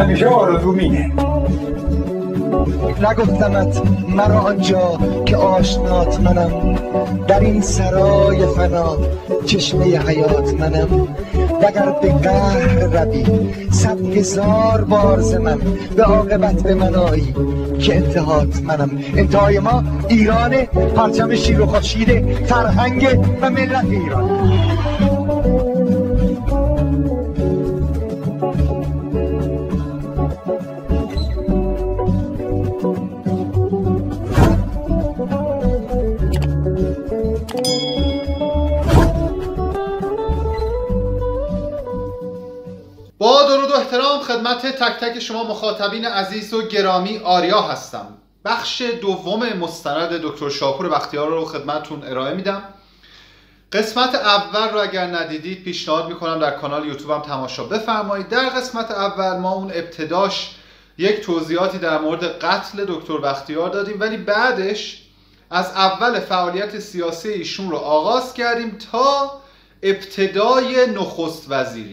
همیشه آرزو میده. نگفتمت مرا آنجا که آشنات منم، در این سرای فنا چشمه حیات منم. وگر به قهر روی 100,000 بار ز من، به عاقبت به من آیی که انتهات منم. انتهای ما ایران، پرچم شیر و خورشید فرهنگ و ملت ایران. با درود و احترام خدمت تک تک شما مخاطبین عزیز و گرامی، آریا هستم. بخش دوم مستند دکتر شاپور بختیار رو خدمتتون ارائه میدم. قسمت اول رو اگر ندیدید پیشنهاد میکنم در کانال یوتیوبم تماشا بفرمایید. در قسمت اول ما اون ابتداش یک توضیحاتی در مورد قتل دکتر بختیار دادیم، ولی بعدش از اول فعالیت سیاسی ایشون رو آغاز کردیم تا ابتدای نخست وزیری.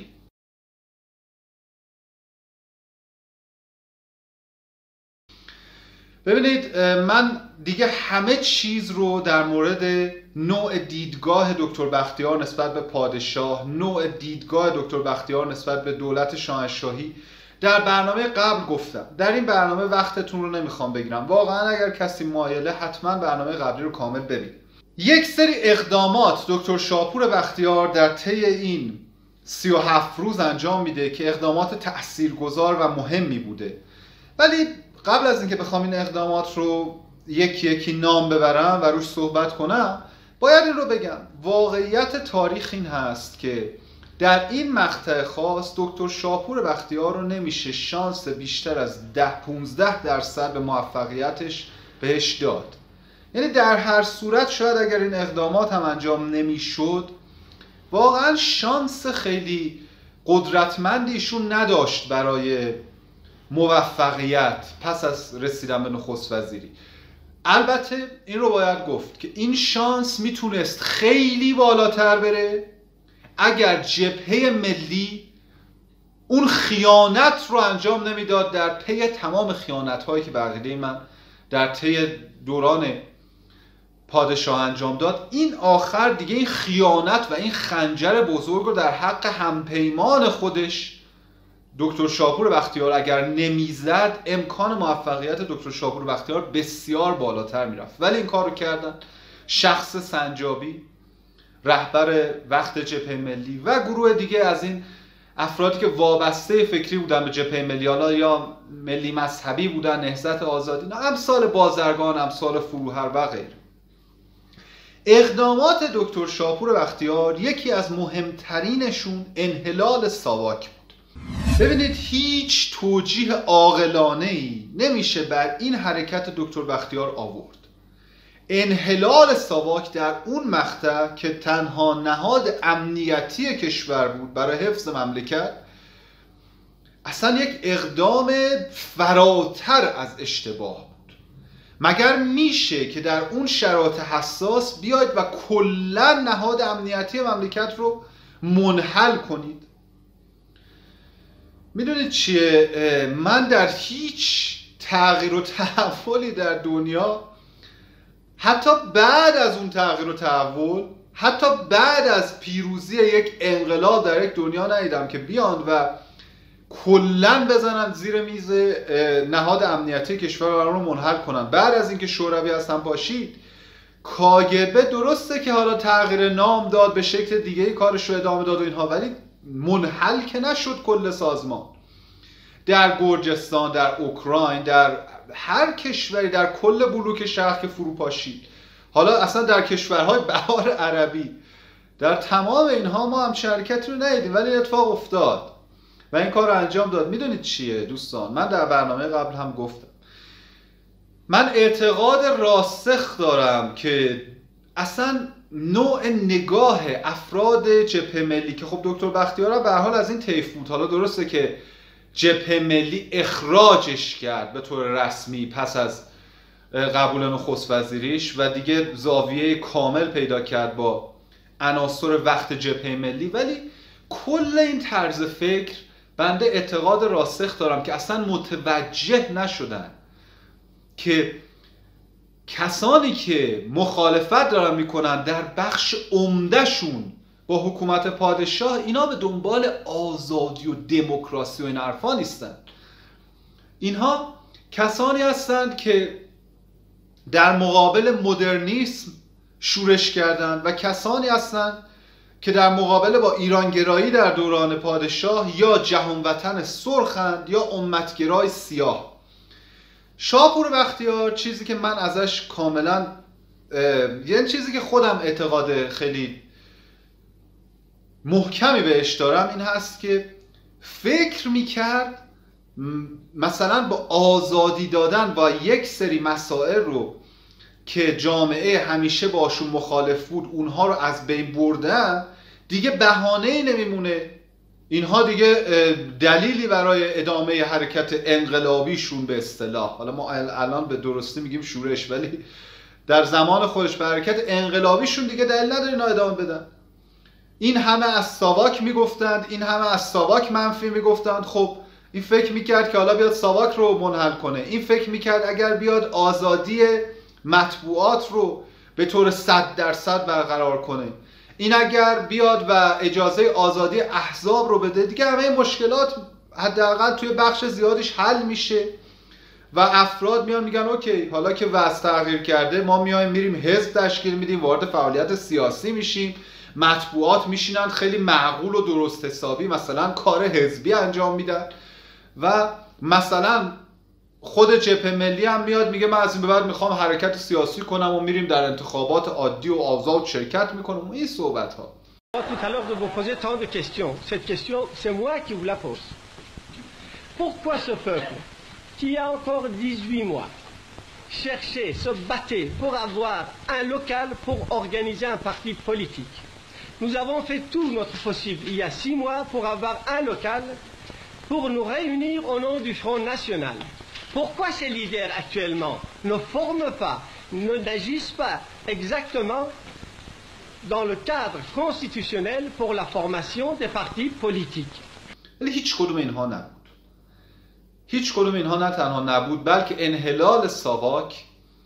ببینید، من دیگه همه چیز رو در مورد نوع دیدگاه دکتر بختیار نسبت به پادشاه، نوع دیدگاه دکتر بختیار نسبت به دولت شاهنشاهی در برنامه قبل گفتم. در این برنامه وقتتون رو نمیخوام بگیرم. واقعا اگر کسی مایله حتما برنامه قبلی رو کامل ببین. یک سری اقدامات دکتر شاپور بختیار در طی این 37 روز انجام میده که اقدامات تاثیرگذار و مهمی بوده، ولی قبل از اینکه بخوام این اقدامات رو یکی یکی نام ببرم و روش صحبت کنم، باید این رو بگم. واقعیت تاریخ این هست که در این مقطع خاص دکتر شاپور بختیار رو نمیشه شانس بیشتر از 10-15% به موفقیتش بهش داد. یعنی در هر صورت شاید اگر این اقدامات هم انجام نمیشد، واقعا شانس خیلی قدرتمندی ایشون نداشت برای موفقیت پس از رسیدن به نخست وزیری. البته این رو باید گفت که این شانس میتونست خیلی بالاتر بره اگر جبهه ملی اون خیانت رو انجام نمیداد در طی تمام خیانت هایی که به عقیده من در طی دوران پادشاه انجام داد. این آخر دیگه این خیانت و این خنجر بزرگ رو در حق همپیمان خودش دکتر شاپور بختیار اگر نمیزد، امکان موفقیت دکتر شاپور بختیار بسیار بالاتر میرفت. ولی این کار رو کردن. شخص سنجابی، رهبر وقت جبهه ملی و گروه دیگه از این افرادی که وابسته فکری بودن به جبهه ملی، یا ملی مذهبی بودن، نهضت آزادی، امثال بازرگان، امثال فروهر و غیره. اقدامات دکتر شاپور بختیار یکی از مهمترینشون انحلال ساواک بود. ببینید، هیچ توجیه عاقلانه‌ای نمیشه بر این حرکت دکتر بختیار آورد. انحلال ساواک در اون مقطع که تنها نهاد امنیتی کشور بود برای حفظ مملکت، اصلا یک اقدام فراتر از اشتباه بود. مگر میشه که در اون شرایط حساس بیاید و کلا نهاد امنیتی مملکت رو منحل کنید؟ میدونید چیه؟ من در هیچ تغییر و تحولی در دنیا، حتی بعد از اون تغییر و تحول، حتی بعد از پیروزی یک انقلاب در یک دنیا ندیدم که بیان و کلن بزنن زیر میز نهاد امنیتی کشور رو منحل کنن. بعد از اینکه شوروی از هم پاشید، کاگبه درسته که حالا تغییر نام داد، به شکل دیگه کارش رو ادامه داد و اینها، ولی منحل که نشد کل سازمان. در گرجستان، در اوکراین، در هر کشوری، در کل بلوک شرق که فروپاشید، حالا اصلا در کشورهای بهار عربی، در تمام اینها ما هم شرکتی رو ندیدیم، ولی اتفاق افتاد و این کار رو انجام داد. میدونید چیه دوستان؟ من در برنامه قبل هم گفتم، من اعتقاد راسخ دارم که اصلا نوع نگاه افراد جبهه ملی که خب دکتر بختیار به هر حال از این طیف بود، حالا درسته که جبهه ملی اخراجش کرد به طور رسمی پس از قبول نخست وزیریش و دیگه زاویه کامل پیدا کرد با عناصر وقت جبهه ملی، ولی کل این طرز فکر بنده اعتقاد راسخ دارم که اصلا متوجه نشدن که کسانی که مخالفت دارن میکنن در بخش عمدهشون با حکومت پادشاه، اینا به دنبال آزادی و دموکراسی و این حرفا نیستن. اینها کسانی هستند که در مقابل مدرنیسم شورش کردند و کسانی هستند که در مقابل با ایرانگرایی در دوران پادشاه یا جهان وطن سرخند یا امتگرای سیاه. شاپور بختیار، چیزی که من ازش کاملا یعنی چیزی که خودم اعتقاد خیلی محکمی بهش دارم این هست که فکر میکرد مثلا با آزادی دادن با یک سری مسائل رو که جامعه همیشه باشون مخالف بود اونها رو از بین بردن، دیگه بهانه‌ای نمیمونه، اینها دیگه دلیلی برای ادامه حرکت انقلابیشون به اصطلاح، حالا ما الان به درستی میگیم شورش، ولی در زمان خودش به حرکت انقلابیشون دیگه دلیل نداره اینا ادامه بدن. این همه از ساواک میگفتند، این همه از ساواک منفی میگفتند. خب این فکر میکرد که حالا بیاد ساواک رو منحل کنه، این فکر میکرد اگر بیاد آزادی مطبوعات رو به طور 100% برقرار کنه، این اگر بیاد و اجازه آزادی احزاب رو بده، دیگه همه مشکلات حداقل توی بخش زیادش حل میشه و افراد میان میگن اوکی حالا که وضع تغییر کرده ما میایم میریم حزب تشکیل میدیم، وارد فعالیت سیاسی میشیم، مطبوعات میشینن خیلی معقول و درست حسابی مثلا کار حزبی انجام میدن و مثلا خود جبهه ملی هم میاد میگه من از این به بعد میخوام حرکت سیاسی کنم و میریم در انتخابات عادی و آزاد شرکت میکنم. این صحبت ها. Tout à l'heure de vous poser tant de questions. Cette question, c'est moi qui vous la pose. Pourquoi ce peuple, qui a encore 18 mois, cherchait, se battait pour avoir un local pour organiser un parti politique? Nous avons fait tout notre possible il y a 6 mois pour avoir un local, pour nous réunir au nom du Front National. Pourquoi ces leaders actuellement ne forment pas, n'agissent pas exactement dans le cadre constitutionnel pour la formation des partis politiques? ولی هیچ کدوم اینها نبود. هیچ کدوم اینها نه تنها نبود بلکه انحلال ساواک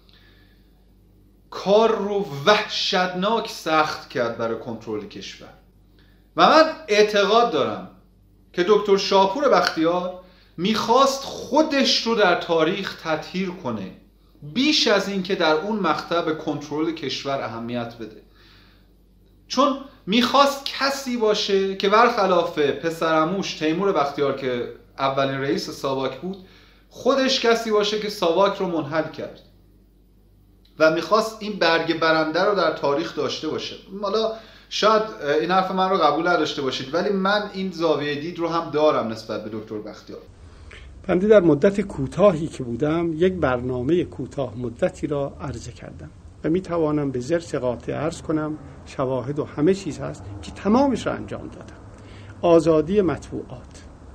کار رو وحشتناک سخت کرد برای کنترل کشور. و من اعتقاد دارم که دکتر شاپور بختیار میخواست خودش رو در تاریخ تطهیر کنه بیش از این که در اون مقطع به کنترل کشور اهمیت بده، چون میخواست کسی باشه که برخلاف پسرعموش تیمور بختیار که اولین رئیس ساواک بود، خودش کسی باشه که ساواک رو منحل کرد و میخواست این برگ برنده رو در تاریخ داشته باشه. حالا شاید این حرف من رو قبول نداشته باشید ولی من این زاویه دید رو هم دارم نسبت به دکتر بختیار. بنده در مدت کوتاهی که بودم یک برنامه کوتاه مدتی را عرضه کردم و می توانم به زرس قاطع عرض کنم شواهد و همه چیز هست که تمامش را انجام دادم. آزادی مطبوعات،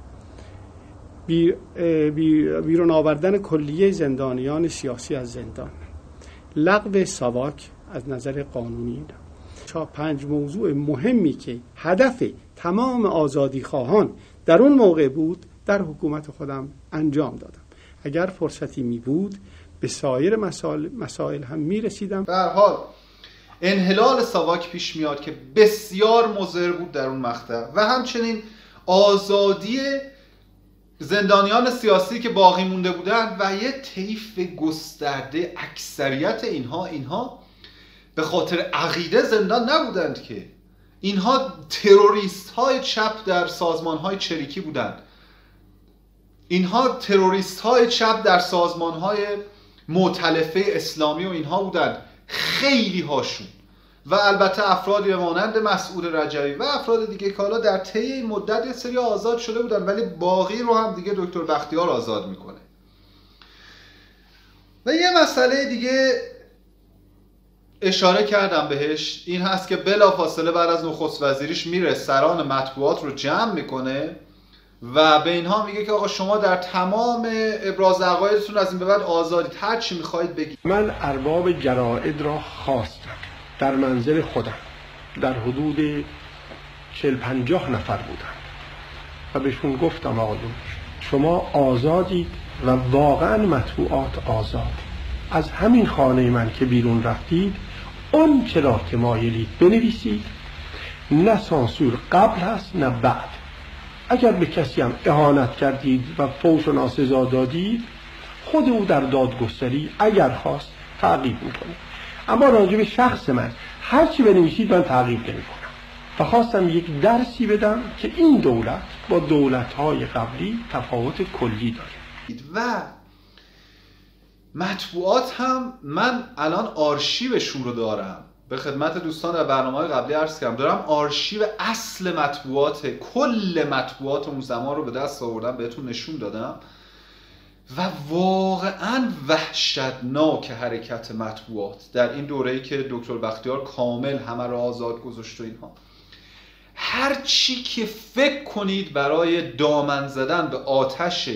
بیرون آوردن کلیه زندانیان سیاسی از زندان، لغو ساواک از نظر قانونی، 5 موضوع مهمی که هدف تمام آزادی خواهان در اون موقع بود در حکومت خودم انجام دادم. اگر فرصتی می بود به سایر مسائل هم می رسیدم. به هر حال انحلال ساواک پیش میاد که بسیار مضر بود در اون مقطع و همچنین آزادی زندانیان سیاسی که باقی مونده بودند و یه طیف گسترده اکثریت اینها به خاطر عقیده زندان نبودند که اینها تروریست های چپ در سازمان های چریکی بودند، اینها تروریست های چپ در سازمان های مؤتلفه اسلامی و اینها بودند، خیلی هاشون و البته افرادی مانند مسعود رجبی و افراد دیگه که حالا در طی این مدت یه سری آزاد شده بودن ولی باقی رو هم دیگه دکتر بختیار آزاد میکنه. و یه مسئله دیگه اشاره کردم بهش، این هست که بلافاصله بعد از نخست وزیریش میره سران مطبوعات رو جمع میکنه و به اینها میگه که آقا شما در تمام ابراز عقایدتون از این به بعد آزادید، هر چی میخواید بگید. من ارباب جراید را خواستم در منزل خودم، در حدود 40-50 نفر بودند و بهشون گفتم آقایون شما آزادید و واقعا مطبوعات آزاد. از همین خانه من که بیرون رفتید اون چرا که مایلید بنویسید، نه سانسور قبل هست نه بعد. اگر به کسی هم اهانت کردید و فوش و ناسزا دادید، خود او در دادگستری اگر خواست تعقیب میکنه. اما راجع به شخص من هر چی بنویسید من تعقیب نمیکنم. و خواستم یک درسی بدم که این دولت با دولت‌های قبلی تفاوت کلی داره. و مطبوعات هم من الان آرشیوشون رو دارم، به خدمت دوستان در برنامه‌های قبلی عرض کردم، دارم آرشیو اصل مطبوعات، کل مطبوعات اون زمان رو به دست آوردم بهتون نشون دادم و واقعا وحشتناک حرکت مطبوعات در این دوره‌ای که دکتر بختیار کامل همه رو آزاد گذاشت و اینها. هر چی که فکر کنید برای دامن زدن به آتش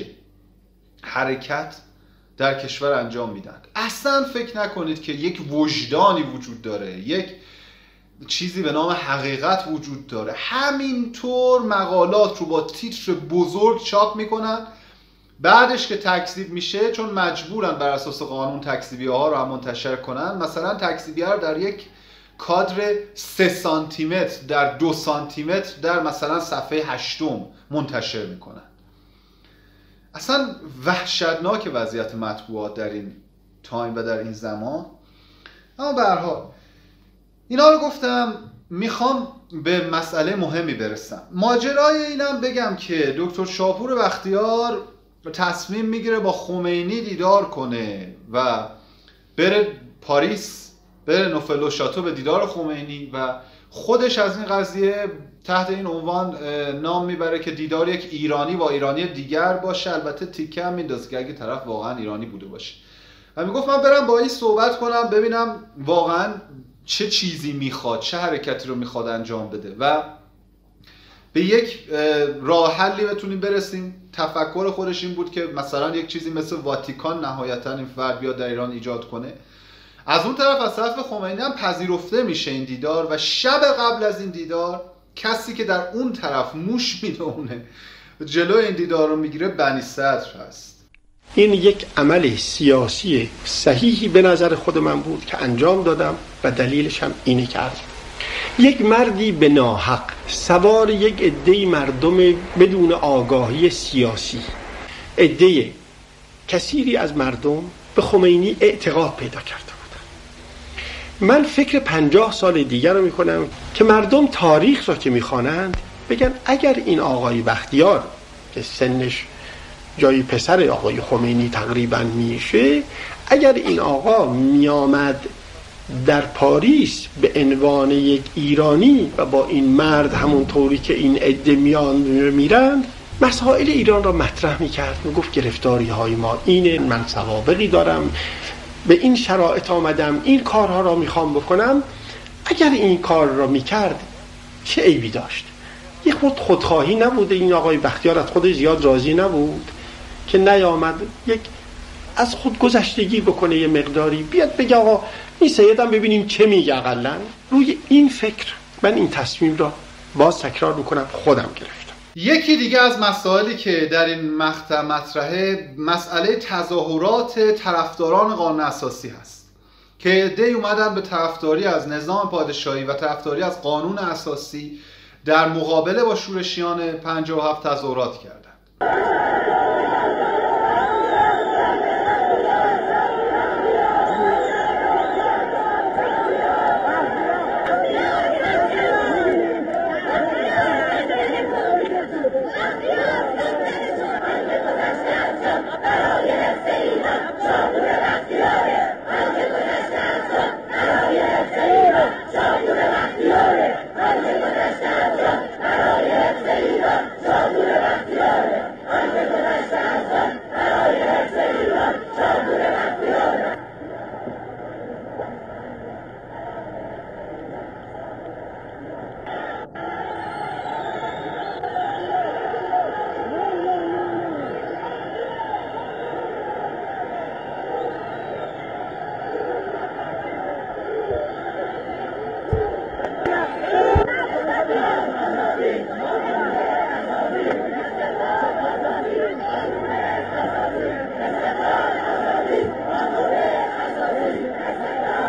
حرکت در کشور انجام میدن. اصلا فکر نکنید که یک وجدانی وجود داره، یک چیزی به نام حقیقت وجود داره. همینطور مقالات رو با تیتر بزرگ چاپ میکنن، بعدش که تکذیب میشه، چون مجبورن بر اساس قانون تکذیبیه ها رو هم منتشر کنن، مثلا تکذیبیه رو در یک کادر 3 سانتیمتر در 2 سانتیمتر در مثلا صفحه 8 منتشر میکنن. اصلا وحشتناک وضعیت مطبوعات در این تایم و در این زمان. اما به هر حال اینا رو گفتم، میخوام به مسئله مهمی برسم. ماجرای اینم بگم که دکتر شاپور بختیار تصمیم میگیره با خمینی دیدار کنه و بره پاریس، بره نوفل شاتو به دیدار خمینی و خودش از این قضیه تحت این عنوان نام میبره که دیدار یک ایرانی با ایرانی دیگر باشه. البته تیکه هم میندازه که اگه طرف واقعا ایرانی بوده باشه و میگفت من برم با این صحبت کنم ببینم واقعا چه چیزی میخواد، چه حرکتی رو میخواد انجام بده و به یک راه حلی بتونیم برسیم. تفکر خودش این بود که مثلا یک چیزی مثل واتیکان نهایتا این فرد بیاد در ایران ایجاد کنه. از اون طرف از طرف خمینی هم پذیرفته میشه این دیدار و شب قبل از این دیدار کسی که در اون طرف موش میدونه جلوی این دیدار رو میگیره بنی صدر هست. این یک عمل سیاسی صحیحی به نظر خود من بود که انجام دادم و دلیلش هم اینه که یک مردی به ناحق سوار یک عده مردم بدون آگاهی سیاسی، عده کثیری از مردم به خمینی اعتقاد پیدا کرده بودن. من فکر 50 سال دیگر رو میکنم که مردم تاریخ رو که میخوانند بگن اگر این آقای بختیار که سنش جای پسر آقای خمینی تقریبا میشه، اگر این آقا میامد در پاریس به عنوان یک ایرانی و با این مرد همون طوری که این عده میرن مسائل ایران را مطرح میکرد، میگفت گرفتاری های ما اینه، من سوابقی دارم، به این شرایط آمدم، این کارها را میخوام بکنم. اگر این کار را میکرد چه عیبی داشت؟ یه خودخواهی نبوده؟ این آقای بختیار از خودش زیاد راضی نبود که نیامد یک از خود گذشتگی بکنه، یه مقداری بیاد بگه آقا این سیدم ببینیم چه میگه. اقلن روی این فکر من این تصمیم را باز تکرار میکنم خودم گرفتم. یکی دیگه از مسائلی که در این مقطع مطرحه مسئله تظاهرات طرفداران قانون اساسی هست که عده‌ای اومدن به طرفداری از نظام پادشاهی و طرفداری از قانون اساسی در مقابله با شورشیان 57 تظاهرات کردند.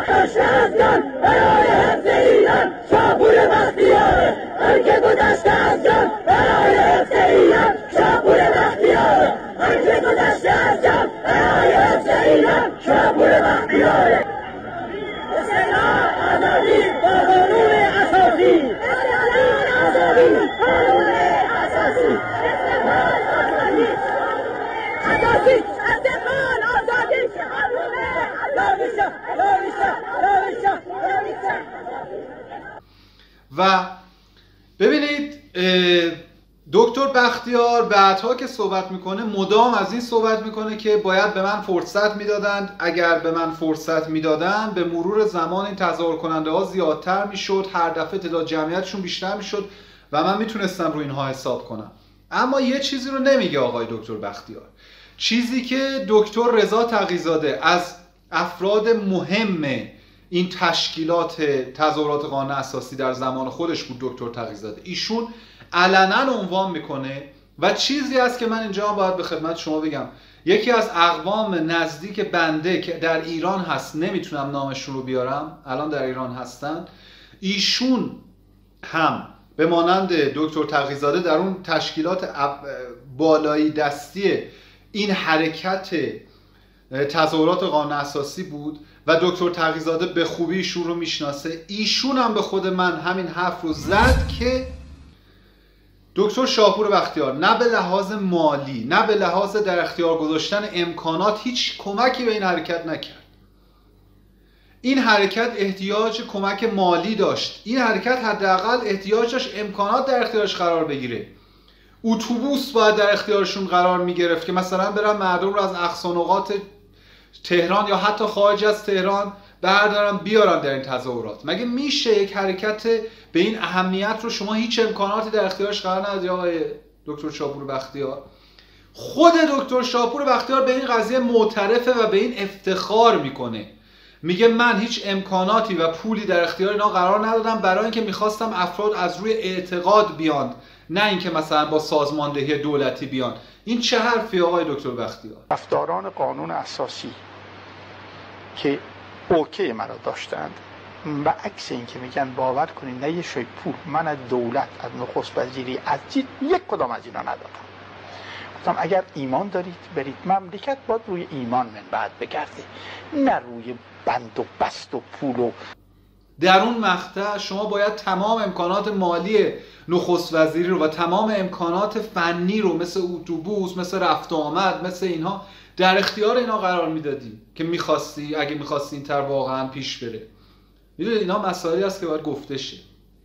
کشته از جان برای حفظ ایران شاپور بختیار، هر که گذشته از جان برای حفظ ایران شاپور بختیار، هر که گذشته از جان برای حفظ ایران شاپور بختیار. استقلال آزادی با قانون اساسی، استقلال آزادی قانون اساسی، استقلال آزادی اساسی، استقلال آزادی قانون و ببینید دکتر بختیار بعدها که صحبت میکنه مدام از این صحبت میکنه که باید به من فرصت میدادند، اگر به من فرصت میدادند به مرور زمان این تظاهر کننده ها زیادتر میشد، هر دفعه تعداد جمعیتشون بیشتر میشد و من میتونستم رو اینها حساب کنم. اما یه چیزی رو نمیگه آقای دکتر بختیار، چیزی که دکتر رضا تقی‌زاده از افراد مهم این تشکیلات تظاهرات قانون اساسی در زمان خودش بود، دکتر تقی‌زاده، ایشون علنا عنوان میکنه و چیزی است که من اینجا باید به خدمت شما بگم. یکی از اقوام نزدیک بنده که در ایران هست، نمیتونم نامشون رو بیارم، الان در ایران هستن، ایشون هم به مانند دکتر تقی‌زاده در اون تشکیلات بالایی دستی این حرکت تظاهرات قانون اساسی بود و دکتر تقی‌زاده به خوبی ایشون رو میشناسه. ایشون هم به خود من همین حرف رو زد که دکتر شاپور بختیار نه به لحاظ مالی نه به لحاظ در اختیار گذاشتن امکانات هیچ کمکی به این حرکت نکرد. این حرکت احتیاج کمک مالی داشت، این حرکت حداقل احتیاج داشت امکانات در اختیارش قرار بگیره. اتوبوس باید در اختیارشون قرار میگرفت که مثلا برن مردم رو از اقصا نقاط تهران یا حتی خارج از تهران بردارن بیارن در این تظاهرات. مگه میشه یک حرکت به این اهمیت رو شما هیچ امکاناتی در اختیارش قرار ندادی آقای دکتر شاپور بختیار؟ خود دکتر شاپور بختیار به این قضیه معترفه و به این افتخار میکنه، میگه من هیچ امکاناتی و پولی در اختیار اینا قرار ندادم برای اینکه میخواستم افراد از روی اعتقاد بیان، نه اینکه مثلا با سازماندهی دولتی بیان. این چه حرفی آقای دکتر بختیار؟ طرفداران قانون اساسی که اوکی مرا داشتند و عکس این که میگن باور کنید نه یه شوی پول من از دولت، از نخست وزیری، از چیز یک کدام از اینا ندادم. گفتم اگر ایمان دارید برید، مملکت باید روی ایمان من بعد بگرده، نه روی بند و بست و پول. و در اون مقطع شما باید تمام امکانات مالی نخست وزیری رو و تمام امکانات فنی رو مثل اتوبوس، مثل رفت و آمد، مثل اینها در اختیار اینا قرار میدادی که میخواستی، اگه میخواستی این تر واقعا پیش بره. میدونید اینا مسائلی هست که باید گفته شه.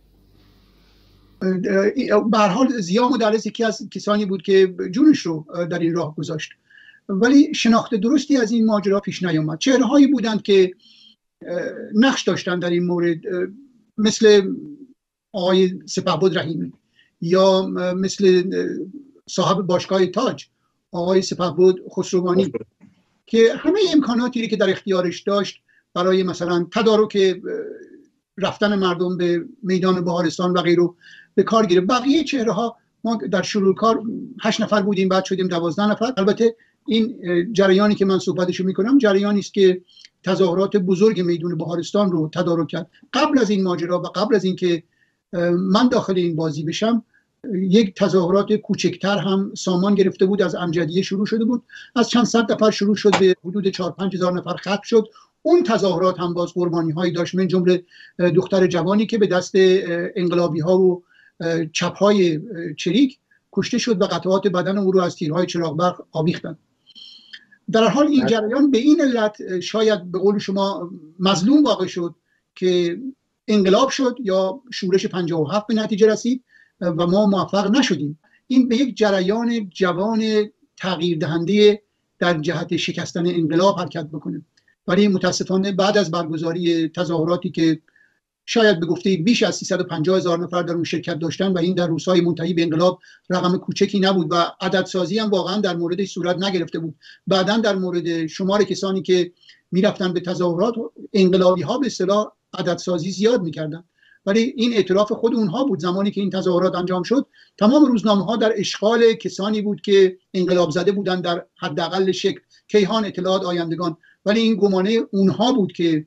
به هر حال ضیاء مدرس یکی از کسانی بود که جونش رو در این راه گذاشت، ولی شناخت درستی از این ماجرا پیش نیامد. چهره‌هایی بودند که نقش داشتن در این مورد، مثل آقای سپهبد رحیمی یا مثل صاحب باشگاه تاج آقای سپهبد خسروانی که همه امکاناتی که در اختیارش داشت برای مثلا تدارک رفتن مردم به میدان بهارستان و غیره به کار گرفت. بقیه چهره ها ما در شروع کار 8 نفر بودیم، بعد شدیم 12 نفر. البته این جریانی که من صحبتشو میکنم جریانی است که تظاهرات بزرگ میدان بهارستان رو تدارک کرد. قبل از این ماجرا و قبل از اینکه من داخل این بازی بشم، یک تظاهرات کوچکتر هم سامان گرفته بود، از امجدیه شروع شده بود، از چند صد نفر شروع شد، به حدود 4-5 هزار نفر ختم شد. اون تظاهرات هم باز قربانی هایی داشت، من جمله دختر جوانی که به دست انقلابی ها و چپ های چریک کشته شد و قطعات بدن او رو از تیرهای چراغ برق آویختند. در هر حال این جریان به این علت شاید به قول شما مظلوم واقع شد که انقلاب شد یا شورش 57 به نتیجه رسید و ما موفق نشدیم این به یک جریان جوان تغییر دهنده در جهت شکستن انقلاب حرکت بکنه. ولی متاسفانه بعد از برگزاری تظاهراتی که شاید به گفته بیش از 350,000 نفر در اون شرکت داشتن و این در روزهای منتهی به انقلاب رقم کوچکی نبود و عددسازی هم واقعا در موردش صورت نگرفته بود. بعداً در مورد شمار کسانی که میرفتن به تظاهرات، انقلابی ها به اصطلاح عددسازی زیاد میکردن، ولی این اعتراف خود اونها بود. زمانی که این تظاهرات انجام شد تمام روزنامه ها در اشغال کسانی بود که انقلاب زده بودن در حداقل شکل، کیهان، اطلاعات، آیندگان، ولی این گمانه اونها بود که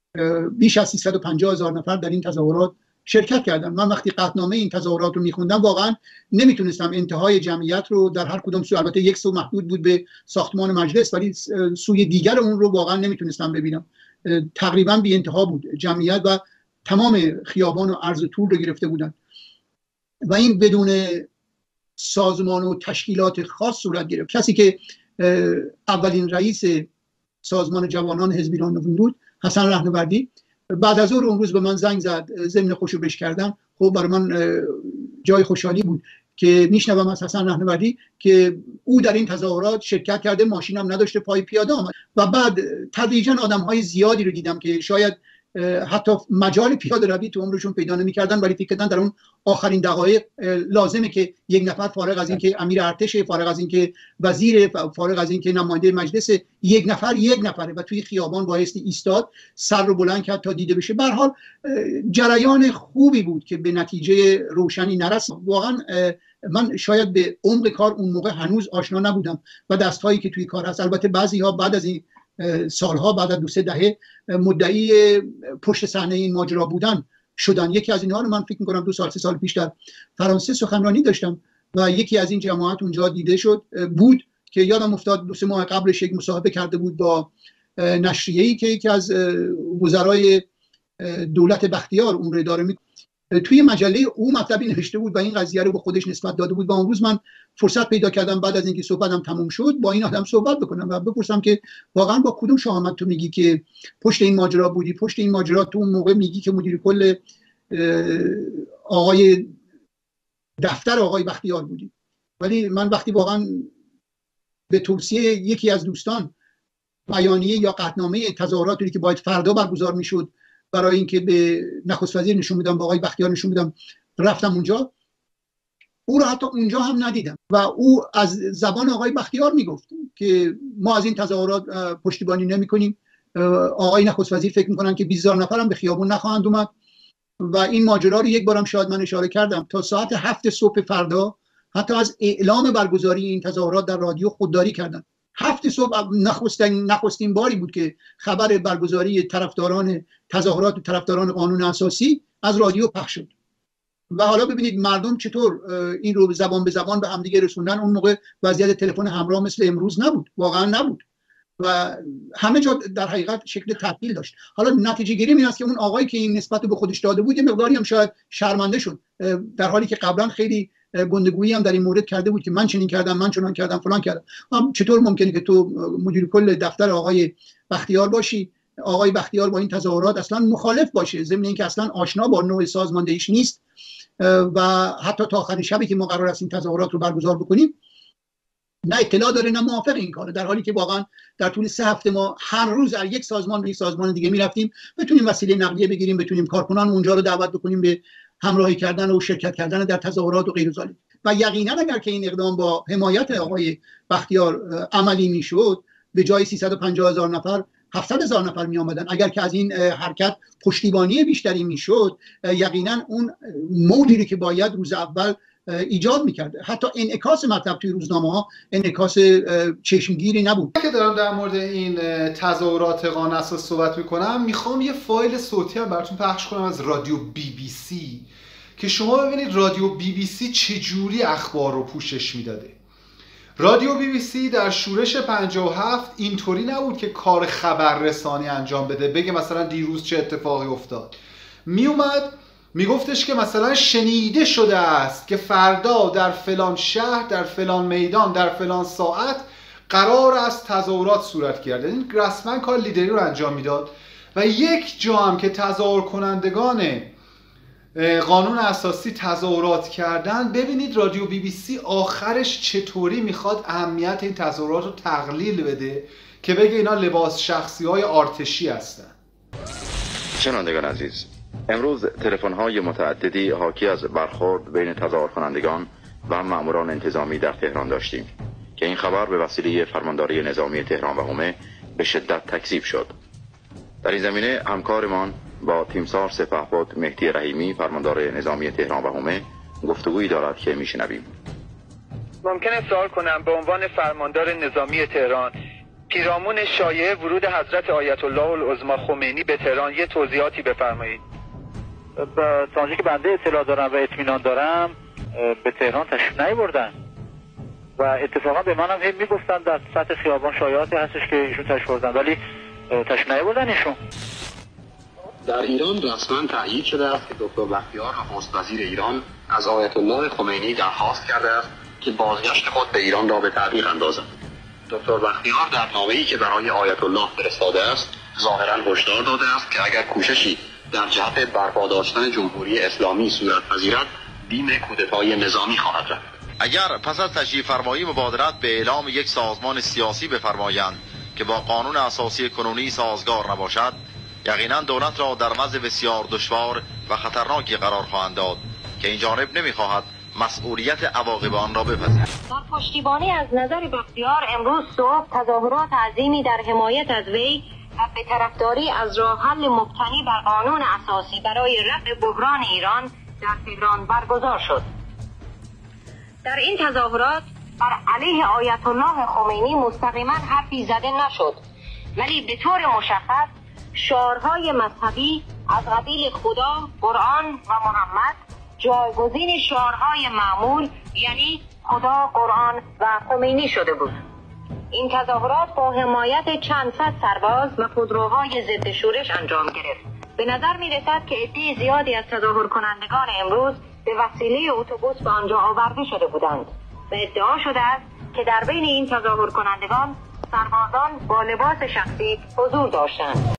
بیش از 350,000 نفر در این تظاهرات شرکت کردن. من وقتی قطعنامه این تظاهرات رو میخوندم واقعا نمیتونستم انتهای جمعیت رو در هر کدوم سو، البته یک سو محدود بود به ساختمان مجلس، ولی سوی دیگر اون رو واقعا نمیتونستم ببینم. تقریبا بی انتها بود جمعیت و تمام خیابان و عرض طول رو گرفته بودن و این بدون سازمان و تشکیلات خاص صورت گرفت. کسی که اولین رئیس سازمان جوانان حزب ایران نوین بود، حسن رهنوردی، بعد از اون روز به من زنگ زد ضمن خوشوبش کردن. خب برای من جای خوشحالی بود که میشنوم از حسن رهنوردی که او در این تظاهرات شرکت کرده، ماشینم نداشته، پای پیاده آمد. و بعد تدریجا آدم‌های زیادی رو دیدم که شاید حتی مجال پیاده روی تو عمرشون پیدا نمی‌کردن، ولی فکر کردن در اون آخرین دقایق لازمه که یک نفر، فارغ از اینکه امیر ارتش، فارغ از اینکه وزیر، فارغ از اینکه نماینده مجلس، یک نفره و توی خیابان بایستی ایستاد، سر رو بلند کرد تا دیده بشه. به هر حال جریان خوبی بود که به نتیجه روشنی نرسید. واقعا من شاید به عمق کار اون موقع هنوز آشنا نبودم و دستهایی که توی کار هست. البته بعضی‌ها بعد از این سالها، بعد از 2-3 دهه مدعی پشت صحنه این ماجرا بودن شدن. یکی از اینها رو من فکر می‌کنم 2-3 سال پیش در فرانسه سخنرانی داشتم و یکی از این جماعت اونجا دیده شد بود که یادم افتاد 2-3 ماه قبلش یک مصاحبه کرده بود با نشریه‌ای که یکی از وزرای دولت بختیار اون رو اداره می‌کنه. توی مجله او مطلبی نوشته بود و این قضیه رو به خودش نسبت داده بود و اون روز من فرصت پیدا کردم بعد از اینکه صحبتم تموم شد با این آدم صحبت بکنم و بپرسم که واقعا با کدوم شهامت تو میگی که پشت این ماجرا بودی؟ پشت این ماجرا تو اون موقع میگی که مدیر کل آقای دفتر آقای بختیار بودی. ولی من وقتی واقعا به توصیه یکی از دوستان بیانیه یا قطعنامه تظاهراتی که باید فردا برگزار میشد برای اینکه به نخست وزیر نشون بدم، با آقای بختیار نشون بدم، رفتم اونجا، او رو حتی اونجا هم ندیدم و او از زبان آقای بختیار میگفت که ما از این تظاهرات پشتیبانی نمی‌کنیم. آقای نخست وزیر فکر می‌کنن که 20,000 نفر هم به خیابون نخواهند اومد و این ماجرا رو یک بارم شاید من اشاره کردم. تا ساعت 7 صبح فردا حتی از اعلام برگزاری این تظاهرات در رادیو خودداری کردن. 7 صبح نخستین باری بود که خبر برگزاری طرفداران تظاهرات و طرفداران قانون اساسی از رادیو پخش شد. و حالا ببینید مردم چطور این رو زبان به زبان به همدیگه رسوندن. اون موقع وضعیت تلفن همراه مثل امروز نبود، واقعا نبود و همه جا در حقیقت شکل تعطیل داشت. حالا نتیجه گیری این است که اون آقایی که این نسبت رو به خودش داده بود یه مقداری هم شاید شرمنده شد، در حالی که قبلا خیلی گندگویی هم در این مورد کرده بود که من چنین کردم، من چنان کردم، فلان کردم. چطور ممکنه که تو مدیر کل دفتر آقای بختیار باشی، آقای بختیار با این تظاهرات اصلا مخالف باشه، ضمن اینکه اصلا آشنا با نوع سازماندهیش نیست و حتی تا آخرین شبی که ما قرار است این تظاهرات رو برگزار بکنیم نه اطلاع داره نه موافق این کاره، در حالی که واقعا در طول 3 هفته ما هر روز از یک سازمان به یک سازمان دیگه میرفتیم، بتونیم وسیله نقلیه بگیریم، بتونیم کارکنان اونجا رو دعوت بکنیم به همراهی کردن و شرکت کردن در تظاهرات و غیر ذالک. و یقینا اگر که این اقدام با حمایت آقای بختیار عملی میشد، به جای 350,000 نفر 700,000 نفر می آمدن. اگر که از این حرکت پشتیبانی بیشتری میشد، یقینا اون موجی که باید روز اول ایجاد میکرده. حتی انعکاس مطلب توی روزنامه ها انعکاس چشمگیری نبود. که دارم در مورد این تظاهرات قانون اساسی صحبت میکنم، میخوام یه فایل صوتی هم براتون پخش کنم از رادیو BBC که شما ببینید رادیو BBC چجوری اخبار رو پوشش میداده. رادیو BBC در شورش 57 اینطوری نبود که کار خبررسانی انجام بده، بگه مثلا دیروز چه اتفاقی افتاد. میومد میگفتش که مثلا شنیده شده است که فردا در فلان شهر، در فلان میدان، در فلان ساعت قرار است تظاهرات صورت گیرد. این رسما کار لیدری رو انجام میداد. و یک جا هم که تظاهر کنندگان قانون اساسی تظاهرات کردن، ببینید رادیو BBC آخرش چطوری میخواد اهمیت این تظاهرات رو تقلیل بده که بگه اینا لباس شخصی های ارتشی هستن. شنوندگان عزیز، امروز تلفن‌های متعددی حاکی از برخورد بین تظاهر کنندگان و ماموران انتظامی در تهران داشتیم که این خبر به وسیله فرمانداری نظامی تهران و حومه به شدت تکذیب شد. در این زمینه همکارمان با تیمسار سپهبد مهدی رحیمی، فرماندار نظامی تهران و حومه، گفتگویی دارد که میشنویم. ممکنه سوال کنم به عنوان فرماندار نظامی تهران، پیرامون شایعه ورود حضرت آیت الله العظمی خمینی به تهران یه توضیحاتی بفرمایید. تا اونجایی که بنده اطلاع دارم و اطمینان دارم به تهران تشریف نیاوردن و اتفاقا به منم هم میگفتن در سطح خیابان شایعاتی هستش که ایشون تشریف بردن، ولی تشریف نیاوردن ایشون. در ایران رسما تأیید شده است که دکتر بختیار نخست وزیر ایران از آیت الله خمینی درخواست کرده است که بازگشت خود به ایران را به تعویق اندازد. دکتر بختیار در نامه‌ای که برای آیت الله فرستاده است ظاهراً هشدار داده است که اگر کوششی در جهت برپا داشتن جمهوری اسلامی صورت پذیرد بیم کودتای نظامی خواهد رفت. اگر پس از تشریف فرمایی مبادرت به اعلام یک سازمان سیاسی بفرمایند که با قانون اساسی کنونی سازگار نباشد، یقینا دولت را در وضع بسیار دشوار و خطرناکی قرار خواهند داد که این جانب نمیخواهد مسئولیت عواقب آن را بپذیرد. در پشتیبانی از نظر بختیار امروز صبح تظاهرات عظیمی در حمایت از وی و به طرفداری از راه حل مبتنی بر قانون اساسی برای رفع بحران ایران در تهران برگزار شد. در این تظاهرات بر علیه آیت الله خمینی مستقیما حرفی زده نشد، ولی به طور مشخص شعارهای مذهبی از قبیل خدا، قرآن و محمد جایگزین شعارهای معمول یعنی خدا، قرآن و خمینی شده بود. این تظاهرات با حمایت چند صد سرباز و خودروهای ضد شورش انجام گرفت. به نظر می رسد که عده زیادی از تظاهر کنندگان امروز به وسیله اتوبوس به آنجا آورده شده بودند و ادعا شده است که در بین این تظاهر کنندگان سربازان با لباس شخصی حضور داشتند.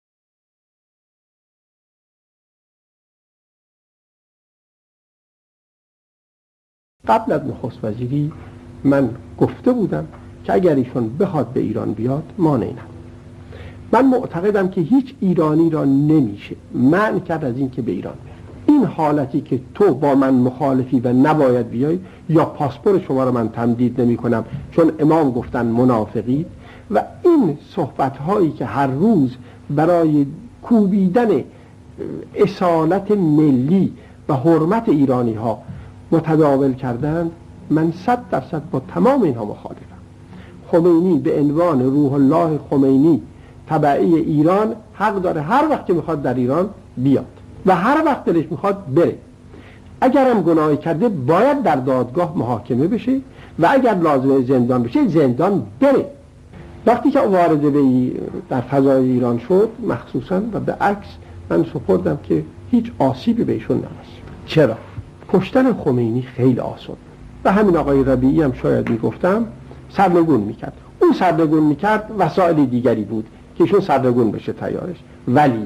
قبل از نخست وزیری من گفته بودم که اگر ایشون بخواد به ایران بیاد مانعی نداره. من معتقدم که هیچ ایرانی را نمیشه منع کرد از این که به ایران بیاد. این حالتی که تو با من مخالفی و نباید بیای یا پاسپورت شما را من تمدید نمی کنم چون امام گفتن منافقید و این صحبت هایی که هر روز برای کوبیدن اصالت ملی و حرمت ایرانی ها متداول کردند، من 100% با تمام اینها مخالفم. خمینی به عنوان روح الله خمینی تبعی ایران حق داره هر وقت که میخواد در ایران بیاد و هر وقت دلش میخواد بره. اگرم گناهی کرده باید در دادگاه محاکمه بشه و اگر لازمه زندان بشه زندان بره. وقتی که وارد به در فضای ایران شد مخصوصا و به عکس من سپردم که هیچ آسیبی بهشون نرسید. چرا؟ کشتن خمینی خیلی آسان و همین آقای ربیعی هم شاید میگفتم سرنگون میکرد. اون سرنگون میکرد وسایل دیگری بود که ایشون سرنگون بشه تیارش، ولی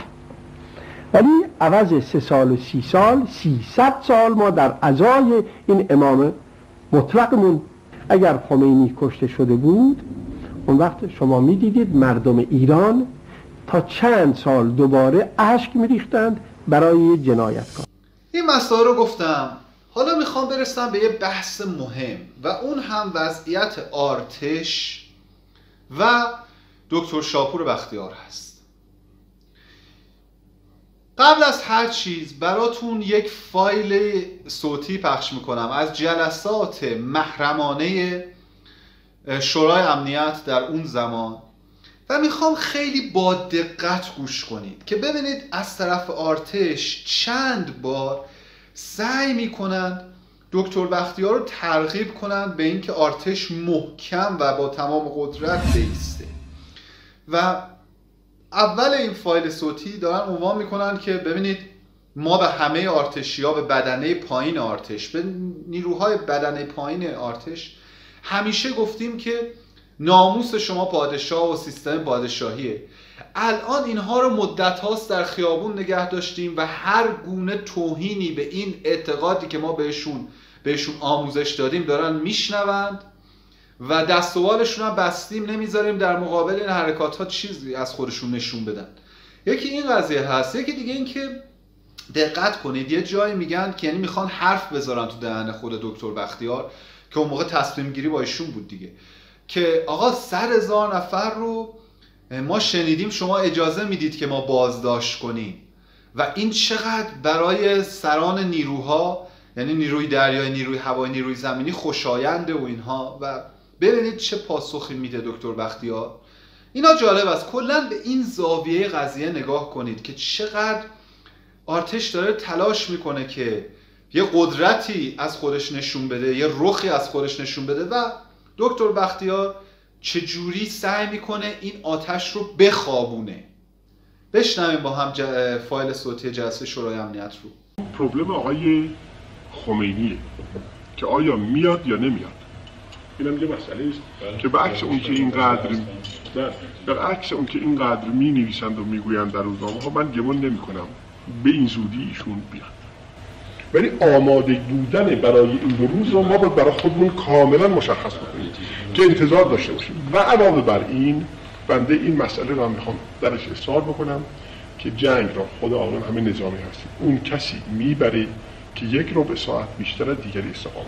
عوض 3 سال و 30 سال 300 سال ما در عزای این امام مطلقمون. اگر خمینی کشته شده بود اون وقت شما میدیدید مردم ایران تا چند سال دوباره اشک میریختند برای جنایتکار. این مسائل رو گفتم. حالا میخوام برسم به یه بحث مهم و اون هم وضعیت ارتش و دکتر شاپور بختیار هست. قبل از هر چیز براتون یک فایل صوتی پخش میکنم از جلسات محرمانه شورای امنیت در اون زمان و میخوام خیلی با دقت گوش کنید که ببینید از طرف ارتش چند بار سعی میکنند دکتر بختیار رو ترغیب کنند به اینکه ارتش محکم و با تمام قدرت بایسته. و اول این فایل صوتی دارن عنوان میکنن که ببینید ما به همه ارتشی‌ها، به بدنه پایین ارتش، به نیروهای بدنه پایین ارتش همیشه گفتیم که ناموس شما پادشاه و سیستم پادشاهیه. الان اینها رو مدت هاست در خیابون نگه داشتیم و هر گونه توهینی به این اعتقادی که ما بهشون آموزش دادیم دارن میشنوند و دست و بالشون هم بستیم، نمیذاریم در مقابل این حرکات ها چیزی از خودشون نشون بدن. یکی این قضیه هست. یکی دیگه این که دقت کنید یه جایی میگن که یعنی میخوان حرف بذارن تو دهن خود دکتر بختیار که اون موقع تصمیم گیری با ایشون بود دیگه، که آقا 100,000 نفر رو ما شنیدیم شما اجازه میدید که ما بازداشت کنیم و این چقدر برای سران نیروها، یعنی نیروی دریایی، نیروی هوایی، نیروی زمینی خوشاینده و اینها و ببینید چه پاسخی میده دکتر بختیار. اینا جالب است. کلا به این زاویه قضیه نگاه کنید که چقدر آرتش داره تلاش میکنه که یه قدرتی از خودش نشون بده، یه رخی از خودش نشون بده و دکتر بختیار چجوری سعی میکنه این آتش رو بخوابونه. بشنویم با هم فایل صوتی جلسه شورای امنیت رو. پروبلم آقای خمینیه که آیا میاد یا نمیاد. اینم یه مسئله است که برعکس اون که اینقدر می نویسند و میگویند در روزنامه ها، من گمان نمی کنم به این زودی ایشون بیاد. ولی آماده بودن برای این دو روز رو ما باید برای خودمون کاملا مشخص بکنیم که انتظار داشته باشیم. و علاوه بر این بنده این مسئله رو هم میخوام درش اصرار بکنم که جنگ را خود عالم همه نظامی هستیم، اون کسی میبره که یک ربع ساعت بیشتر از دیگری استقامت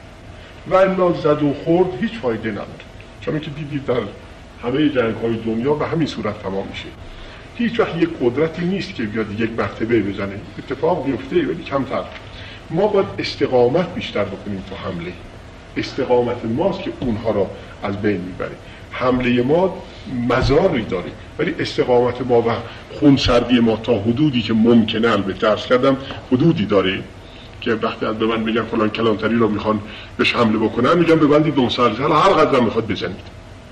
و الا زد و خورد هیچ فایده نداره. چون که دیدید در همه جنگ‌های دنیا به همین صورت تمام میشه. هیچ وقت یک قدرتی نیست که بیاد یک مرتبه بزنه، اتفاق میفته ولی کمتر. ما باید استقامت بیشتر بکنیم تو حمله. استقامت ماست که اونها را از بین میبره. حمله ما مزاری داره ولی استقامت ما و خونسردی ما تا حدودی که ممکنه، البته عرض کردم حدودی داره که وقتی به من میگن فلان کلانتری رو میخوان بهش حمله بکنن، میگم ببندید اون سر هر قدر میخواد بزنید.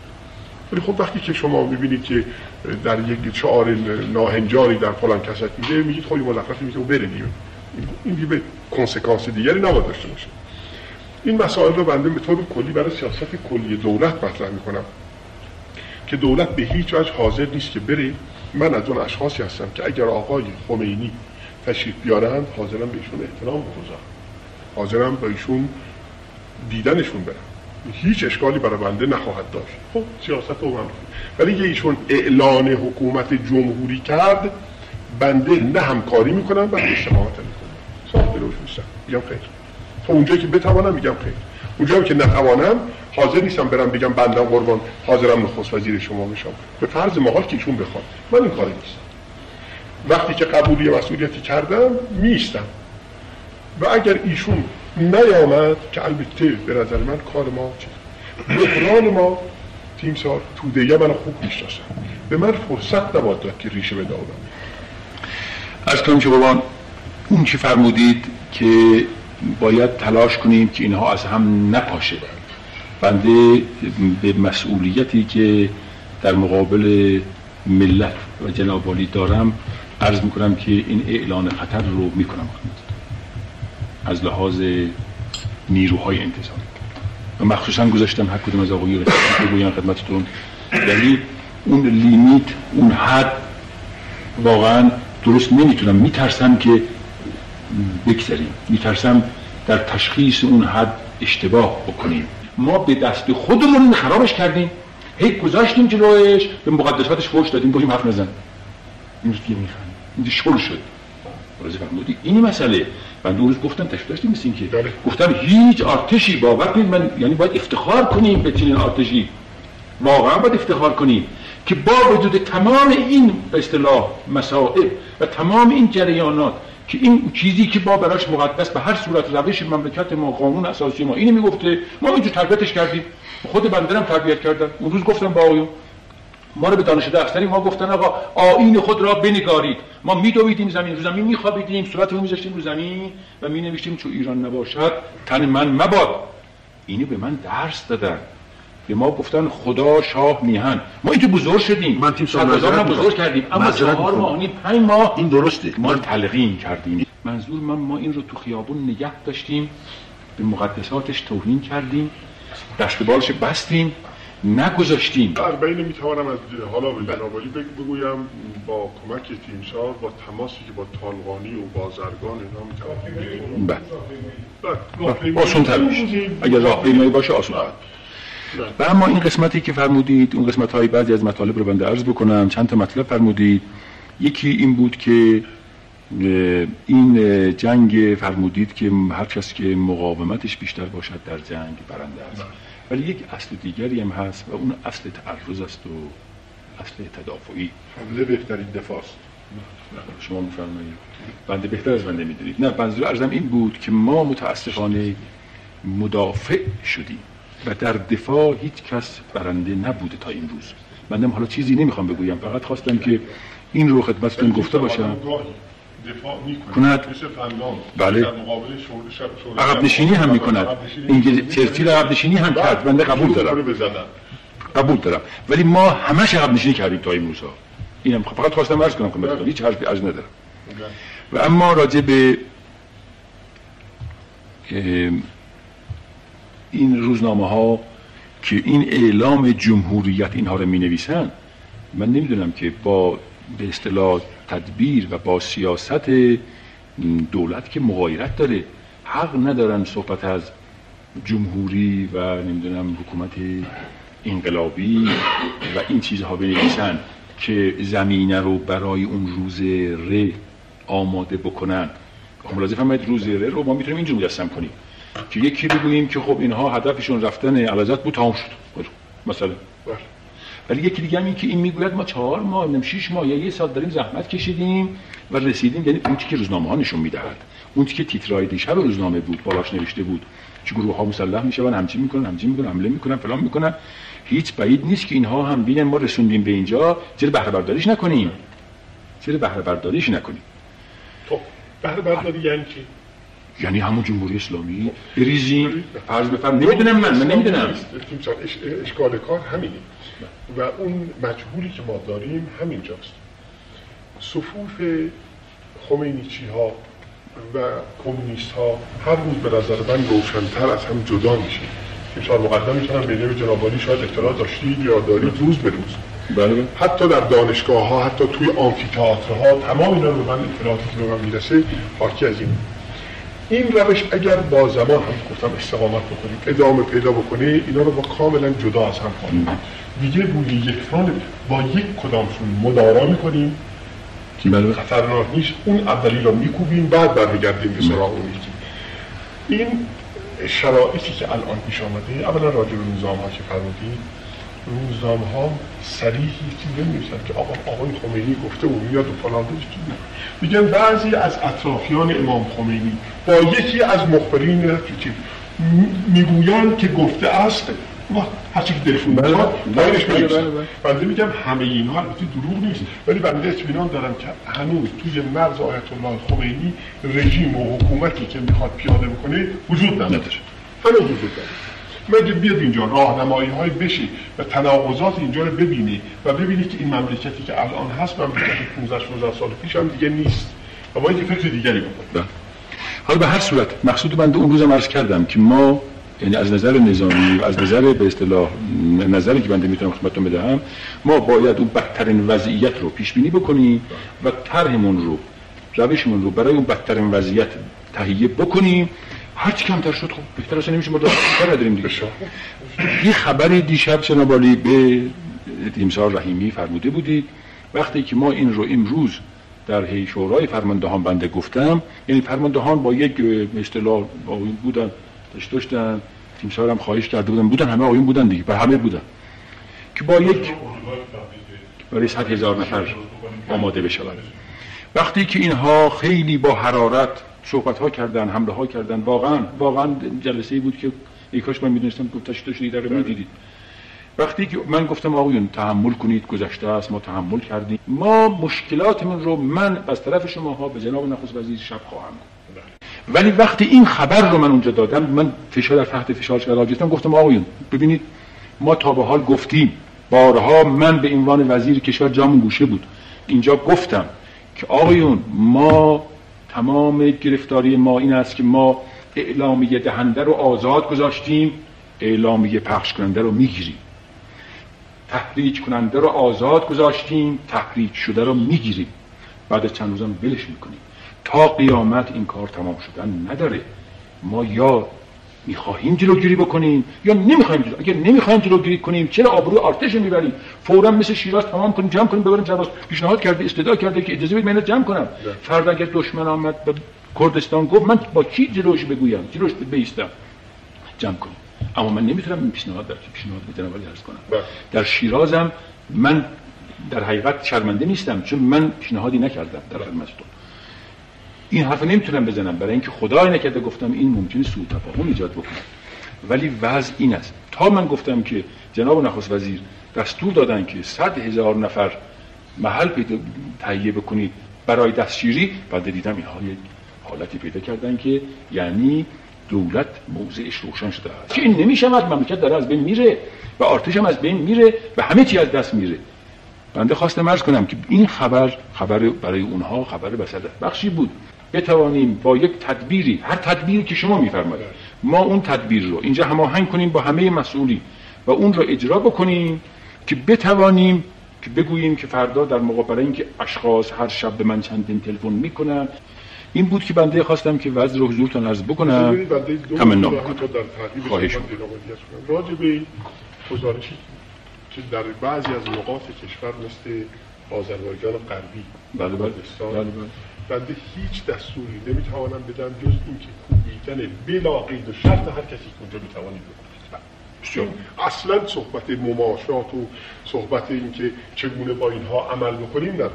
ولی خب وقتی که شما میبینید که در یک شعار ناهنجاری در فلان کسات میگه، میگید خب مزخرفی میگه و بره دیگه، این دیگه کنسکانس دیگری نباید داشته باشه. این مسائل رو بنده به طور کلی برای سیاست کلی دولت مطرح میکنم که دولت به هیچ وجه حاضر نیست که بره. من از اون اشخاصی هستم که اگر آقای خمینی تشریف بیارند حاضرم بهشون احترام بگذارم، حاضرم با ایشون دیدنشون برم، هیچ اشکالی برای بنده نخواهد داشت. خب سیاست رو هم، ولی یه ایشون اعلان حکومت جمهوری کرد، بنده نه همکاری میکنم و استقامت میکنم، صاف دلوش نیستم، میگم خیر. تا اونجایی که بتوانم میگم خیر، اونجایی که نتوانم حاضر نیستم برم بگم بنده قربان حاضرم نخست وزیر شما بشم، به فرض محال که ایشون بخواد. من این کاری نیستم. وقتی که قبولی مسئولیتی کردم میستم و اگر ایشون نیامد که البته به نظر من کار ما بحران ما تیمسار توده‌ای من خوب میشناسم، به من فرصت نباید داد که ریشه بدارم. از کنم که بابان اون که فرمودید که باید تلاش کنیم که اینها از هم نپاشه، بنده به مسئولیتی که در مقابل ملت و جناب عالی دارم عرض میکنم که این اعلان خطر رو میکنم از لحاظ نیروهای انتظامی و مخصوصا گذاشتم هر کدوم از آقایی رسیدن بگویم خدمتتون، یعنی اون لیمیت، اون حد واقعا درست نمیتونم، میترسم که بگذاریم، میترسم در تشخیص اون حد اشتباه بکنیم. ما به دست خودمون خرابش کردیم، هی گذاشتیم جلوش، به مقدساتش فوش دادیم، گفتیم حرف نزن، این روز دیگه میخوام این شغل شد. راضی فرمودی این مسئله من دو روز گفتم تشریف داشتیم مثل این که گفتم هیچ ارتشی باور کنید، من یعنی باید افتخار کنیم به چنین ارتشی، واقعا باید افتخار کنیم که با وجود تمام این به اصطلاح مسائل و تمام این جریانات که این چیزی که با براش مقدس به هر صورت روش مملکت ما، قانون اساسی ما اینو میگفته، ما اینجور تربیتش کردیم، خود بنده هم تربیت کردم. اون روز گفتم با آقایون ما رو به دانشده افسری ما گفتن آقا آیین خود را بنگارید، ما میدویدیم زمین، رو زمین میخوابیدیم، صورتمون میذاشتیم رو زمین و مینوشتیم چون ایران نباشد تن من مباد. اینو به من درس دادن، به ما گفتن خدا شاه میهن، ما اینجا بزرگ شدیم، من تیم سالمزارم بزرگ کردیم، اما 4 ماه 5 ماه این درسته ما تلقین کردیم. منظور من ما این رو تو خیابون نگه داشتیم، به مقدساتش توهین کردیم، دست بالش بستیم، نگذاشتیم. در بین میتوانم از حالا به جناب عالی بگویم با کمک تیمسار، با تماسی که با طالقانی و بازرگان اینا میتوانیم آسان‌تر میشه، اگر راهپیمایی باشه آسان‌تر. و اما این قسمتی که فرمودید، اون قسمت های بعضی از مطالب رو بنده عرض بکنم. چند تا مطلب فرمودید. یکی این بود که این جنگ فرمودید که هر کس که مقاومتش بیشتر باشد در جنگ برنده است، ولی یک اصل دیگری هم هست و اون اصل تعرض است و اصل تدافعی. حمله بهترین دفاع است. شما میفرمایید، بنده بهتر از بنده میدونید. نه، منظور عرضم این بود که ما متاسفانه مدافع شدیم و در دفاع هیچ کس برنده نبوده تا این روز. من حالا چیزی نمیخوام بگویم، فقط خواستم که این رو خدمتتون گفته باشم. دفاع کند مثل فنلاند بله در مقابل عقب نشینی هم میکند. چرچیل عقب نشینی هم کرد، بنده قبول دارم ولی ما همش عقب نشینی کردیم تا این روزها. اینم فقط خواستم عرض کنم که هیچ حرفی از ندارم. و اما راجع به این روزنامه ها که این اعلام جمهوریت اینها رو می نویسن، من نمیدونم که با به اصطلاح تدبیر و با سیاست دولت که مغایرت داره، حق ندارن صحبت از جمهوری و نمیدونم حکومت انقلابی و این چیزها بنویسن که زمینه رو برای اون روز ره آماده بکنن. ملاحظه فرمایید روز ره رو ما میتونیم اینجور مجسم کنیم که یکی بگوییم که خب اینها هدفشون رفتن علازت بود، تمام شد مثلا. ولی یکی دیگه هم این که این میگوید ما 4 ماه 6 ماه یا 1 سال داریم زحمت کشیدیم و رسیدیم. یعنی اون چیزی که روزنامه ها نشون میدهد، اون چیزی که تیترای دیشب روزنامه بود بالاش نوشته بود که گروه ها مسلح میشن، همچین میکنن حمله میکنن فلان میکنن، هیچ بعید نیست که اینها هم ببینن ما رسوندیم به اینجا، چرا بهره برداریش نکنیم؟ خب بهره برداری یعنی چی؟ یعنی همون جمهوری اسلامی بریزیم فرض بفرم. نمیدونم من نمیدونم. اشکال کار همینه و اون مجهولی که ما داریم همینجاست. صفوف خمینیچی ها و کمونیست ها هر روز به نظر من روشن‌تر از هم جدا میشه. امسال مقدم میتونم بینه به جناب عالی شاید اطلاع داشتید یا دارید روز به روز. بله. حتی در دانشگاه ها، حتی توی آمفی‌تئاترها، تمام اینا رو من اطلاعاتی که به من میرسه حاکی از این روش اگر با زمان هم گفتم استقامت بکنیم، ادامه پیدا بکنه، اینا رو با کاملا جدا از هم خواهیم. دیگه روی یک فرم با یک کدامشون مدارا میکنیم بله. خطرناک نیست، اون اولی رو میکوبیم بعد برمیگردیم به سراغ اون یکی. این شرایطی که الان پیش آمده، اولا راجع به روزنامه‌ها که فرمودید، روزنامه‌ها صریح چیزی نمی‌نویسن که آقای خمینی گفته و میاد و فلان چیزی. میگن بعضی از اطرافیان امام خمینی با یکی از مخبرین میگویند که گفته است و هر چی که دلشون میخواد باید بنویسن. بنده میگم همه اینها البته دروغ نیست، ولی بنده اطمینان دارم که هنوز توی مرز آیت الله خمینی رژیم و حکومتی که میخواد پیاده بکنه وجود نداره. هنوز وجود داره. مگه بیاد اینجا راهنمایی های بشه و تناقضات اینجا رو ببینی و ببینی که این مملکتی که الان هست مملکت 15-16 سال پیش هم دیگه نیست و باید فکر دیگری بکنیم. حالا به هر صورت مقصود بنده اون روزم عرض کردم که ما یعنی از نظر نظامی و از نظر به اصطلاح نظری که بنده میتونم خدمتتون بدهم، ما باید اون بدترین وضعیت رو پیش بینی بکنیم و طرحمون رو روشمون رو برای اون بدترین وضعیت تهیه بکنیم. هر چی کمتر شد خب بهتر است، نمیشه ما داشتن نداریم دیگه. یه خبری دیشب جناب عالی به تیمسار رحیمی فرموده بودید وقتی که ما این رو امروز در هیئت شورای فرماندهان بنده گفتم، یعنی فرماندهان با یک اصطلاح آقایون بودن داشتن، تیمسار هم خواهش کرده بودن همه آقایون بودن دیگه، بر همه بودن که با یک برای 100,000 نفر آماده بشوند. وقتی که اینها خیلی با حرارت صحبت ها کردن، حمله ها کردن، واقعا جلسه‌ای بود که ای کاش من میدونستم گفتش تو شدید رو میدیدید. وقتی که من گفتم آقایون تحمل کنید، گذشته است، ما تحمل کردیم، ما مشکلاتمون رو من از طرف شماها به جناب نخست وزیر شب خواهم گفت. ولی وقتی این خبر رو من اونجا دادم، من فشار تحت فشار قرار گرفتم، گفتم آقایون ببینید ما تا به حال گفتیم، بارها من به عنوان وزیر کشور جامون گوشه بود اینجا گفتم که آقایون ما تمام گرفتاری ما این است که ما اعلامیه دهنده رو آزاد گذاشتیم، اعلامیه پخش کننده رو میگیریم. تحریک کننده رو آزاد گذاشتیم، تحریک شده رو میگیریم. بعد از چند روزم ولش میکنیم. تا قیامت این کار تمام شدن نداره. ما یا میخواهیم جلوگیری بکنیم یا نمیخوایم اگر نمیخوایم جلوگیری کنیم چرا آبروی ارتش میبریم؟ فورا مثل شیراز تمام کنیم، جمع کنیم، ببریم شهباز پیشنهاد کرده، استدعا کرده که اجازه بدید من جمع کنم. فردا اگر دشمن آمد به کردستان گفت من با کی جلوش بگویم، جلوش بایستم، جمع کنیم. اما من نمیتونم این پیشنهاد به جناب عالی عرض کنم. در شیرازم من در حقیقت شرمنده نیستم چون من پیشنهادی نکردم در خدمتتون. این حرف نمیتونم بزنم برای اینکه خدای نکرده گفتم این ممکنه سوء تفاهم ایجاد بکنه. ولی وضع این است تا من گفتم که جناب نخست وزیر دستور دادن که 100,000 نفر محل تهیه بکنید برای دستشیری، بعد دیدم اینها یک حالتی پیدا کردن که یعنی دولت موضعش روشن شده است که این نمیشود، مملکت داره از بین میره و ارتش هم از بین میره و همه چی از دست میره. بنده خواستم عرض کنم که این خبر برای اونها خبر بسنده بخشی بود. بتوانیم با یک تدبیری، هر تدبیری که شما میفرمایید، ما اون تدبیر رو اینجا هماهنگ کنیم با همه مسئولین و اون رو اجرا بکنیم که بتوانیم که بگوییم که فردا در مقابل اینکه اشخاص هر شب به من چندین تلفن میکنن، این بود که بنده خواستم که وضع رو حضورتون عرض بکنم. تمنا میکنم. خواهش میکنم. راجع به گزارشی که در بعضی از نقاط کشور مثل آذربایجان غربی، کردستان، بنده هیچ دستوری نمیتوانم بدم جز اینکه کوبیدن بلا قید و شرط هر کسی که اونجا بتوانید بکنید. اصلا صحبت مماشات و صحبت این که چگونه با اینها عمل بکنیم نداریم.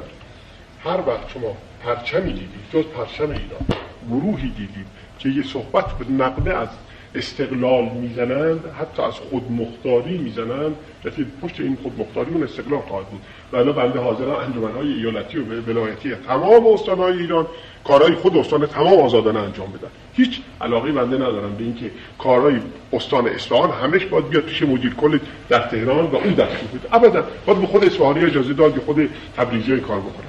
هر وقت شما پرچمی دیدید، جز پرچم ایران گروهی دیدید که یه صحبت به نقد از استقلال میزنند، حتی از خودمختاری میزنند، که پشت این خودمختاری اون استقلال خواهد بود. ولی بنده حاضرم انجمن‌های ایالتی و ولایتی تمام استان‌های ایران کارهای خود استان تمام آزادانه انجام بدن. هیچ علاقه بنده ندارم به اینکه کارهای استان اصفهان همش باید بیاد پیش مدیر کل در تهران و اون دستور بده. ابدا باید به خود اصفهانی اجازه داد که خود تبریزی کار بکنه.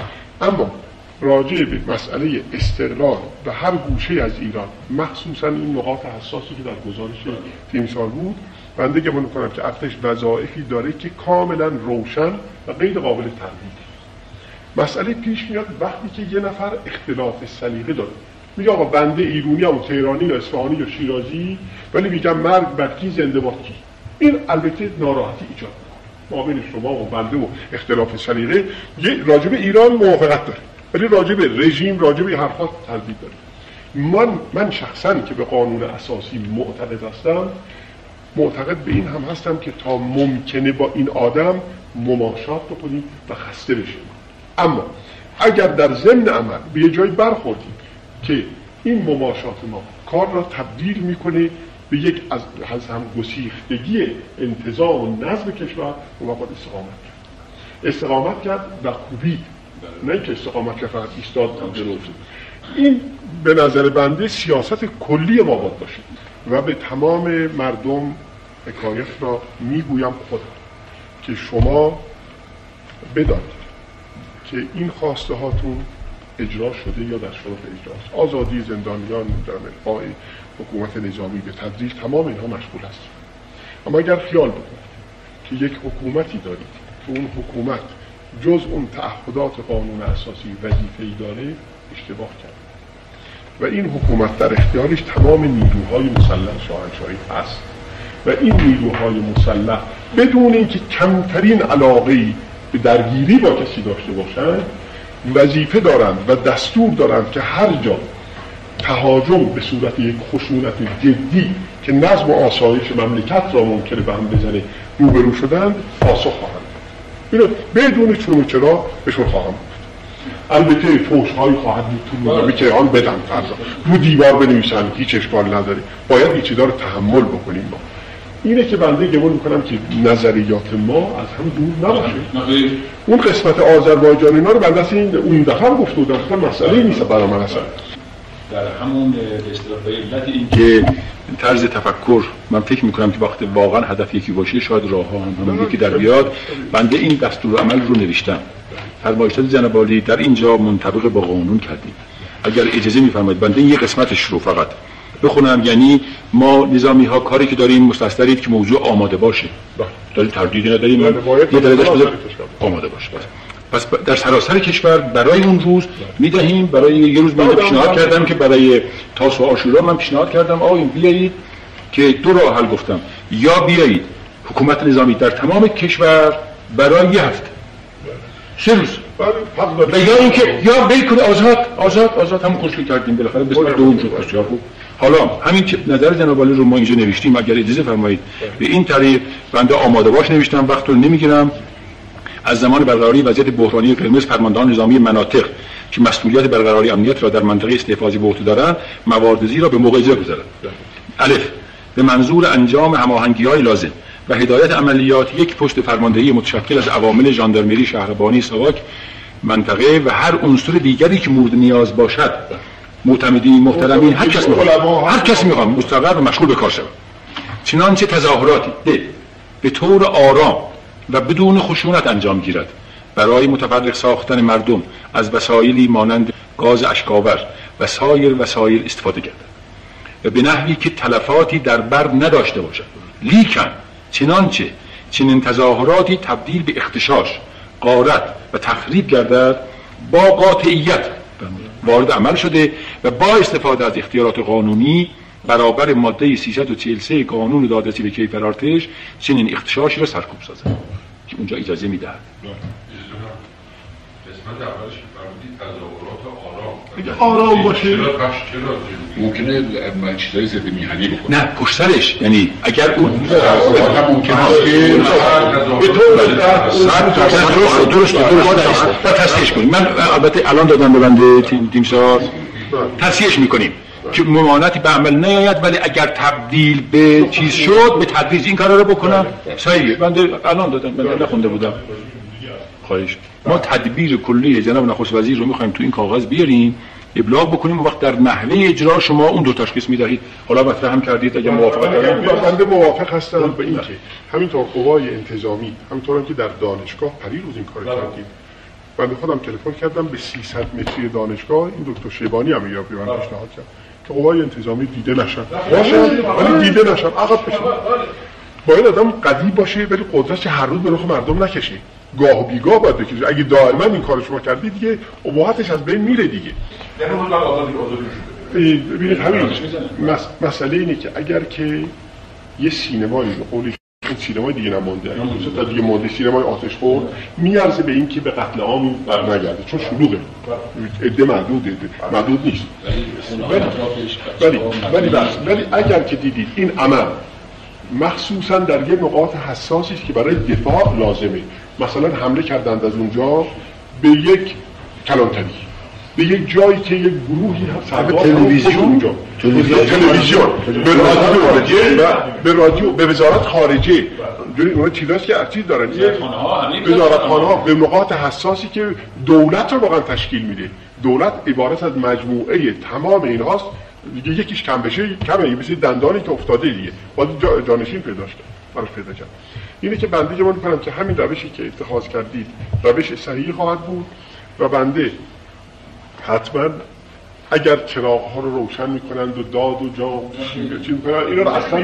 اما راجع به مسئله استقلال و هر گوشه از ایران، مخصوصا این نقاط حساسی که در گزارش تیمسار بود، بنده گمان می‌کنم که ارتش وظایفی داره که کاملا روشن و غیر قابل تردید. مسئله پیش میاد وقتی که یه نفر اختلاف سلیقه داره، میگه آقا بنده ایرانی ام، تهرانی یا اصفهانی یا شیرازی، ولی میگم مرگ بر کی زنده باد کی. این البته ناراحتی ایجاد می‌کنه. ما بین شما و بنده و اختلاف سلیقه راجع به ایران موافقت داره، ولی راجع به رژیم، راجع به حرفات تردید داره. من شخصا که به قانون اساسی معتقد هستم، معتقد به این هم هستم که تا ممکنه با این آدم مماشات بکنیم و خسته بشیم. اما اگر در ضمن عمل به یه جای برخوردیم که این مماشات ما کار را تبدیل میکنه به یک از هم گسیختگی انتظام و نظم کشور، ما باید استقامت کرد و کوبید، نه اینکه استقامت کرد فقط ایستاد جلو. این به نظر بنده سیاست کلی ما باید باشه و به تمام مردم حکایت را میگویم خودم که شما بدانید که این خواسته هاتون اجرا شده یا در شرف اجراست. آزادی زندانیان، در القای حکومت نظامی به تدریج، تمام اینها مشغول است. اما اگر خیال بکنید که یک حکومتی دارید که اون حکومت جز اون تعهدات قانون اساسی وظیفه‌ای داره، اشتباه کرد. و این حکومت در اختیارش تمام نیروهای مسلح شاهنشاهی هست و این نیروهای مسلح بدون اینکه کمترین علاقه‌ای به درگیری با کسی داشته باشند، وظیفه دارند و دستور دارند که هر جا تهاجم به صورت یک خشونت جدی که نظم و آسایش مملکت را ممکنه به هم بزنه روبرو شدند، پاسخ خواهند. اینو بدون چون چرا بهشون خواهم بود. البته فوش‌هایی خواهد بود که آن بدن فردا رو دیوار بنویسن، هیچ اشکال نداره. باید این چیزا رو تحمل بکنیم. ما اینه که بنده گمان میکنم که نظریات ما از هم دور نباشه. اون قسمت آذربایجان اینا رو بنده این اون دفعه گفته بودم، مسئله نیست برای من اصلا. در همون به علت این که طرز تفکر، من فکر میکنم که وقتی واقعا هدف یکی باشه شاید راه ها هم یکی در بیاد. بنده این دستور عمل رو نوشتم، فرمایشات جناب عالی در اینجا منطبق با قانون کردیم. اگر اجازه میفرمایید بنده این یه قسمتش رو فقط بخونم. یعنی ما نظامی ها کاری که داریم مستحضرید که موضوع آماده باشه، داریم تردیدی نداریم، یه دلیلش آماده باشه. پس در سراسر کشور برای اون روز میدهیم. برای یه روز من پیشنهاد کردم که برای تاسوعا و عاشورا من پیشنهاد کردم آقا بیایید که دو راه حل گفتم، یا بیایید حکومت نظامی در تمام کشور برای یه هفته 3 روز، و یا اینکه یا بکنه آزاد همون کشتی کردیم بالاخره قسمت دوم شد. بسیار خوب. حالا همین که نظر جناب عالی رو ما اینجا نوشتیم، اگر اجازه فرمایید به این طریق بنده آماده باش نوشتم، وقت رو نمیگیرم. از زمان برقراری وضعیت بحرانی قرمز فرماندهان نظامی مناطق که مسئولیت برقراری امنیت را در منطقه استحفاظی به عهده دارند، موارد زیر را به موقع اجرا گذارند. الف، به منظور انجام هماهنگی‌های لازم و هدایت عملیات یک پست فرماندهی متشکل از عوامل ژاندارمری، شهربانی، ساواک منطقه و هر عنصر دیگری که مورد نیاز باشد، معتمدین، محترمین، هر کس میخواد مستقر و مشغول به کار شود. چنانچه تظاهراتی به طور آرام و بدون خشونت انجام گیرد برای متفرق ساختن مردم از وسایلی مانند گاز اشک‌آور و سایر وسایل استفاده گردد و به نحوی که تلفاتی در بر نداشته باشد. لیکن چنانچه چنین تظاهراتی تبدیل به اغتشاش، غارت و تخریب گردد، با قاطعیت وارد عمل شده و با استفاده از اختیارات قانونی برابر ماده 343 قانون دادرسی به کیفر ارتش چنین اغتشاشی را سرکوب سازد که اونجا اجازه میدهد. قسمت اولش فرمودید تظاهرات آرام باشه. ممکنه چیزای ضد میهنی بکنه. نه پشت سرش، یعنی اگر اون ممکنه که به طور درست تصحیحش کنیم. من البته الان دادم به بنده تیمسار تصحیحش میکنیم که ممانعتی به عمل نیاید، ولی اگر تبدیل به چیز شد به تدریج این کارا رو بکنم. صحیح، بنده الان دادم، بنده نخونده بودم. خواهش ما تدبیر کلی جناب نخست وزیر رو میخوایم تو این کاغذ بیاریم، ابلاغ بکنیم و وقت در نحوه اجرا شما اون دو تشخیص میدهید. حالا مطرح هم کردید اگه موافقت دارید. بنده موافق هستم به این که همینطور قوای انتظامی، همینطور هم که در دانشگاه پریروز این کار کردید. بنده خودم تلفن کردم به 300 متری دانشگاه، این دکتر شیبانی هم یا پیشنهاد کرد که قوای انتظامی دیده نشن. ولی دیده نشن، عقب بشن. باید آدم قوی باشه ولی قدرتش هر روز به رخ مردم نکشه. گاه و بیگاه باید بکشه. اگه دائما این کارو شما کردید دیگه اباحتش از بین میره دیگه. ببینید همین مسئله اینه که اگر که یه سینمایی به قول این سینمای دیگه نمونده، تا دیگه مونده سینمای آتش خورد، میارزه به این که به قتل عام برنگرده، چون شلوغه، عده محدود نیست. ولی اگر که دیدید این عمل مخصوصا در یه نقاط حساسی است که برای دفاع لازمه، مثلا حمله کردند از اونجا به یک کلانتری، به یک جایی که یک گروهی تلویزیون به رادیو به وزارت خارجه، اون چیزاست که ارچیز دارن، وزارتخانه‌ها به نقاط حساسی که دولت رو واقعا تشکیل میده. دولت عبارت از مجموعه تمام اینهاست، دیگه یکیش کم بشه کمه، مثل دندانی که افتاده دیگه باید جانشین پیدا شه، براش پیدا کرد. اینه که بنده گمان می‌کنم که همین روشی که اتخاذ کردید روش صحیح خواهد بود و بنده حتما اگر چراغ‌ها رو روشن می‌کنند و داد و جام چی می‌کنن اینا رو اصلا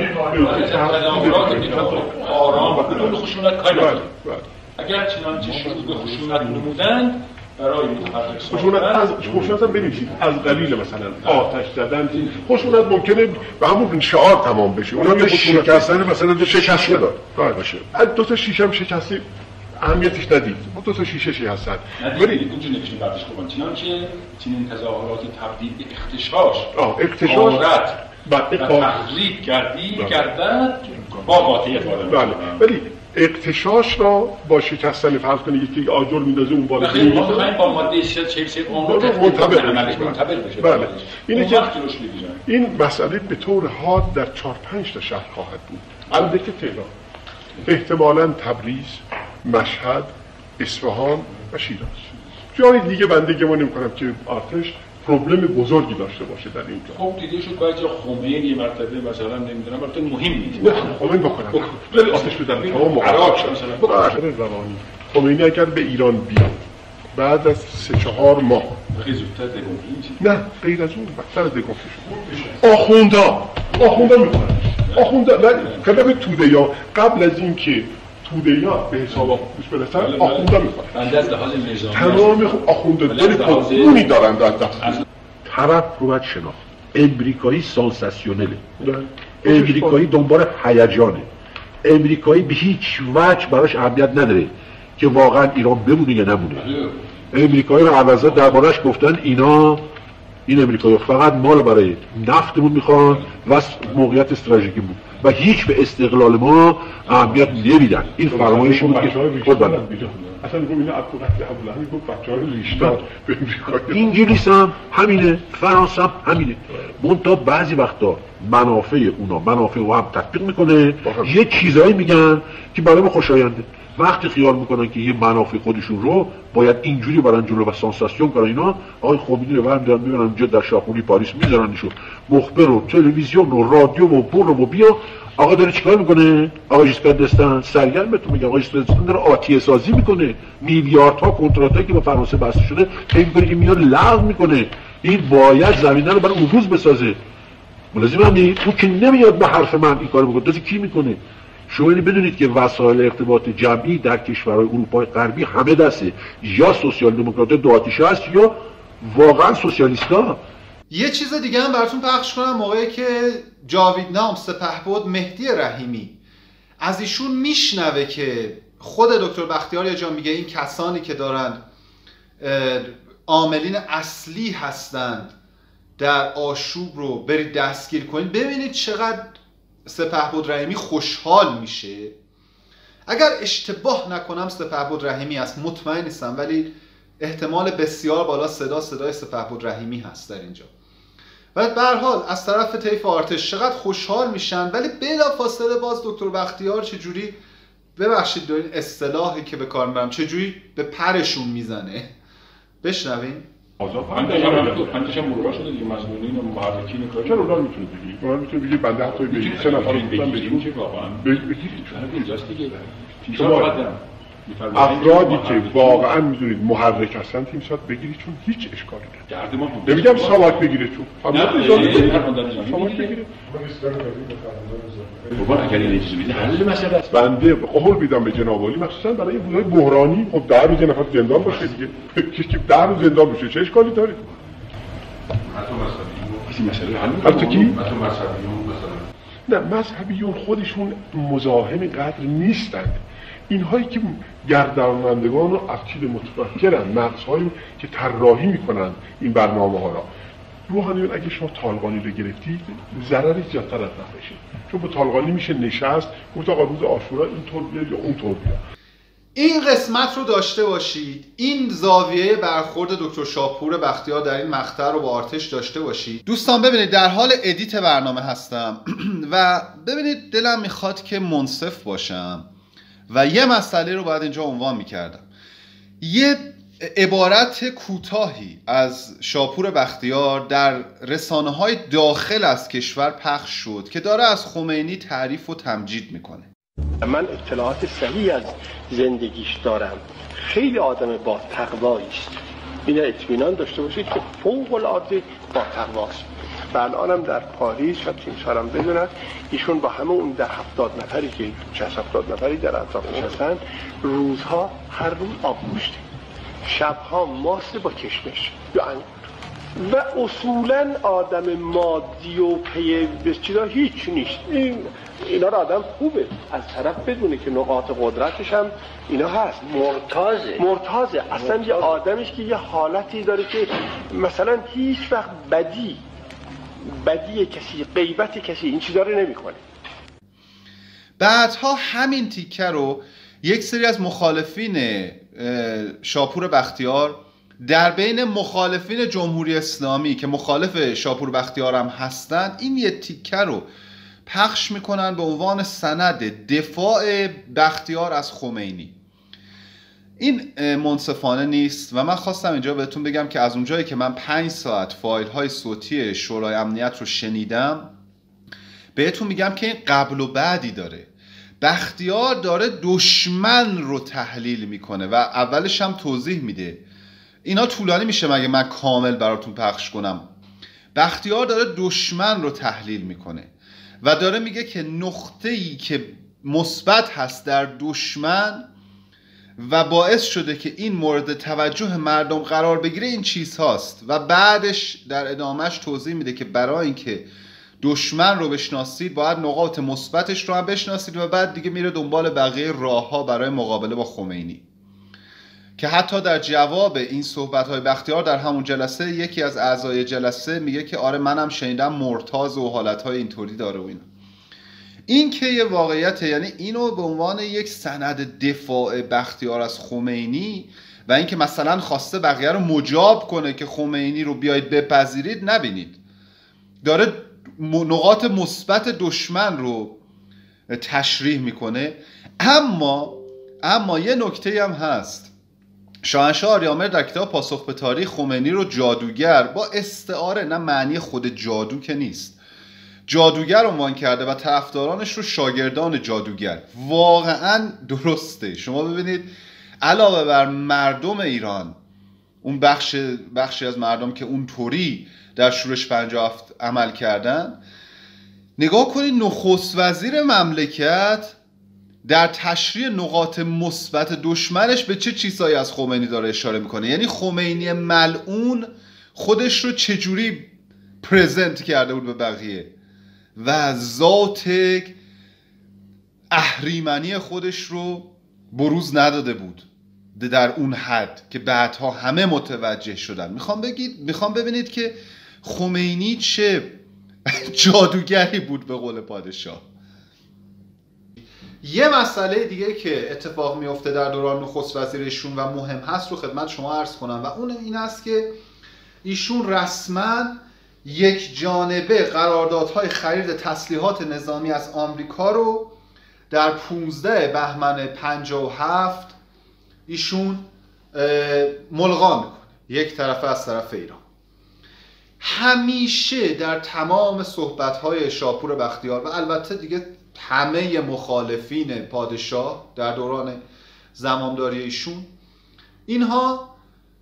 آرام و بدون خشونت کاری نداره. اگر چنانچه شروع به خشونت نمودند برای خشونت هم بنویسید از قبیل مثلا آتش زدن. خشونت ممکنه به همون شعار تمام بشه، اون هم شکستن مثلا دو شکسته داد باشه، دو تا شیشه هم شکسته اهمیتش ندید، دو تا شیشه هستن. ولی اینجوری نمیشه بعدش خوبن چنانچه چنین تظاهرات تبدیل به اغتشاش و تخریب گردد با قاطعیت وارد. بله، ولی اغتشاش را با شکستن فرض کنید که آجر میندازه اون بالا خیلی با ماده 43 قانون منطبق بشه. بله، اینه که این مسئله به طور حاد در 4-5 تا شهر خواهد بود، البته تهران، احتمالاً تبریز، مشهد، اصفهان و شیراز. جای دیگه بنده گمان نمی‌کنم که ارتش پروبلم بزرگی داشته باشه در اینجا. خب دیده شد باید جا خمینی یه مرتبه مثلا نمیدونم البته مهم نیست. نه خمینی بکنم. ولی آتش بدن تمام عراق مثلا روانی. خمینی اگر به ایران بیاد بعد از 3-4 ماه خیلی زودتر دگمفته نه غیر از اون بدتر دگمفته شد. آخوندا میکنن. آخوندا کلا به توده‌یا قبل از این که توده‌یا به حساب گوش برسن آخوندا میکنن. بنده از لحاظ نظامی تمام آخوندا دل قانونی دارن در دست. طرف رو باید شناخت. امریکایی سانساسیونله، امریکایی دنبال هیجانه، امریکایی به هیچ وجه براش اهمیت نداره که واقعا ایران بمونه یا نمونه. امریکایی رو عوضا دربارش گفتن این امریکایی فقط مال برای نفتمون میخوان و موقعیت استراتژیکی بود. و هیچ به استقلال ما اهمیت نمیدن. این فرمایش بود که خود بندم اصلا میگم اینا از قدرت ابوالهب میگم بچه‌ها رو ریشتاد به امریکا. انگلیس هم همینه، فرانسه هم همینه. منتها بعضی وقتا منافع اونا منافع رو هم تطبیق میکنه، یه چیزایی میگن که برای ما خوشاینده. وقتی خیال میکنن که یه منافع خودشون رو باید اینجوری برن جلو و سانساسیون کنن، اینا آقای خمینی رو برمی‌دارن میبرن اونجا در شاخونی پاریس میذارنشو، مخبر و تلویزیون و رادیو و برو و بیا. آقا داره چیکار میکنه؟ آقا ژیسکار دستان سرگرم بهتون میگم، آقا ژیسکار دستان داره آتیه سازی میکنه، میلیاردها کنتراتایی که با فرانسه بسته شده فکر میکنه که میاد لغو میکنه. این باید زمینه رو برای امروز بسازه. ملازم همین اون که نمیاد به حرف من این کارو بکنه، کی میکنه؟ شما اینو بدونید که وسایل ارتباط جمعی در کشورهای اروپای غربی همه دسته، یا سوسیال دموکرات دو آتیشه هست یا واقعا سوسیالیستا. یه چیز دیگه هم براتون پخش کنم. موقعی که جاویدنام سپهبد مهدی رحیمی از ایشون میشنوه که خود دکتر بختیار یه جا میگه این کسانی که دارن عاملین اصلی هستند در آشوب رو برید دستگیر کنید، ببینید چقدر سپهبد رحیمی خوشحال میشه. اگر اشتباه نکنم سپهبد رحیمی است، مطمئن نیستم، ولی احتمال بسیار بالا صدای سپهبد رحیمی هست در اینجا. و به هر حال از طرف طیف ارتش چقدر خوشحال میشن، ولی بلافاصله باز دکتر بختیار چجوری، ببخشید این اصطلاحی که به کار میبرم، چجوری به پرشون میزنه. بشنویم. پنجش هم مرور شده دیگه، مظنونین و محرکین کار. چرا اونا میتونه بگی؟ اونا میتونه بگی بنده حتی بگی سه نفر گفتم بهشون که واقعا بگیرید. اینجاست دیگه. شما افرادی که واقعا میدونید محرک هستن تیم سات بگیرید، چون هیچ اشکالی نداره. نمیگم ساواک بگیره، چون ساواک بگیره. بابا اگر این چیزی میده حل مسئله است. بنده قول میدم به جناب عالی، مخصوصا برای بودای بحرانی، خب 10 روز نفر زندان باشه دیگه. که 10 روز زندان باشه چه اشکالی داره؟ این مسئله حل البته کی؟ نه مذهبیون خودشون مزاحم قدر نیستند. اینهایی که گردانندگان و افکار متفکرن، مغزهایی که طراحی میکنن این برنامه ها را. روحانیون اگه شما طالقانی رو گرفتید ضرری زیادتر از نفعشه، چون با طالقانی میشه نشست گفت آقا روز عاشورا اینطور بیا یا اونطور بیا. این قسمت رو داشته باشید، این زاویه برخورد دکتر شاپور بختیار در این مقطع رو با ارتش داشته باشید. دوستان ببینید در حال ادیت برنامه هستم و ببینید دلم میخواد که منصف باشم و یه مسئله رو باید اینجا عنوان میکردم. یه عبارت کوتاهی از شاپور بختیار در رسانه‌های داخل از کشور پخش شد که داره از خمینی تعریف و تمجید میکنه. من اطلاعات صحیح از زندگیش دارم، خیلی آدم با تقوایی است. این اطمینان داشته باشید که فوق العاده با تقواست. و الانم در پاریس و تیمسارم بدونن ایشون با همه اون در 70 نفری که 60-70 نفری در اطرافش هستن، روزها هر روز آب گوشته، شبها ماست با کشمش یا انگور و اصولا آدم مادی و پی به چیزا هیچ نیست. اینا رو آدم خوبه از طرف بدونه که نقاط قدرتش هم اینا هست. مرتازه اصلا یه آدمش که یه حالتی داره که مثلا هیچ وقت بدی کسی، غیبت کسی، این چیزا رو نمی‌کنه. بعدها همین تیکه رو یک سری از مخالفین شاپور بختیار در بین مخالفین جمهوری اسلامی که مخالف شاپور بختیار هم هستن، این یه تیکه رو پخش میکنن به عنوان سند دفاع بختیار از خمینی. این منصفانه نیست و من خواستم اینجا بهتون بگم که از اونجایی که من 5 ساعت فایل های صوتی شورای امنیت رو شنیدم، بهتون میگم که این قبل و بعدی داره. بختیار داره دشمن رو تحلیل میکنه و اولش هم توضیح میده. اینا طولانی میشه مگه من کامل براتون پخش کنم. بختیار داره دشمن رو تحلیل میکنه و داره میگه که نقطه‌ای که مثبت هست در دشمن و باعث شده که این مورد توجه مردم قرار بگیره این چیز هاست و بعدش در ادامهش توضیح میده که برای اینکه دشمن رو بشناسید باید نقاط مثبتش رو هم بشناسید و بعد دیگه میره دنبال بقیه راه ها برای مقابله با خمینی. که حتی در جواب این صحبت های بختیار در همون جلسه یکی از اعضای جلسه میگه که آره منم شنیدم مرتاض و حالت های اینطوری داره و اینا. این که یه واقعیته، یعنی اینو به عنوان یک سند دفاع بختیار از خمینی و اینکه مثلا خواسته بقیه رو مجاب کنه که خمینی رو بیایید بپذیرید نبینید، داره نقاط مثبت دشمن رو تشریح میکنه. اما یه نکته هم هست. شاهنشاه آریامر در کتاب پاسخ به تاریخ خمینی رو جادوگر با استعاره، نه معنی خود جادو که نیست، جادوگر عنوان کرده و طرفدارانش رو شاگردان جادوگر. واقعا درسته. شما ببینید علاوه بر مردم ایران، اون بخشی از مردم که اونطوری در شورش 57 عمل کردن، نگاه کنید نخست وزیر مملکت در تشریح نقاط مثبت دشمنش به چه چیزهایی از خمینی داره اشاره میکنه. یعنی خمینی ملعون خودش رو چجوری پرزنت کرده بود به بقیه و ذات اهریمنی خودش رو بروز نداده بود در اون حد که بعدها همه متوجه شدن. میخوام ببینید که خمینی چه جادوگری بود به قول پادشاه. یه مسئله دیگه که اتفاق میفته در دوران نخست وزیرشون و مهم هست رو خدمت شما عرض کنم و اون این است که ایشون رسما یک جانبه قراردادهای خرید تسلیحات نظامی از آمریکا رو در 15 بهمن 57 ایشون ملغا میکنه، یک طرفه از طرف ایران. همیشه در تمام صحبت‌های شاپور بختیار و البته دیگه همه مخالفین پادشاه در دوران زمامداری ایشون، اینها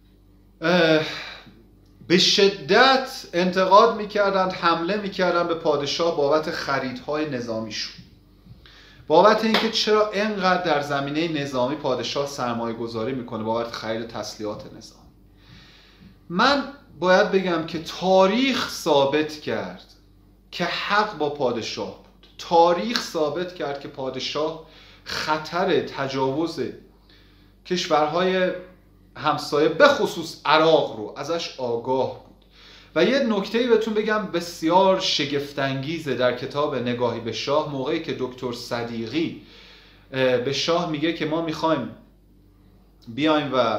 به شدت انتقاد میکردند، حمله میکردند به پادشاه بابت خریدهای نظامیشون، بابت اینکه چرا اینقدر در زمینه نظامی پادشاه سرمایه گذاری میکنه بابت خرید تسلیحات نظامی. من باید بگم که تاریخ ثابت کرد که حق با پادشاه بود. تاریخ ثابت کرد که پادشاه خطر تجاوز کشورهای همسایه به خصوص عراق رو ازش آگاه بود. و یه نکته‌ای بهتون بگم بسیار شگفت‌انگیزه در کتاب نگاهی به شاه، موقعی که دکتر صدیقی به شاه میگه که ما میخوایم بیایم و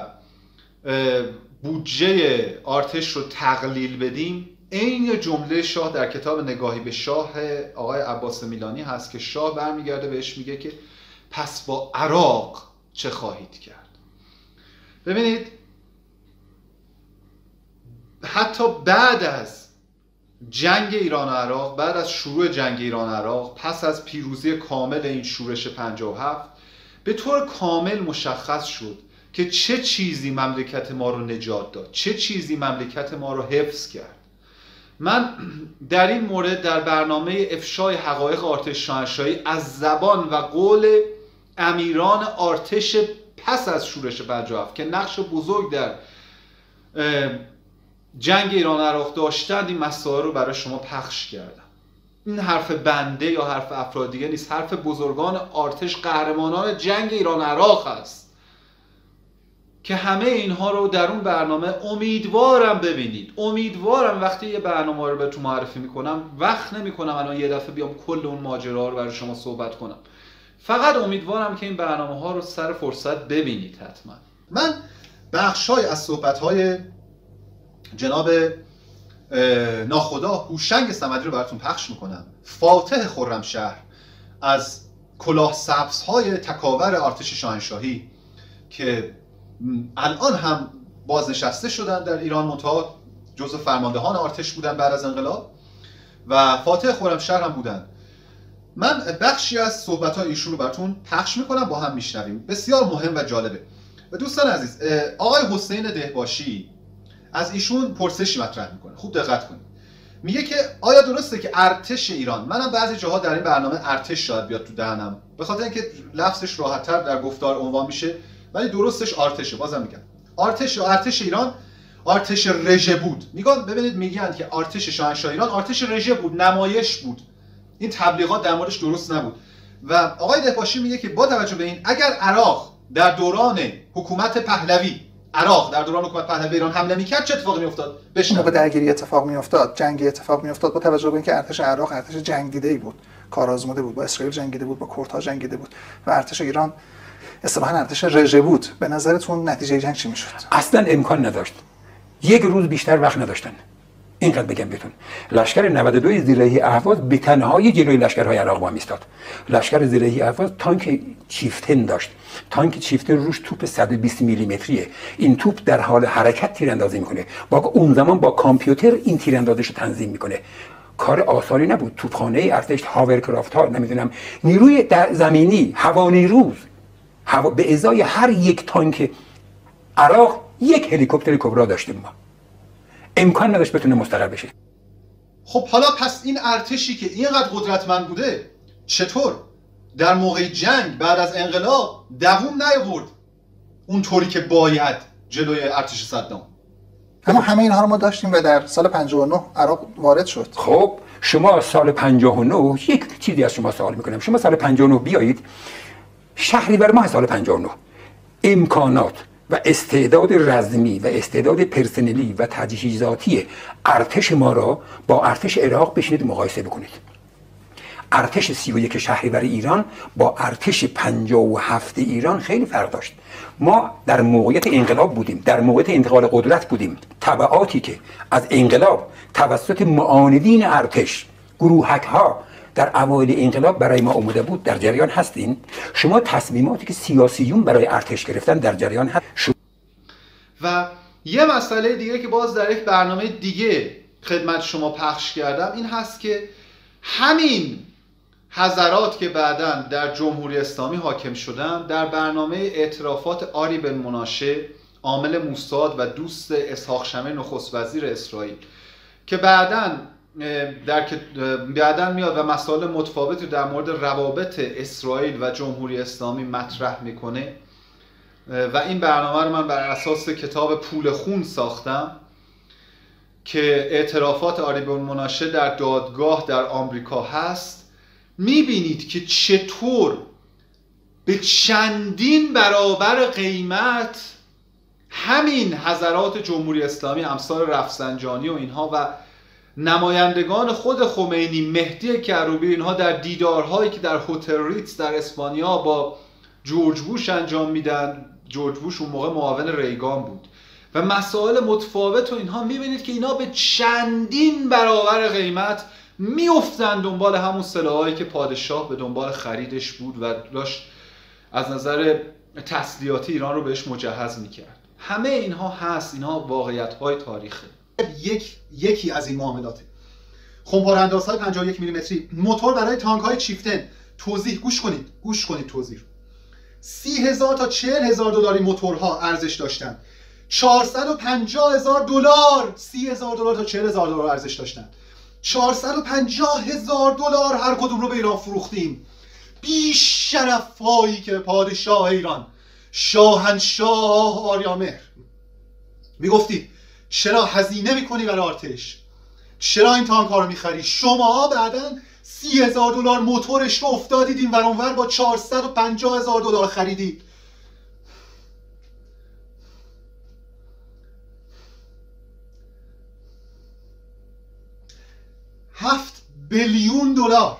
بودجه ارتش رو تقلیل بدیم، این جمله شاه در کتاب نگاهی به شاه آقای عباس میلانی هست که شاه برمیگرده بهش میگه که پس با عراق چه خواهید کرد. ببینید حتی بعد از جنگ ایران و عراق، بعد از شروع جنگ ایران و عراق، پس از پیروزی کامل این شورش 57 به طور کامل مشخص شد که چه چیزی مملکت ما رو نجات داد، چه چیزی مملکت ما رو حفظ کرد. من در این مورد در برنامه افشای حقایق ارتش شاهنشاهی از زبان و قول امیران ارتش پس از شورش 57 که نقش بزرگ در جنگ ایران و عراق داشتند این مسائل رو برای شما پخش کردم. این حرف بنده یا حرف افراد دیگه نیست، حرف بزرگان ارتش، قهرمانان جنگ ایران و عراق هست که همه اینها رو در اون برنامه امیدوارم ببینید. امیدوارم وقتی یه برنامه رو بهتون معرفی میکنم وقت نمیکنم الان یه دفعه بیام کل اون ماجرا رو برای شما صحبت کنم، فقط امیدوارم که این برنامه ها رو سر فرصت ببینید حتما. من بخشای از صحبت های جناب ناخدا هوشنگ صمدی رو براتون پخش میکنم. فاتح خرمشهر از کلاه سبزهای تکاور ارتش شاهنشاهی که الان هم بازنشسته شدن در ایران، منتها جزو فرماندهان ارتش بودن بعد از انقلاب و فاتح خرمشهر هم بودن. من بخشی از صحبت‌های ایشون رو براتون پخش میکنم، با هم میشنویم. بسیار مهم و جالبه. و دوستان عزیز، آقای حسین دهباشی از ایشون پرسشی مطرح میکنه، خوب دقت کنید. میگه که آیا درسته که ارتش ایران، منم بعضی جاها در این برنامه ارتش شاید بیاد تو دهنم به خاطر اینکه لفظش راحت‌تر در گفتار عنوان میشه، ولی درستش ارتشه. بازم میگم ارتش ایران ارتش رژه بود. نگاه ببینید، میگن که ارتش شاهنشاه ایران ارتش رژه بود، نمایش بود. این تبلیغات در موردش درست نبود. و آقای دهباشی میگه که با توجه به این، اگر عراق در دوران حکومت پهلوی عراق در دوران حکومت پهلوی ایران حمله میکرد چه اتفاقی میافتاد؟ موقع درگیری اتفاق میافتاد، جنگی اتفاق میافتاد، با توجه به اینکه ارتش عراق ارتش جنگ دیده‌ای بود، کارآزموده بود، با اسرائیل جنگیده بود، با کردها جنگیده بود و ارتش ایران اصطلاحاً ارتش رژه بود. به نظرتون نتیجه جنگ چی میشد؟ اصلا امکان نداشت. یک روز بیشتر وقت نداشتن. اینقدر بگم بهتون، لشکر 92 زیرهی اهواز به تنهایی جلوی لشکرهای عراق وام ایستاد. لشکر زیرهی اهواز تانک چیفتن داشت. تانک چیفتن روش توپ 120 میلیمتریه. این توپ در حال حرکت تیراندازی میکنه. با اون زمان با کامپیوتر این تیراندازیشو تنظیم میکنه. کار آسانی نبود. توپخانه ارتش، هاورکرافت ها، نمیدونم نیروی در زمینی، هوا نیروز، به ازای هر یک تانک عراق یک هلیکوپتر کبرا داشتیم ما. امکان نداشت بتونه مستقر بشه. خب حالا پس این ارتشی که اینقدر قدرتمند بوده چطور در موقع جنگ بعد از انقلاب دووم نیاورد اونطوری که باید جلوی ارتش صدام؟ اما همه اینها رو ما داشتیم و در سال 59 عراق وارد شد. خب شما سال 59 یک چیزی از شما سوال میکنم. شما سال 59 بیایید شهریور ماه سال 59 امکانات و استعداد رزمی و استعداد پرسنلی و تجهیزاتی ارتش ما را با ارتش عراق بشینید مقایسه بکنید. ارتش 31 شهریور ایران با ارتش 57 ایران خیلی فرق داشت. ما در موقعیت انقلاب بودیم، در موقعیت انتقال قدرت بودیم. تبعاتی که از انقلاب توسط معاندین ارتش، گروهک ها در اوایل انقلاب برای ما اومده بود در جریان هستین. شما تصمیماتی که سیاسیون برای ارتش گرفتن در جریان هست. و یه مسئله دیگه که باز در یک برنامه دیگه خدمت شما پخش کردم این هست که همین حضرات که بعداً در جمهوری اسلامی حاکم شدن در برنامه اعترافات آری بن مناشه، عامل موساد و دوست اسحاق شمع نخست وزیر اسرائیل که بعداً میاد و مسائل متفاوتی در مورد روابط اسرائیل و جمهوری اسلامی مطرح میکنه و این برنامه رو من بر اساس کتاب پول خون ساختم که اعترافات آری بن مناشه در دادگاه در آمریکا هست. میبینید که چطور به چندین برابر قیمت همین حضرات جمهوری اسلامی امثال رفسنجانی و اینها و نمایندگان خود خمینی، مهدی کروبی، اینها در دیدارهایی که در هتل ریتز در اسپانیا با جورج بوش انجام میدن، جورج بوش اون موقع معاون ریگان بود و مسائل متفاوت و اینها، میبینید که اینا به چندین برابر قیمت میافتن دنبال همون سلاحایی که پادشاه به دنبال خریدش بود و داشت از نظر تسلیحاتی ایران رو بهش مجهز میکرد. همه اینها هست، اینها واقعیت‌های تاریخه. یکی از این معاملاته. خمپاره‌اندازهای 51 میلیمتری، موتور برای تانک‌های چیفتن. توضیح گوش کنید توضیح. 30,000 تا 40,000 دلار موتورها ارزش داشتن. 450,000 دلار، 30,000 دلار تا 40,000 دلار ارزش داشتن. 450,000 دلار هر کدوم رو به ایران فروختیم. بیش شرفایی که پادشاه ایران شاهنشاه آریامهر میگفتید چرا هزینه میکنی برای ارتش؟ چرا این تانک ها رو میخری؟ شما بعداً 30,000 دلار موتورش رو افتادید این ور اونور با 450,000 دلار خریدید. $7 بیلیون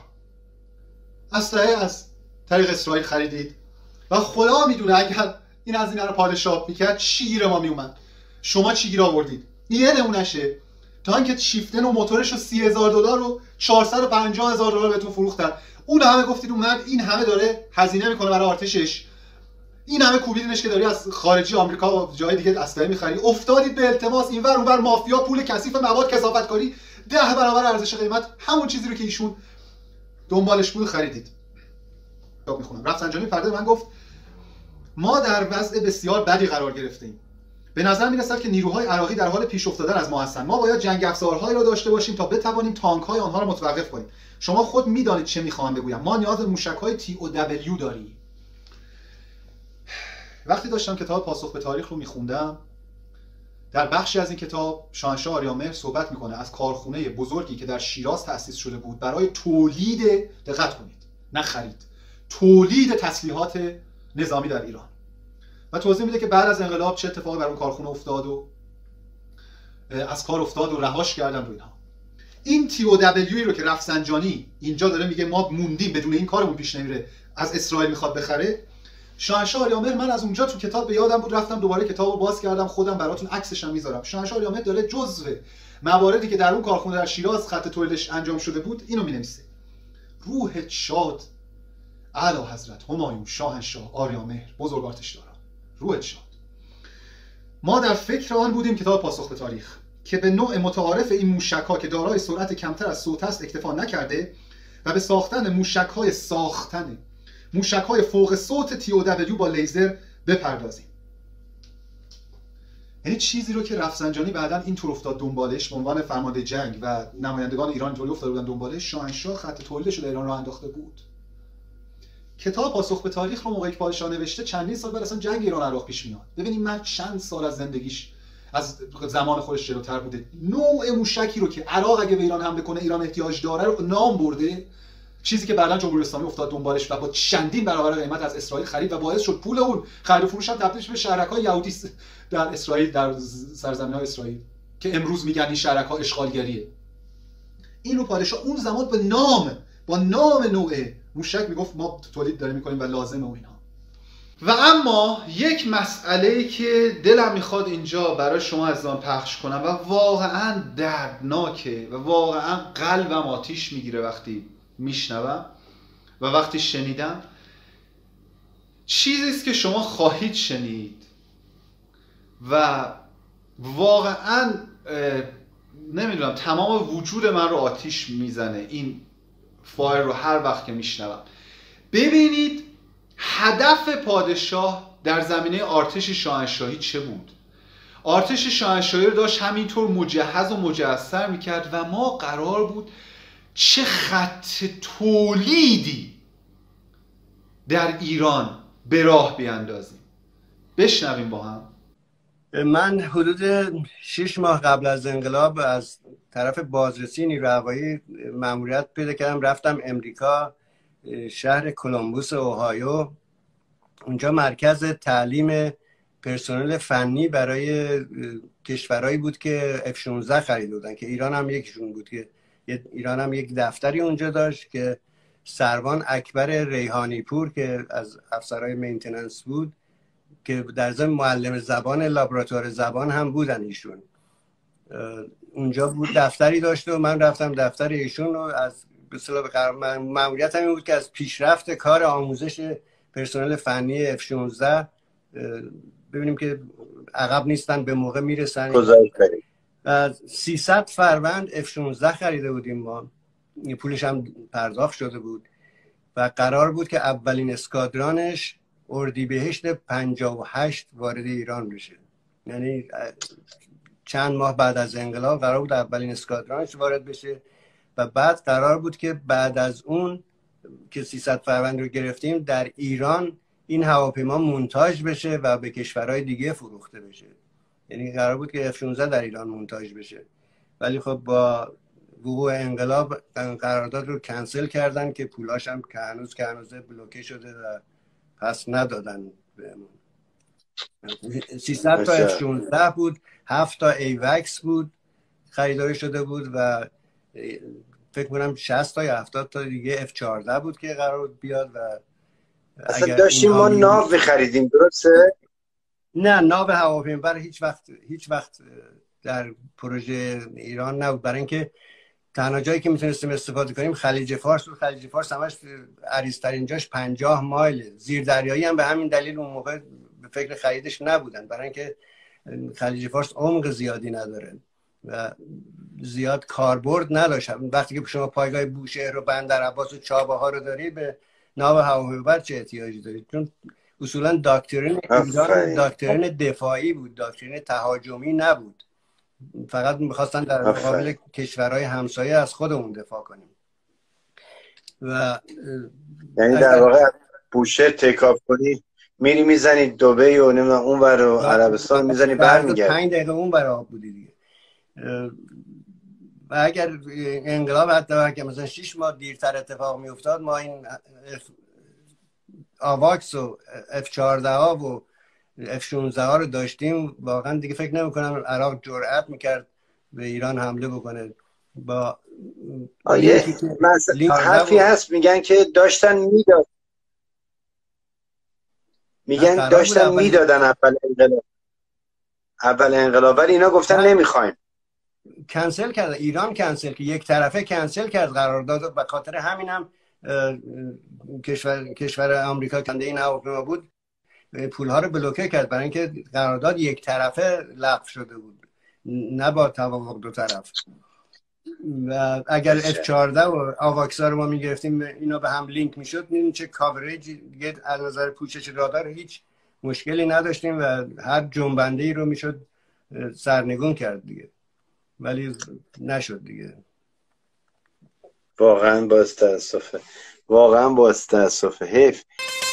اسلحه از طریق اسرائیل خریدید و خدا میدونه اگر این از این رو پادشاه میکرد چی گیر ما میومد. شما چی گیر آوردید؟ این یه نمونشه. تانک چیفتن و موتورش رو 30,000 دلار رو 450,000 دلار بهتون فروختن. اون همه گفتید اومد این همه داره هزینه میکنه برای ارتشش، این همه کوبیدینش که داری از خارجی آمریکا و جای دیگه اسلحه میخری. افتادید به التماس اینور اونور، مافیا، پول کثیف، مواد، کثافتکاری، 10 برابر ارزش قیمت همون چیزی رو که ایشون دنبالش بود خریدید. کتاب میخونم. رفسنجانی فردا من گفت ما در وضع بسیار بدی قرار گرفتیم. به نظر میرسد که نیروهای عراقی در حال پیش افتادن از ما هستند. ما باید جنگ افزارهایی را داشته باشیم تا بتوانیم تانک‌های آنها را متوقف کنیم. شما خود میدانید چه میخوام بگویم. ما نیاز به موشک‌های TOW داریم. وقتی داشتم کتاب پاسخ به تاریخ رو میخوندم، در بخشی از این کتاب شاهنشاه آریامهر صحبت میکنه از کارخونه بزرگی که در شیراز تأسیس شده بود برای تولید، دقت کنید، نه خرید، تولید تسلیحات نظامی در ایران. و توضیح میده که بعد از انقلاب چه اتفاقی بر اون کارخونه افتاد و از کار افتاد و رهاش کردن و اینها. این TOW رو که رفسنجانی اینجا داره میگه ما موندیم بدون این کارمون پیش نمیره، از اسرائیل میخواد بخره. شاهنشاه آریامهر، من از اونجا تو کتاب به یادم بود، رفتم دوباره کتابو باز کردم، خودم براتون عکسش هم میذارم. شاهنشاه آریامهر داره جزء مواردی که در اون کارخونه در شیراز خط تولیدش انجام شده بود اینو مینویسه: روحت شاد اعلی حضرت همایون شاهنشاه آریامهر بزرگ آرتشداران، روحت شاد. ما در فکر آن بودیم کتاب پاسخ به تاریخ که به نوع متعارف این موشک‌ها که دارای سرعت کمتر از صوت است اکتفا نکرده و به ساختن موشک‌های فوق صوت TOW با لیزر بپردازیم. یعنی چیزی رو که رفسنجانی بعداً اینطور افتاد دنبالش به عنوان فرمانده جنگ و نمایندگان ایران اینطوری افتاده بودن دنبالش، شاهنشاه خط تولیدش رو در ایران راه انداخته بود. کتاب پاسخ به تاریخ رو موقعی که پادشاه نوشته چندین سال بعد اصلا جنگ ایران عراق پیش میاد. ببینید من چند سال از زندگیش از زمان خودش جلوتر بوده، نوع موشکی رو که عراق اگه به ایران حمله کنه ایران احتیاج داره رو نام برده، چیزی که بعداً جمهوری اسلامی افتاد دنبالش و با چندین برابر قیمت از اسرائیل خرید و باعث شد پول اون خرید و فروش هم تبدیل به شهرک‌های یهودی در اسرائیل، در سرزمین‌های اسرائیل که امروز میگن این شهرک‌ها اشغالگریه. این رو پادشاه اون زمان با نام نوع موشک میگفت ما تولید داریم می‌کنیم و لازمه و اینا. و اما یک مسئله‌ای که دلم میخواد اینجا برای شما عزیزان پخش کنم و واقعاً دردناکه و واقعاً قلبم آتیش میگیره وقتی میشنوم و وقتی شنیدم، چیزی است که شما خواهید شنید و واقعاً نمیدونم تمام وجود من رو آتیش میزنه این فایل رو هر وقت که میشنوم. ببینید هدف پادشاه در زمینه ارتش شاهنشاهی چه بود. ارتش شاهنشاهی رو داشت همینطور مجهز و مجسر میکرد و ما قرار بود چه خط تولیدی در ایران به راه بیاندازیم. بشنویم با هم. من حدود 6 ماه قبل از انقلاب از طرف بازرسی نیروی هوایی مأموریت پیدا کردم، رفتم امریکا، شهر کلمبوس اوهایو. اونجا مرکز تعلیم پرسنل فنی برای کشورهایی بود که F-16 خریده بودن که ایران هم یکیشون بود که ایران هم یک دفتری اونجا داشت که سروان اکبر ریحانی پور که از افسرهای مینتیننس بود که در ضمن معلم زبان لابراتوار زبان هم بودن ایشون، اونجا بود دفتری داشت و من رفتم دفتر ایشون رو از مأموریتم این بود که از پیشرفت کار آموزش پرسنل فنی F-16 ببینیم که عقب نیستن، به موقع میرسن. 300 فروند F-16 خریده بودیم ما، پولش هم پرداخت شده بود و قرار بود که اولین اسکادرانش اردیبهشت 58 وارد ایران بشه. یعنی چند ماه بعد از انقلاب قرار بود اولین اسکادرانش وارد بشه و بعد قرار بود که بعد از اون که 300 فروند رو گرفتیم در ایران این هواپیما مونتاژ بشه و به کشورهای دیگه فروخته بشه. یعنی قرار بود که F-16 در ایران مونتاژ بشه، ولی خب با وقوع انقلاب قرارداد رو کنسل کردن که پولاش هم که هنوز بلوکه شده و پس ندادن بهمون. 300 تا F-16 بود، 7 تا ایوکس بود خریداری شده بود و فکر کنم 60 تا یا 70 تا دیگه F-14 بود که قرار بیاد. و اصلا داشتیم ما ناو خریدیم، درسته؟ نه، ناو هواپیما هیچ وقت در پروژه ایران نبود، برای اینکه تنها جایی که میتونستیم استفاده کنیم خلیج فارس بود. خلیج فارس همش عریض‌ترین جاش 50 مایل، زیر دریایی هم به همین دلیل اون موقع به فکر خریدش نبودن، برای اینکه خلیج فارس عمق زیادی نداره و زیاد کاربرد نداشت. وقتی که شما پایگاه بوشهر و بندر عباس و چابهار رو داری، به ناو هواپیما چه احتیاجی دارید؟ چون اصولا داکترین ایران داکترین دفاعی بود، داکترین تهاجمی نبود. فقط می‌خواستن در مقابل کشورهای همسایه از خودمون دفاع کنیم. و یعنی در واقع بوشهر تیکاف کنی میری میزنی دبی و نمیدونم اونور رو عربستان میزنی برمیگردی. 5 دقیقه اونور آب بودی دیگه. و اگر انقلاب حتی که مثلا 6 ماه دیرتر اتفاق میافتاد، ما این آواکس و F-14 ها و F-16 ها رو داشتیم واقعا دیگه فکر نمی‌کنم عراق جرأت میکرد به ایران حمله بکنه. با حرفی هست میگن که داشتن میدادن اول انقلاب ولی اینا گفتن نمیخوایم، کنسل کرد. ایران کنسل که یک طرفه کنسل کرد قرارداد. به خاطر همین هم کشور آمریکا کنده این هواپیما بود پولها رو بلوکه کرد، برای اینکه قرارداد یک طرفه لغو شده بود نه با توافق دو طرف. و اگر F-14 و آواکسا رو ما میگرفتیم اینا به هم لینک میشد، میدونیم چه کاوریج دیگه از نظر پوشش رادار هیچ مشکلی نداشتیم و هر جنبنده ای رو میشد سرنگون کرد دیگه، ولی نشد دیگه. واقعا باز تأسفه حیف.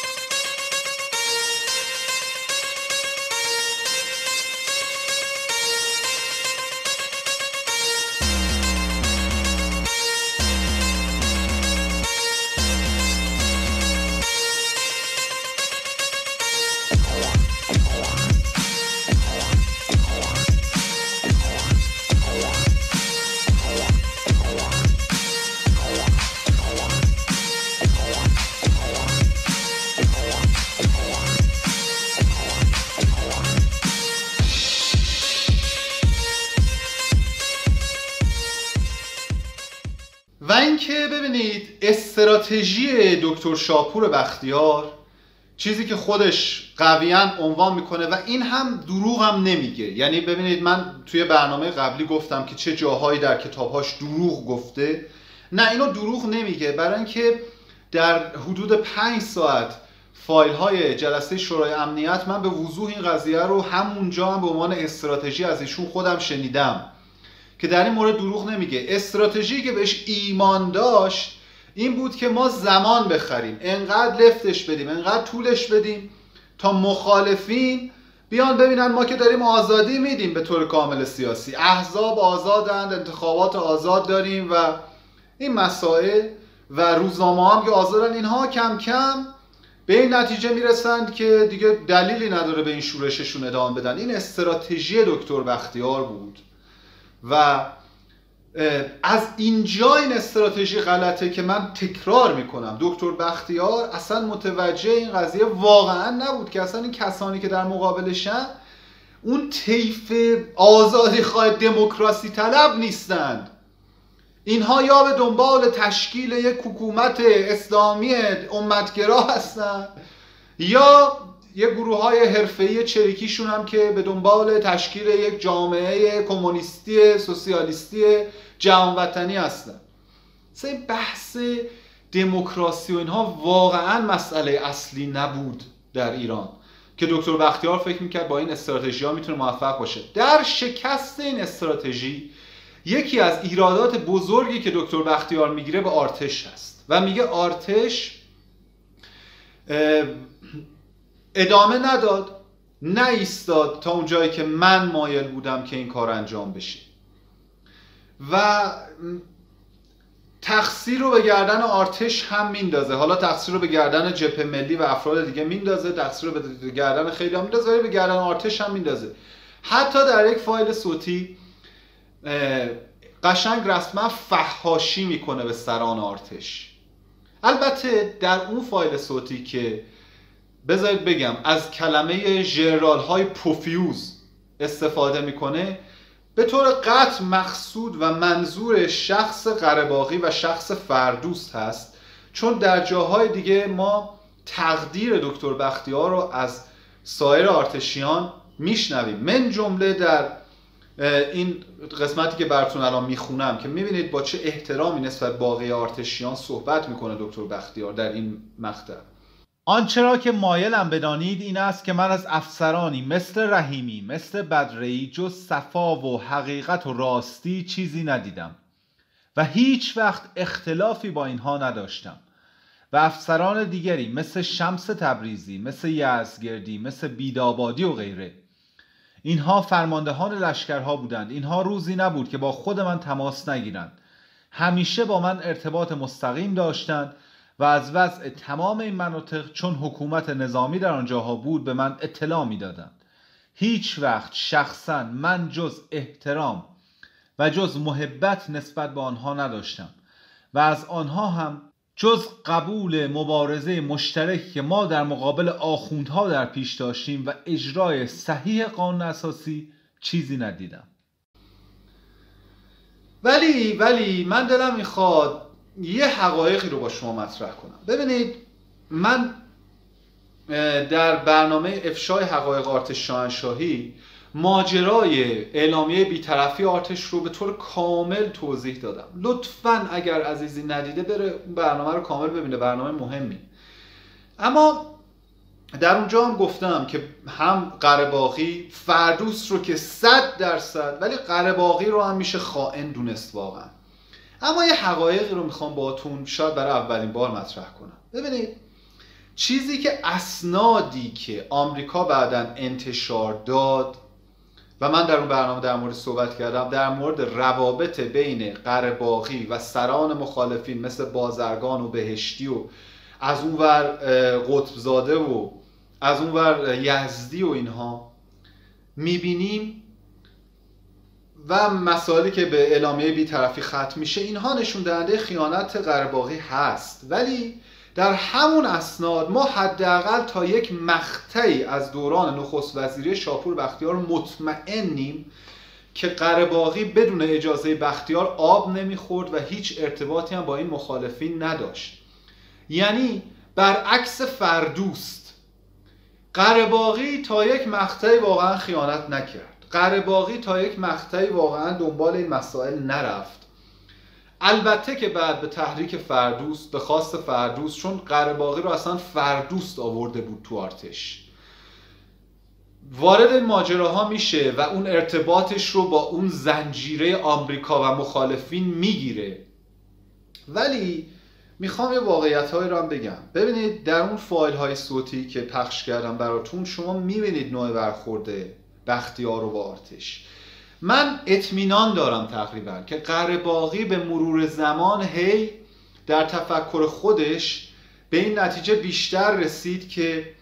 و اینکه ببینید استراتژی دکتر شاپور بختیار، چیزی که خودش قویاً عنوان میکنه و این هم دروغ هم نمیگه. یعنی ببینید من توی برنامه قبلی گفتم که چه جاهایی در کتابهاش دروغ گفته، نه اینو دروغ نمیگه، برای اینکه در حدود 5 ساعت فایل های جلسه شورای امنیت من به وضوح این قضیه رو همونجا هم به عنوان استراتژی از ایشون خودم شنیدم که در این مورد دروغ نمیگه. استراتژی که بهش ایمان داشت این بود که ما زمان بخریم، انقدر لفتش بدیم، انقدر طولش بدیم تا مخالفین بیان ببینن ما که داریم آزادی میدیم به طور کامل سیاسی، احزاب آزادند، انتخابات آزاد داریم و این مسائل و روزنامه هم که آزادن، اینها کم کم به این نتیجه میرسند که دیگه دلیلی نداره به این شورششون ادامه بدن. این استراتژی دکتر بختیار بود و از اینجا این استراتژی غلطه که من تکرار میکنم دکتر بختیار اصلا متوجه این قضیه واقعا نبود که اصلا این کسانی که در مقابلشن اون طیف آزادی خواه دموکراسی طلب نیستند. اینها یا به دنبال تشکیل یک حکومت اسلامی امتگرا هستند یا یک گروه های حرفه‌ای چریکیشون هم که به دنبال تشکیل یک جامعه کمونیستی سوسیالیستی جهان وطنی هستن. این بحث دموکراسی و اینها واقعا مسئله اصلی نبود در ایران که دکتر بختیار فکر میکرد با این استراتژی ها میتونه موفق باشه. در شکست این استراتژی یکی از ایرادات بزرگی که دکتر بختیار میگیره به آرتش هست و میگه آرتش ادامه نداد، نایستاد تا اون جایی که من مایل بودم که این کار انجام بشه و تقصیر رو به گردن آرتش هم میندازه. حالا تقصیر رو به گردن جبهه ملی و افراد دیگه میندازه، تقصیر رو به گردن خیلی هم میندازه، ولی به گردن آرتش هم میندازه. حتی در یک فایل صوتی قشنگ رسما فحاشی میکنه به سران آرتش. البته در اون فایل صوتی که بذارید بگم از کلمه ژنرال های پوفیوز استفاده میکنه، به طور قطع مقصود و منظور شخص قره‌باغی و شخص فردوست هست، چون در جاهای دیگه ما تقدیر دکتر بختیار رو از سایر آرتشیان میشنویم، من جمله در این قسمتی که براتون الان میخونم که میبینید با چه احترامی نسبت باقی آرتشیان صحبت میکنه دکتر بختیار در این مقطع. آنچه را که مایلم بدانید این است که من از افسرانی مثل رحیمی، مثل بدره‌ای جز صفا و حقیقت و راستی چیزی ندیدم و هیچ وقت اختلافی با اینها نداشتم و افسران دیگری مثل شمس تبریزی، مثل یزدگردی، مثل بیدابادی و غیره، اینها فرماندهان لشکرها بودند. اینها روزی نبود که با خود من تماس نگیرند، همیشه با من ارتباط مستقیم داشتند و از وضع تمام این مناطق چون حکومت نظامی در آنجاها بود به من اطلاع می‌دادند. هیچ وقت شخصا من جز احترام و جز محبت نسبت به آنها نداشتم و از آنها هم جز قبول مبارزه مشترکی که ما در مقابل آخوندها در پیش داشتیم و اجرای صحیح قانون اساسی چیزی ندیدم. ولی من دلم میخواد یه حقایقی رو با شما مطرح کنم. ببینید، من در برنامه افشای حقایق آرتش شاهنشاهی ماجرای اعلامیه بی‌طرفی آرتش رو به طور کامل توضیح دادم. لطفاً اگر عزیزی ندیده بره برنامه رو کامل ببینه، برنامه مهمی. اما در اونجا هم گفتم که هم قره‌باغی فردوس رو که 100%، ولی قره‌باغی رو هم میشه خائن دونست واقعا. اما یه حقایقی رو میخوام باهاتون شاید برای اولین بار مطرح کنم. ببینید، چیزی که اسنادی که آمریکا بعداً انتشار داد و من در اون برنامه در مورد صحبت کردم، در مورد روابط بین قره‌باغی و سران مخالفین مثل بازرگان و بهشتی و از اون ور قطبزاده و از اون ور یزدی و اینها میبینیم و مسائلی که به اعلامیه بی‌طرفی ختم میشه، اینها نشون دهنده خیانت قره‌باغی هست. ولی در همون اسناد ما حداقل تا یک مقطعی از دوران نخست وزیری شاپور بختیار مطمئنیم که قره‌باغی بدون اجازه بختیار آب نمیخورد و هیچ ارتباطی هم با این مخالفین نداشت. یعنی برعکس فردوست، قره‌باغی تا یک مقطعی واقعا خیانت نکرد. قره‌باغی تا یک مقطعی واقعا دنبال این مسائل نرفت. البته که بعد به تحریک فردوست، به خواست فردوست، چون قره‌باغی رو اصلا فردوست آورده بود تو آرتش، وارد این ماجراها میشه و اون ارتباطش رو با اون زنجیره آمریکا و مخالفین میگیره. ولی میخوام یه واقعیت‌هایی رو هم بگم. ببینید، در اون فایل های صوتی که پخش کردم براتون شما میبینید نوع برخورد بختیار و با آرتش. من اطمینان دارم تقریبا که قره‌باغی به مرور زمان هی در تفکر خودش به این نتیجه بیشتر رسید که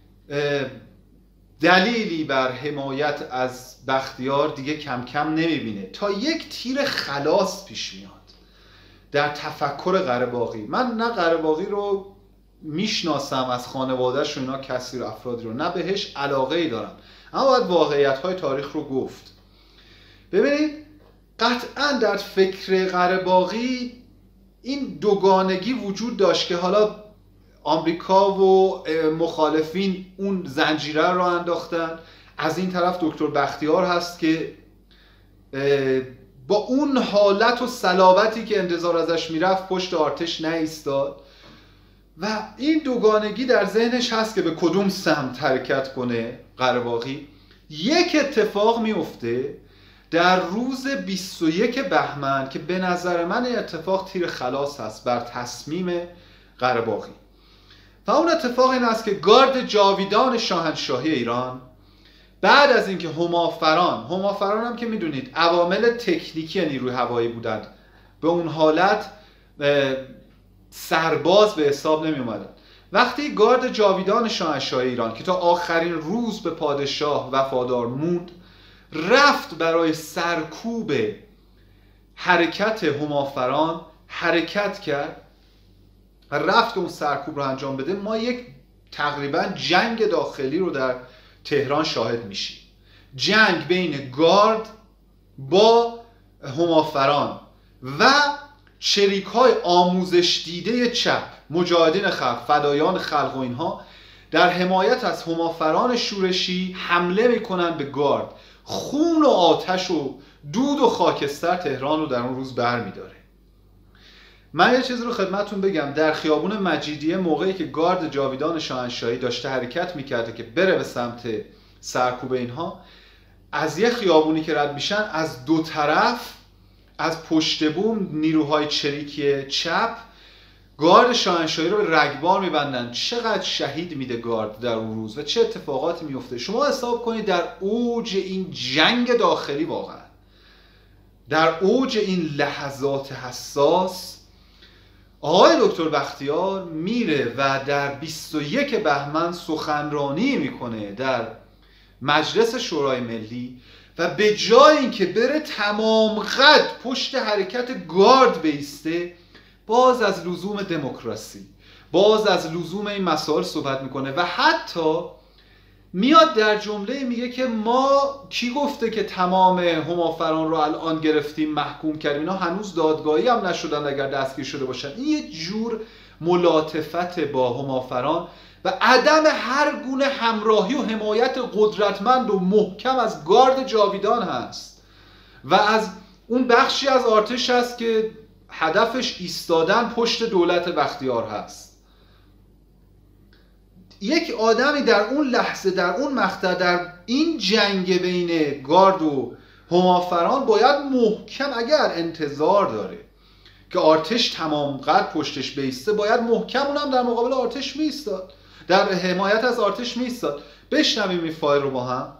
دلیلی بر حمایت از بختیار دیگه کم کم نمیبینه، تا یک تیر خلاص پیش میاد در تفکر قره‌باغی. من نه قره‌باغی رو میشناسم از خانواده‌اش و اینا کسی رو، افرادی رو، نه بهش علاقه‌ای دارم، اما باید واقعیت‌های تاریخ رو گفت. ببینید، قطعا در فکر قره‌باغی این دوگانگی وجود داشت که حالا آمریکا و مخالفین اون زنجیره رو انداختن، از این طرف دکتر بختیار هست که با اون حالت و صلابتی که انتظار ازش میرفت پشت آرتش نایستاد و این دوگانگی در ذهنش هست که به کدوم سمت حرکت کنه قره‌باغی. یک اتفاق میفته در روز 21 بهمن که به نظر من اتفاق تیر خلاص هست بر تصمیم قره‌باغی و اون اتفاق این است که گارد جاویدان شاهنشاهی ایران بعد از اینکه همافران هم که میدونید عوامل تکنیکی نیروی هوایی بودند، به اون حالت سرباز به حساب نمی اومدن. وقتی گارد جاویدان شاهنشاهی ایران که تا آخرین روز به پادشاه وفادار موند رفت برای سرکوب حرکت همافران حرکت کرد و رفت که اون سرکوب رو انجام بده، ما یک تقریبا جنگ داخلی رو در تهران شاهد میشیم. جنگ بین گارد با همافران و شریک‌های آموزش دیده چپ، مجاهدین خلق، فدایان خلق و اینها در حمایت از همافران شورشی حمله میکنن به گارد. خون و آتش و دود و خاکستر تهران رو در اون روز بر میداره. من یه چیز رو خدمتون بگم، در خیابون مجیدیه موقعی که گارد جاویدان شاهنشاهی داشته حرکت میکرده که بره به سمت سرکوب اینها، از یه خیابونی که رد میشن از دو طرف از پشت بوم نیروهای چریکی چپ گارد شاهنشاهی رو به رگبار میبندن. چقدر شهید میده گارد در اون روز و چه اتفاقاتی میفته. شما حساب کنید در اوج این جنگ داخلی، واقعا در اوج این لحظات حساس، آقای دکتر بختیار میره و در 21 بهمن سخنرانی میکنه در مجلس شورای ملی و به جای اینکه بره تمام قد پشت حرکت گارد بیسته، باز از لزوم دموکراسی، باز از لزوم این مسائل صحبت میکنه و حتی میاد در جمله میگه که ما کی گفته که تمام همافران رو الان گرفتیم محکوم کردیم، اینا هنوز دادگاهی هم نشدن اگر دستگیر شده باشن. این یک جور ملاطفت با همافران و عدم هر گونه همراهی و حمایت قدرتمند و محکم از گارد جاویدان هست و از اون بخشی از ارتش هست که هدفش ایستادن پشت دولت بختیار هست. یک آدمی در اون لحظه، در اون مقطع، در این جنگ بین گارد و همافران باید محکم، اگر انتظار داره که ارتش تمام قد پشتش بیسته، باید محکم اونم در مقابل ارتش میستاد، در حمایت از ارتش میستاد. بشنویم این فایل رو با هم.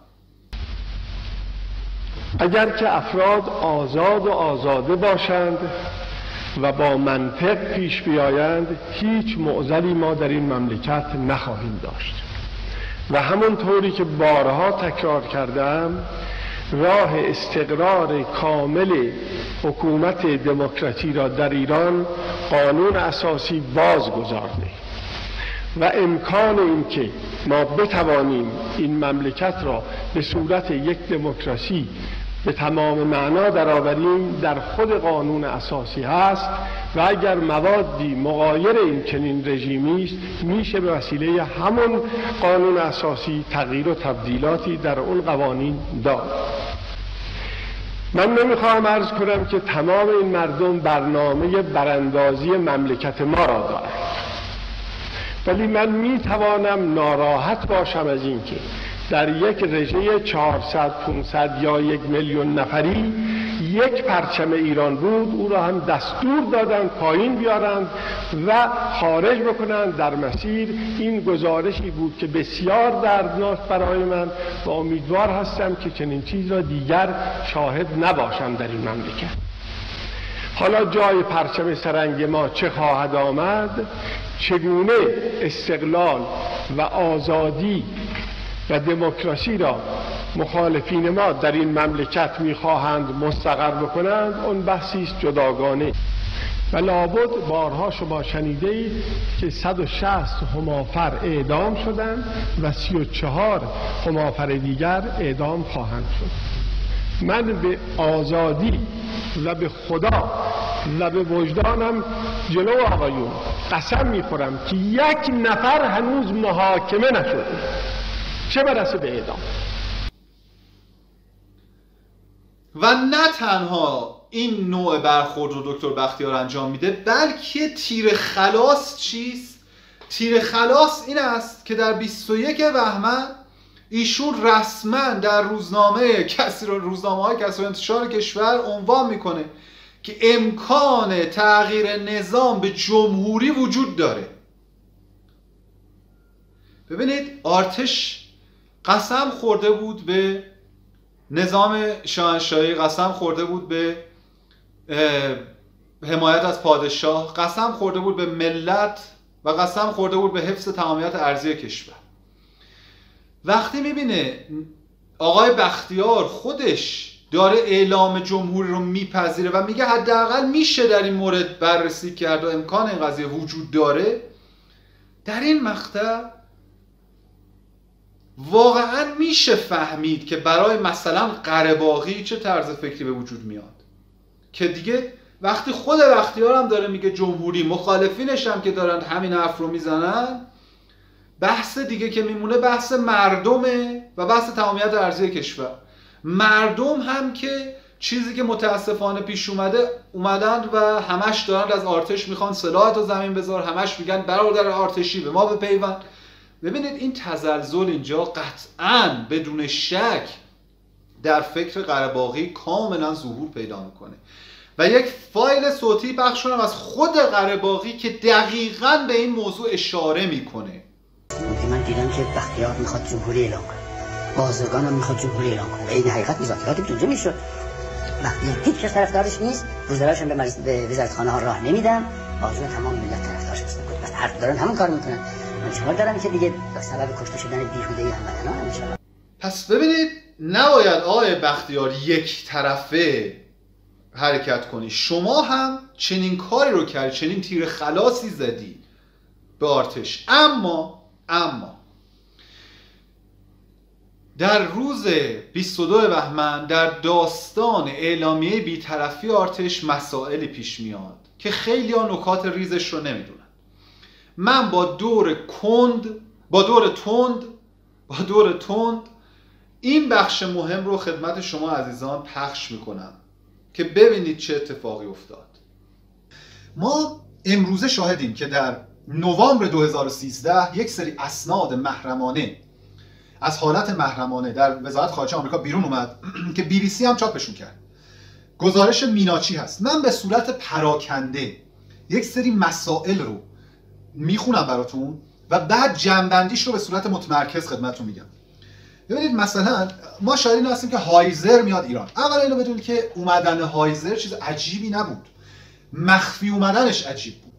اگر که افراد آزاد و آزاده باشند و با منطق پیش بیایند، هیچ معضلی ما در این مملکت نخواهیم داشت و همونطوری که بارها تکرار کردم، راه استقرار کامل حکومت دموکراسی را در ایران قانون اساسی باز گذارده و امکان این که ما بتوانیم این مملکت را به صورت یک دموکراسی به تمام معنا درآوریم در خود قانون اساسی هست و اگر موادی مغایر این چنین رژیمی است، میشه به وسیله همون قانون اساسی تغییر و تبدیلاتی در اون قوانین داد. من نمیخواهم عرض کنم که تمام این مردم برنامه براندازی مملکت ما را دارند، ولی من میتوانم ناراحت باشم از این که در یک رژه 400 500 یا 1 میلیون نفری یک پرچم ایران بود، او را هم دستور دادند پایین بیارند و خارج بکنند. در مسیر این گزارشی بود که بسیار دردناک برای من و امیدوار هستم که چنین چیز را دیگر شاهد نباشم در این مملکت. حالا جای پرچم سرنگ ما چه خواهد آمد، چگونه استقلال و آزادی و دموکراسی را مخالفین ما در این مملکت می‌خواهند مستقر بکنند، اون بحثی است جداگانه. و لابد بارها شما شنیده اید که 160 همافر اعدام شدند و 34 همافر دیگر اعدام خواهند شد. من به آزادی و به خدا و به وجدانم جلو آقایون قسم میخورم که یک نفر هنوز محاکمه نشده، چه برسه به اعدام. و نه تنها این نوع برخورد رو دکتر بختیار انجام میده، بلکه تیر خلاص چیست؟ تیر خلاص این است که در 21 بهمن ایشون رسما در روزنامه‌های کسری انتشار کشور عنوان میکنه که امکان تغییر نظام به جمهوری وجود داره. ببینید، ارتش قسم خورده بود به نظام شاهنشاهی، قسم خورده بود به حمایت از پادشاه، قسم خورده بود به ملت و قسم خورده بود به حفظ تمامیت ارضی کشور. وقتی میبینه آقای بختیار خودش داره اعلام جمهوری رو میپذیره و میگه حداقل میشه در این مورد بررسی کرد و امکان این قضیه وجود داره، در این مقطع واقعا میشه فهمید که برای مثلا قره‌باغی چه طرز فکری به وجود میاد که دیگه وقتی خود بختیار هم داره میگه جمهوری، مخالفینش هم که دارن همین حرف رو میزنن، بحث دیگه که میمونه بحث مردمه و بحث تمامیت ارضی کشور. مردم هم که چیزی که متاسفانه پیش اومدن و همش دارن از ارتش میخوان سلاح تا زمین بذار، همش میگن برادر ارتشی به ما بپیوند. ببینید این تزلزل اینجا قطعاً بدون شک در فکر قره‌باغی کاملا ظهور پیدا میکنه و یک فایل صوتی پخش کنم از خود قره‌باغی که دقیقاً به این موضوع اشاره میکنه. من دیدم که بختیار میخواد جمهوری اعلام کنه، بازرگان هم میخواد جمهوری اعلام کنه و این حقیقت میذاتی که میشد. وقتی هیچ کس طرفدارش نیست، وزراش هم به وزارتخانه ها راه نمیدن آرزو تمام ملت طرفدارش است. بس هر دارن همون کار میکنن. من چیکار دارم که دیگه به سبب کشته شدن بیهوده هموطنان میشه. پس ببینید نباید آقای بختیار یک طرفه حرکت کنی. شما هم چنین کاری رو کردی، چنین تیر خلاصی زدی به ارتش. اما در روز 22 بهمن در داستان اعلامیه بی‌طرفی ارتش مسائلی پیش میاد که خیلی ها نکات ریزش رو نمیدونن. من با دور تند این بخش مهم رو خدمت شما عزیزان پخش میکنم که ببینید چه اتفاقی افتاد. ما امروزه شاهدیم که در نوامبر 2013 یک سری اسناد محرمانه از حالت محرمانه در وزارت خارجه آمریکا بیرون اومد که BBC هم چاپشون کرد. گزارش میناچی هست. من به صورت پراکنده یک سری مسائل رو میخونم براتون و بعد جمع‌بندیش رو به صورت متمرکز خدمتتون میگم. ببینید مثلا ما شاید این هستیم که هایزر میاد ایران. اولا اینو بدونید که اومدن هایزر چیز عجیبی نبود. مخفی اومدنش عجیب بود.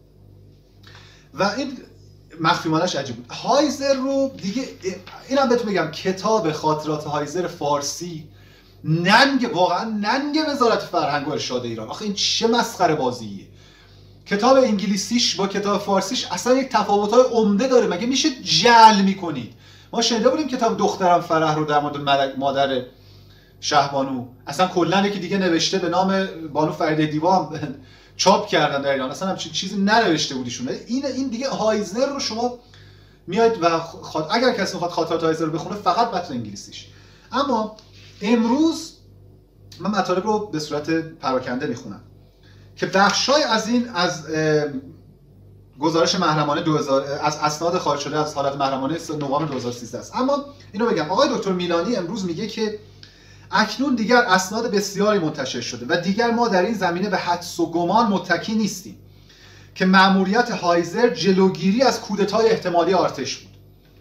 و این مخفی اومدنش عجیب بود. هایزر رو دیگه اینم بهتون بگم کتاب خاطرات هایزر فارسی واقعا ننگ وزارت فرهنگ و ارشاد ایران. آخه این چه مسخره بازیه. کتاب انگلیسیش با کتاب فارسیش اصلا یک تفاوت‌های عمده داره. مگه میشه جعل میکنید؟ ما شنیده بودیم کتاب دخترم فرح رو در مورد مادر شهبانو اصلا کلا یکی دیگه نوشته به نام بانو فریده دیوا هم چاپ کردن در ایران. اصلا هم چیزی ننوشته بودیشون. این دیگه هایزر رو شما میاید و اگر کسی میخواد خاطرات هایزر رو بخونه فقط متن انگلیسیش. اما امروز من مطالب رو به صورت پراکنده میخونم که بخشای از این از گزارش محرمانه 2000 از اسناد خارج شده از حالت محرمانه نوامبر 2013 است. اما اینو بگم آقای دکتر میلانی امروز میگه که اکنون دیگر اسناد بسیاری منتشر شده و دیگر ما در این زمینه به حدس و گمان متکی نیستیم که مأموریت هایزر جلوگیری از کودتای احتمالی ارتش بود.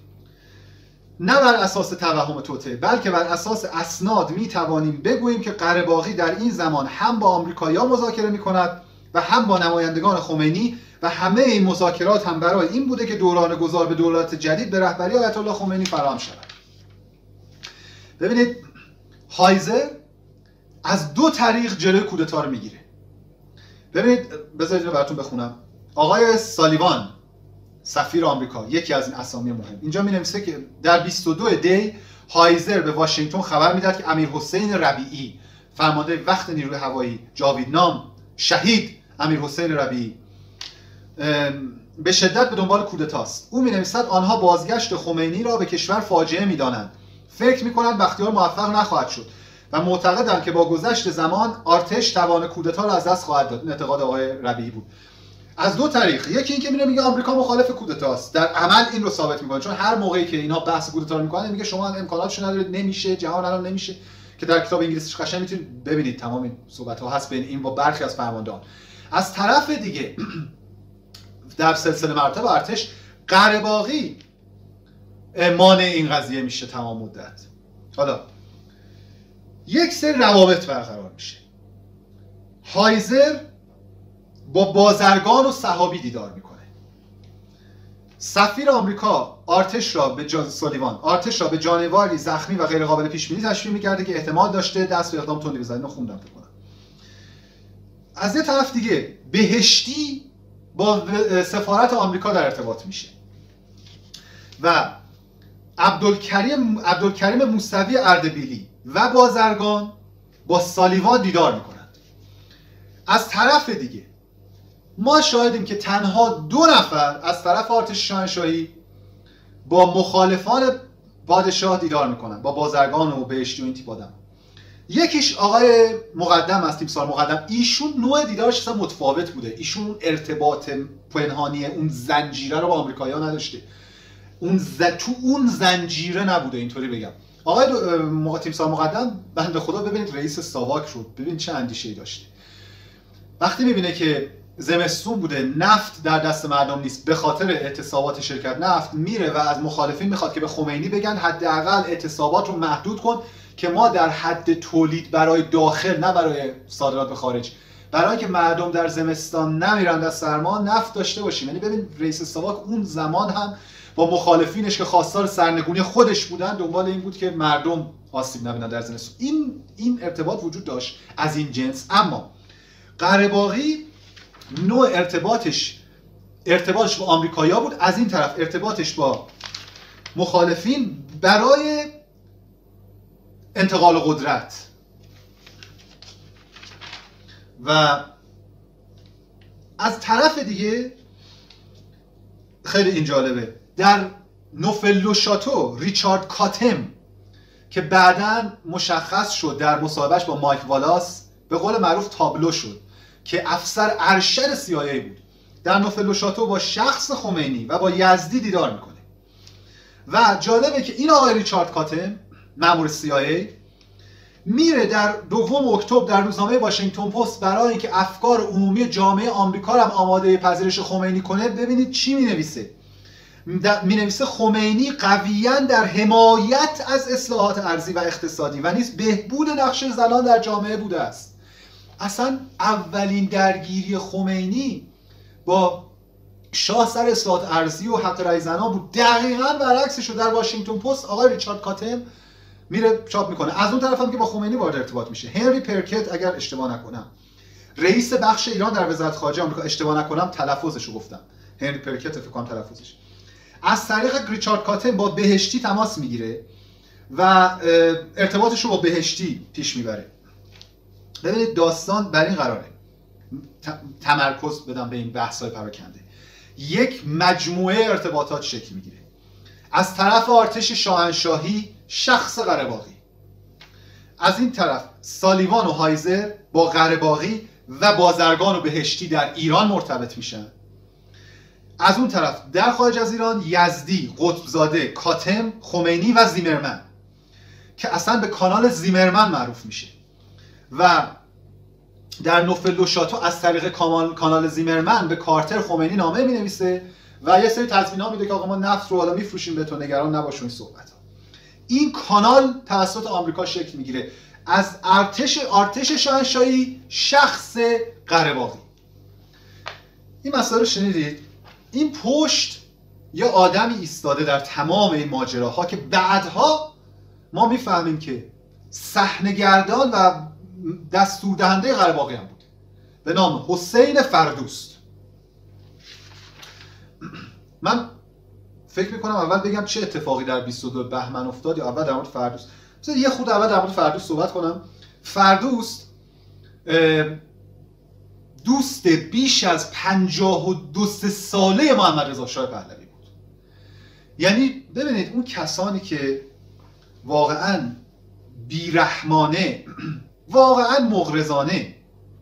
نه بر اساس توهم توطئه بلکه بر اساس اسناد می توانیم بگوییم که قره‌باغی در این زمان هم با آمریکایی‌ها مذاکره می‌کند و هم با نمایندگان خمینی و همه این مذاکرات هم برای این بوده که دوران گذار به دولت جدید به رهبری آیت الله خمینی فراهم شود. ببینید هایزر از دو طریق جلوی کودتا رو میگیره. ببینید بذارید اینو براتون بخونم. آقای سالیوان سفیر آمریکا یکی از این اسامی مهم اینجا می‌نویسه که در 22 دی هایزر به واشنگتن خبر میداد که امیرحسین ربیعی فرمانده وقت نیروی هوایی جاویدنام شهید امیرحسین ربیعی به شدت به دنبال کودتاست. او می‌نویسد آنها بازگشت خمینی را به کشور فاجعه می‌دانند. فکر می‌کنند بختیار موفق نخواهد شد و معتقدند که با گذشت زمان ارتش توان کودتا را از دست خواهد داد. اعتقاد آقای ربیعی بود. از دو طریق، یکی این که میگه آمریکا مخالف کودتاست، در عمل این رو ثابت میکنه، چون هر موقعی که اینها بحث کودتا رو میکنن میگه شما امکاناتشو ندارید، نمیشه، جهان الان نمیشه، که در کتاب انگلیسیش قشنگ میتونید ببینید تمام این صحبت ها هست بین این و برخی از فرماندهان. از طرف دیگه در سلسله مراتب ارتش قره‌باغی مانع این قضیه میشه تمام مدت. حالا یک سری روابط برقرار میشه. هایزر با بازرگان و صحابی دیدار میکنه. سفیر آمریکا ارتش را به جانوری زخمی و غیر قابل پیش بینی تشبیه میکرده که احتمال داشته دست به اقدام تندی بزنه. اینو خوندم فکر کنم. از یه طرف دیگه بهشتی با سفارت آمریکا در ارتباط میشه و عبدالکریم موسوی اردبیلی و بازرگان با سالیوان دیدار میکنند. از طرف دیگه ما شاهدیم که تنها 2 نفر از طرف ارتش شاهنشاهی با مخالفان پادشاه دیدار میکنن، با بازرگان و بهشتی و این تیپ آدم. یکیش آقای مقدم از تیمسار مقدم، ایشون نوع دیدارش اصلا متفاوت بوده. ایشون ارتباط پنهانی اون زنجیره رو با آمریکایی‌ها نداشته. تو اون زنجیره نبوده، اینطوری بگم. آقای تیمسار مقدم بنده خدا ببینید رئیس ساواک رو، ببین چه اندیشه‌ای داشته. وقتی میبینه که زمستون بوده، نفت در دست مردم نیست، به خاطر اعتصابات شرکت نفت میره و از مخالفین میخواد که به خمینی بگن حداقل اعتصابات رو محدود کن که ما در حد تولید برای داخل نه برای صادرات به خارج برای که مردم در زمستان نمیرن از سرما نفت داشته باشیم. یعنی ببین رئیس ساواک اون زمان هم با مخالفینش که خواستار سرنگونی خودش بودن دنبال این بود که مردم آسیب نبینن در زمستان. این ارتباط وجود داشت از این جنس. اما قره‌باغی نوع ارتباطش با آمریکایی‌ها بود، از این طرف ارتباطش با مخالفین برای انتقال قدرت. و از طرف دیگه خیلی این جالبه، در نوفل شاتو ریچارد کاتم که بعداً مشخص شد در مصاحبهش با مایک والاس به قول معروف تابلو شد که افسر ارشد CIA بود، در نوفل شاتو با شخص خمینی و با یزدی دیدار میکنه. و جالبه که این آقای ریچارد کاتم مأمور CIA میره در 2 اکتبر در روزنامه واشنگتن پست برای اینکه افکار عمومی جامعه آمریکا رو هم آماده پذیرش خمینی کنه. ببینید چی مینویسه. مینویسه خمینی قویاً در حمایت از اصلاحات ارضی و اقتصادی و نیز بهبود نقش زنان در جامعه بوده است. اصلا اولین درگیری خمینی با شاه سر اصلاحات ارضی و حق رأی زنان بود. دقیقاً برعکسش رو در واشنگتن پست آقای ریچارد کاتم میره چاپ میکنه. از اون طرف هم که با خمینی وارد ارتباط میشه. هنری پرکت اگر اشتباه نکنم رئیس بخش ایران در وزارت خارجه آمریکا، اشتباه نکنم تلفظش رو گفتم، هنری پرکت فکر کنم تلفظش، از طریق ریچارد کاتم با بهشتی تماس میگیره و ارتباطش رو با بهشتی پیش میبره. ببینید داستان بر این قراره تمرکز بدم به این بحث‌های پراکنده. یک مجموعه ارتباطات شکل میگیره. از طرف ارتش شاهنشاهی شخص قره‌باغی، از این طرف سالیوان و هایزر با قره‌باغی و بازرگان و بهشتی در ایران مرتبط میشن. از اون طرف در خارج از ایران یزدی، قطبزاده، کاتم، خمینی و زیمرمن که اصلا به کانال زیمرمن معروف میشه و در نوفل شاتو از طریق کانال زیمرمن به کارتر خمینی نامه مینویسه و یه سری تضمین‌ها میده که آقا ما نفت رو حالا میفروشیم به تو، نگران نباش. این صحبت‌ها. این کانال توسط آمریکا شکل میگیره از ارتش شاهنشاهی شخص قره‌باغی. این مسئله رو شنیدید؟ این پشت یه آدمی ایستاده در تمام این ماجراها که بعدها ما میفهمیم که صحنه‌گردان و دستوردهنده قره‌باغی هم بود به نام حسین فردوست. من فکر میکنم اول بگم چه اتفاقی در 22 بهمن افتاد یا اول در مورد فردوست. مثلا یه خود اول در مورد فردوست صحبت کنم. فردوست دوست بیش از 52 ساله محمد رضا شاه پهلوی بود. یعنی ببینید اون کسانی که واقعاً بیرحمانه واقعاً مغرضانه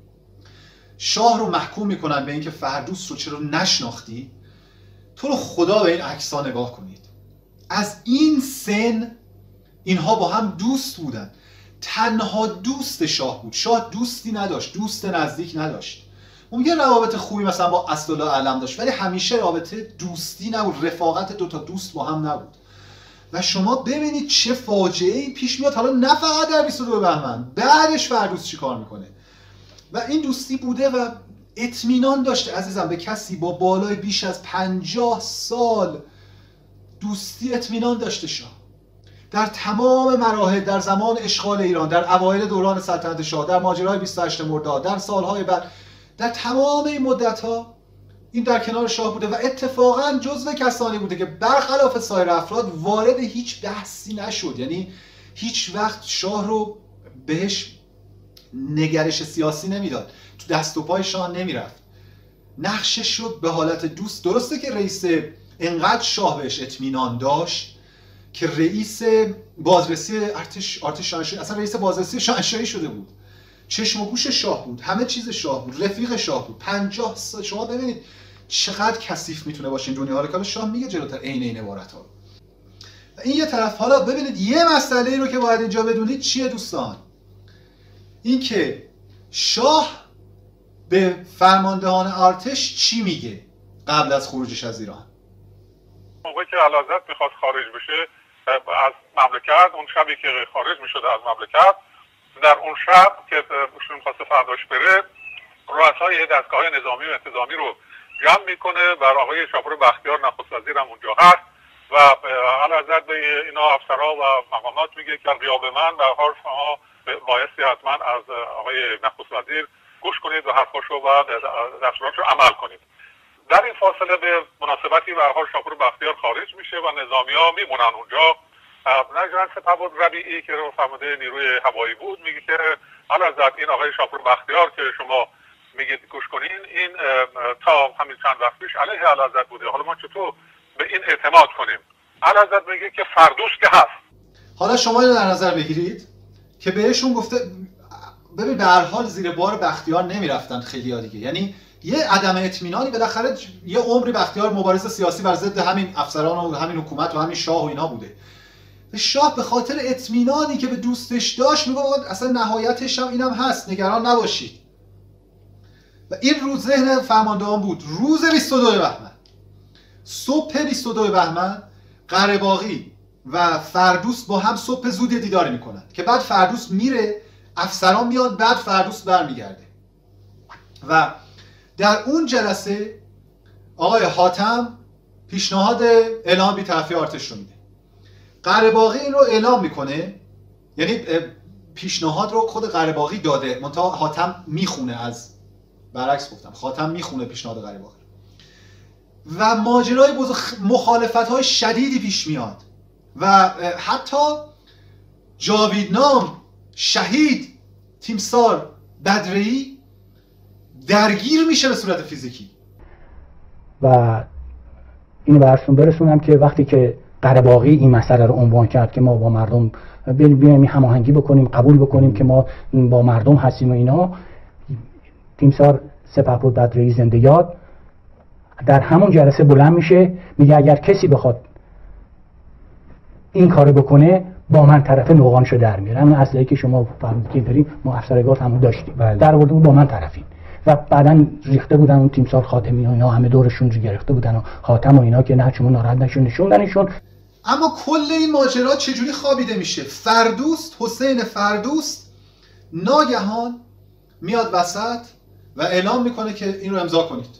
شاه رو محکوم میکنن به اینکه فردوست رو چرا نشناختی، تو رو خدا به این عکس‌ها نگاه کنید. از این سن اینها با هم دوست بودن. تنها دوست شاه بود. شاه دوستی نداشت، دوست نزدیک نداشت. ممکنه روابط خوبی مثلا با اسدالله علم داشت ولی همیشه رابطه دوستی نبود، رفاقت دوتا دوست با هم نبود. و شما ببینید چه فاجعه‌ای پیش میاد، حالا نه فقط در 22 بهمن، بعدش فردوست چی کار میکنه. و این دوستی بوده و اطمینان داشته عزیزم به کسی با بالای بیش از 50 سال دوستی اطمینان داشته شاه. در تمام مراحل، در زمان اشغال ایران، در اوایل دوران سلطنت شاه، در ماجرای 28 مرداد، در سالهای بعد، در تمام این مدت‌ها این در کنار شاه بوده و اتفاقاً جزو کسانی بوده که برخلاف سایر افراد وارد هیچ بحثی نشد. یعنی هیچ وقت شاه رو بهش نگرش سیاسی نمیداد، تو دست و پای شاه نمیرفت، نقشش رو به حالت دوست. درسته که رئیس انقدر شاه بهش اطمینان داشت که رئیس بازرسی ارتش شاهنشاهی، اصلا رئیس بازرسی شاهنشاهی شده بود، چشم و گوش شاه بود، همه چیز شاه بود، رفیق شاه بود. 50 سال. شما ببینید چقدر کثیف میتونه باشه این دنیا. حالا که شاه میگه جلوتر عین عبارت ها. این یه طرف. حالا ببینید یه مسئله رو که باید اینجا بدونید چیه دوستان، این که شاه به فرماندهان ارتش چی میگه قبل از خروجش از ایران. موقعی که اعلیحضرت میخواد خارج بشه از مملکت، اون شبی که خارج میشده از مملکت، در اون شب که ایشون میخواسته فرداش بره، رؤسای دستگاه نظامی و انتظامی رو جمع میکنه. بر آقای شاپور بختیار نخست وزیر هم اونجا هست و اعلیحضرت به اینا افسرها و مقامات میگه که غیاب من به هر شما بایستی حتما از آقای نخست وزیر گوش کنید و حرفاشو و دستوراتشو عمل کنید. در این فاصله به مناسبتی به هر شاپور بختیار خارج میشه و نظامی‌ها میمونن اونجا. نجران سپهبد ربیعی که فرمانده نیروی هوایی بود میگه که اعلیحضرت این آقای شاپور بختیار که شما میگید گوش کنین این تا همین چند وقت پیش علیه اعلیحضرت بوده، حالا ما چطور به این اعتماد کنیم؟ اعلیحضرت میگه که فردوس که هست. حالا شما اینو در نظر بگیرید که بهشون گفته ببین به هر حال زیر بار بختیار نمیرفتن خیلی‌ها دیگه، یعنی یه عدم اطمینانی بالاخره یه عمری بختیار مبارز سیاسی بر ضد همین افسران و همین حکومت و همین شاه و اینا بوده. شاه به خاطر اطمینانی که به دوستش داشت میگه اصلا نهایتش هم اینم هست، نگران نباشید. و این روز ذهن فرماندهان بود. روز 22 بهمن، صبح 22 بهمن، قره‌باغی و فردوس با هم صبح زود دیداری میکنن که بعد فردوس میره، افسران میاد، بعد فردوس برمیگرده و در اون جلسه آقای حاتم پیشنهاد اعلام بی‌طرفی ارتش رو میده. قره‌باغی این رو اعلام میکنه، یعنی پیشنهاد رو خود قره‌باغی داده، منتها حاتم میخونه، از برعکس گفتم خاتم میخونه پیشنهاد قره‌باغی و ماجرای بزرگ، مخالفت‌های شدیدی پیش میاد و حتی جاویدنام شهید تیمسار بدره‌ای درگیر میشه به صورت فیزیکی. و اینو براتون برسونم که وقتی که قره‌باغی این مسئله رو عنوان کرد که ما با مردم بیایم هماهنگی بکنیم، قبول بکنیم که ما با مردم هستیم و اینا، تیمسار سپهبد بدره‌ای زنده یاد در همون جلسه بلند میشه میگه اگر کسی بخواد این کارو بکنه با من طرف نوغانشو در میاره. همون اصلی که شما فهمیدید که داریم، ما افسرگاه همون داشتیم در آوردن با من طرفین و بعدن ریخته بودن اون تیمسار خاتمی و اینا همه دورشون رو گرفته بودن و حاتم و اینا که نه شما ناراحت نشوندنشون. اما کل این ماجرا چجوری خوابیده میشه؟ فردوس، حسین فردوس ناگهان میاد وسط و اعلام میکنه که این رو امضا کنید.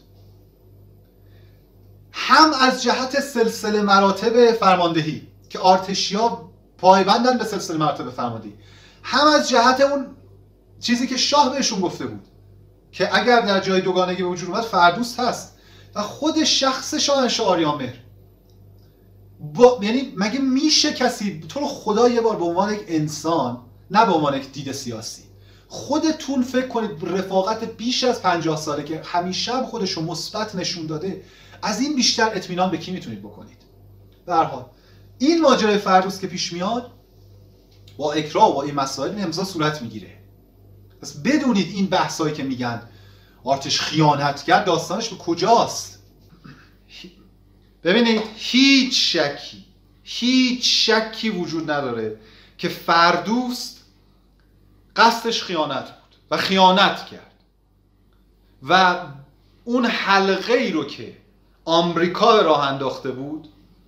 هم از جهت سلسله مراتب فرماندهی که ارتشیا پایبندن به سلسله مراتب فرماندهی، هم از جهت اون چیزی که شاه بهشون گفته بود که اگر در جای دوگانگی به وجود اومد فردوس هست و خود شخص شاهنشاه آریامهر. یعنی مگه میشه کسی تو رو خدا یه بار به عنوان یک انسان، نه به عنوان یک دید سیاسی، خودتون فکر کنید رفاقت بیش از 50 ساله که همیشه هم خودشو مثبت نشون داده، از این بیشتر اطمینان به کی میتونید بکنید؟ به هر حال این ماجرای فردوس که پیش میاد با اکراه و با این مسائل امضا صورت میگیره. پس بدونید این بحثایی که میگن ارتش خیانت کرد داستانش به کجاست. ببینید هیچ شکی وجود نداره که فردوس قصدش خیانت بود و خیانت کرد و اون حلقه ای رو که آمریکا به راه انداخته بود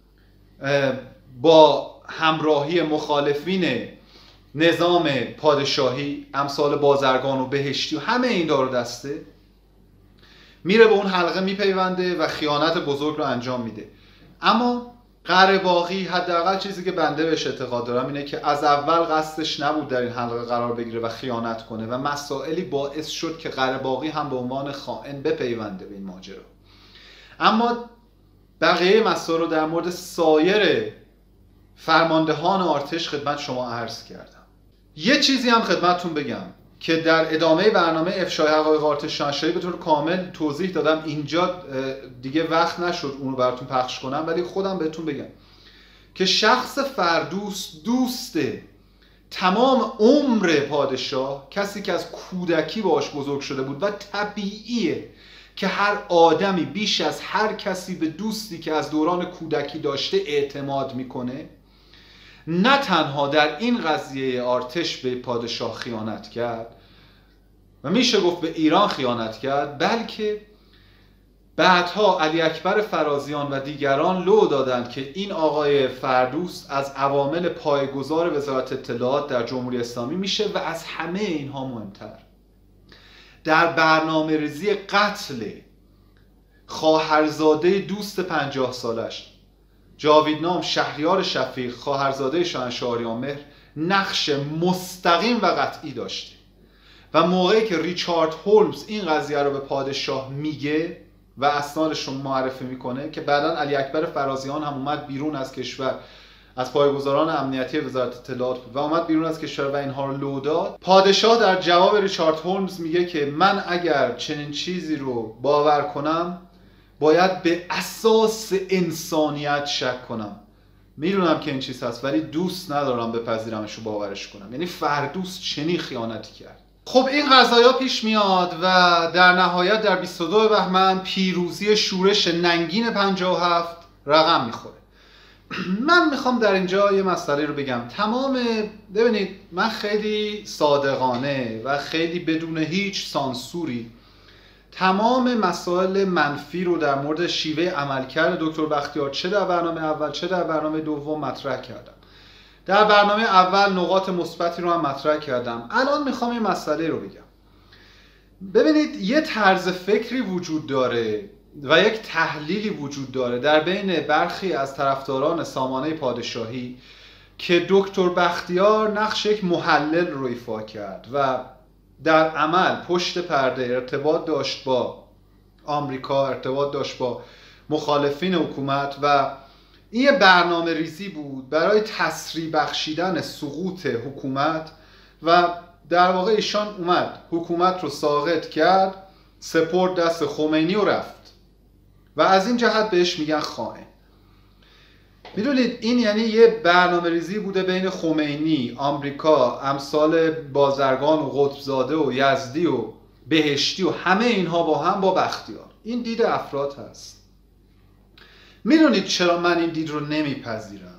با همراهی مخالفین نظام پادشاهی امثال بازرگان و بهشتی و همه این دار و دسته، میره به اون حلقه میپیونده و خیانت بزرگ رو انجام میده. اما قره‌باغی حداقل چیزی که بنده بهش اعتقاد دارم اینه که از اول قصدش نبود در این حلقه قرار بگیره و خیانت کنه و مسائلی باعث شد که قره‌باغی هم به عنوان خائن بپیونده به این ماجرا. اما بقیه مسائل رو در مورد سایر فرماندهان ارتش خدمت شما عرض کردم. یه چیزی هم خدمتتون بگم که در ادامه برنامه افشای حقایق ارتش شاهنشاهی به طور کامل توضیح دادم، اینجا دیگه وقت نشد اون رو براتون پخش کنم، ولی خودم بهتون بگم که شخص فردوس دوست تمام عمر پادشاه، کسی که از کودکی باهاش بزرگ شده بود و طبیعیه که هر آدمی بیش از هر کسی به دوستی که از دوران کودکی داشته اعتماد میکنه، نه تنها در این قضیه ارتش به پادشاه خیانت کرد و میشه گفت به ایران خیانت کرد، بلکه بعدها علی اکبر فرازیان و دیگران لو دادند که این آقای فردوس از عوامل پایه‌گذار وزارت اطلاعات در جمهوری اسلامی میشه و از همه اینها مهمتر در برنامه ریزی قتل خواهرزاده دوست 50 سالش جاویدنام شهریار شفیق، خواهرزاده شاهنشاه آریانمهر، نقش مستقیم و قطعی داشته. و موقعی که ریچارد هولمز این قضیه رو به پادشاه میگه و اسنادش رو معرفی میکنه که بعداً علی اکبر فرازیان هم اومد بیرون از کشور، از پایه‌گذاران امنیتی وزارت اطلاعات بود و اومد بیرون از کشور و اینها رو لو داد. پادشاه در جواب ریچارد هولمز میگه که من اگر چنین چیزی رو باور کنم باید به اساس انسانیت شک کنم. میدونم که این چیز هست ولی دوست ندارم بپذیرمش و باورش کنم. یعنی فردوس چنین خیانتی کرد. خب این قضایا پیش میاد و در نهایت در 22 بهمن پیروزی شورش ننگین 57 رقم میخوره. من میخوام در اینجا یه مسئله رو بگم. ببینید من خیلی صادقانه و خیلی بدون هیچ سانسوری تمام مسائل منفی رو در مورد شیوه عملکرد دکتر بختیار چه در برنامه اول چه در برنامه دوم مطرح کردم. در برنامه اول نقاط مثبتی رو هم مطرح کردم. الان میخوام یه مسئله رو بگم. ببینید یه طرز فکری وجود داره و یک تحلیلی وجود داره در بین برخی از طرفداران سامانه پادشاهی که دکتر بختیار نقش یک محلل رو ایفا کرد و در عمل پشت پرده ارتباط داشت با آمریکا، ارتباط داشت با مخالفین حکومت و این یه برنامه ریزی بود برای تسریع بخشیدن سقوط حکومت و در واقع ایشان اومد حکومت رو ساقط کرد، سپرد دست خمینی و رفت و از این جهت بهش میگن خائن. میدونید این یعنی یه برنامه ریزی بوده بین خمینی، آمریکا، امثال بازرگان و قطبزاده و یزدی و بهشتی و همه اینها با هم با بختیار. این دید افراد هست. میدونید چرا من این دید رو نمیپذیرم؟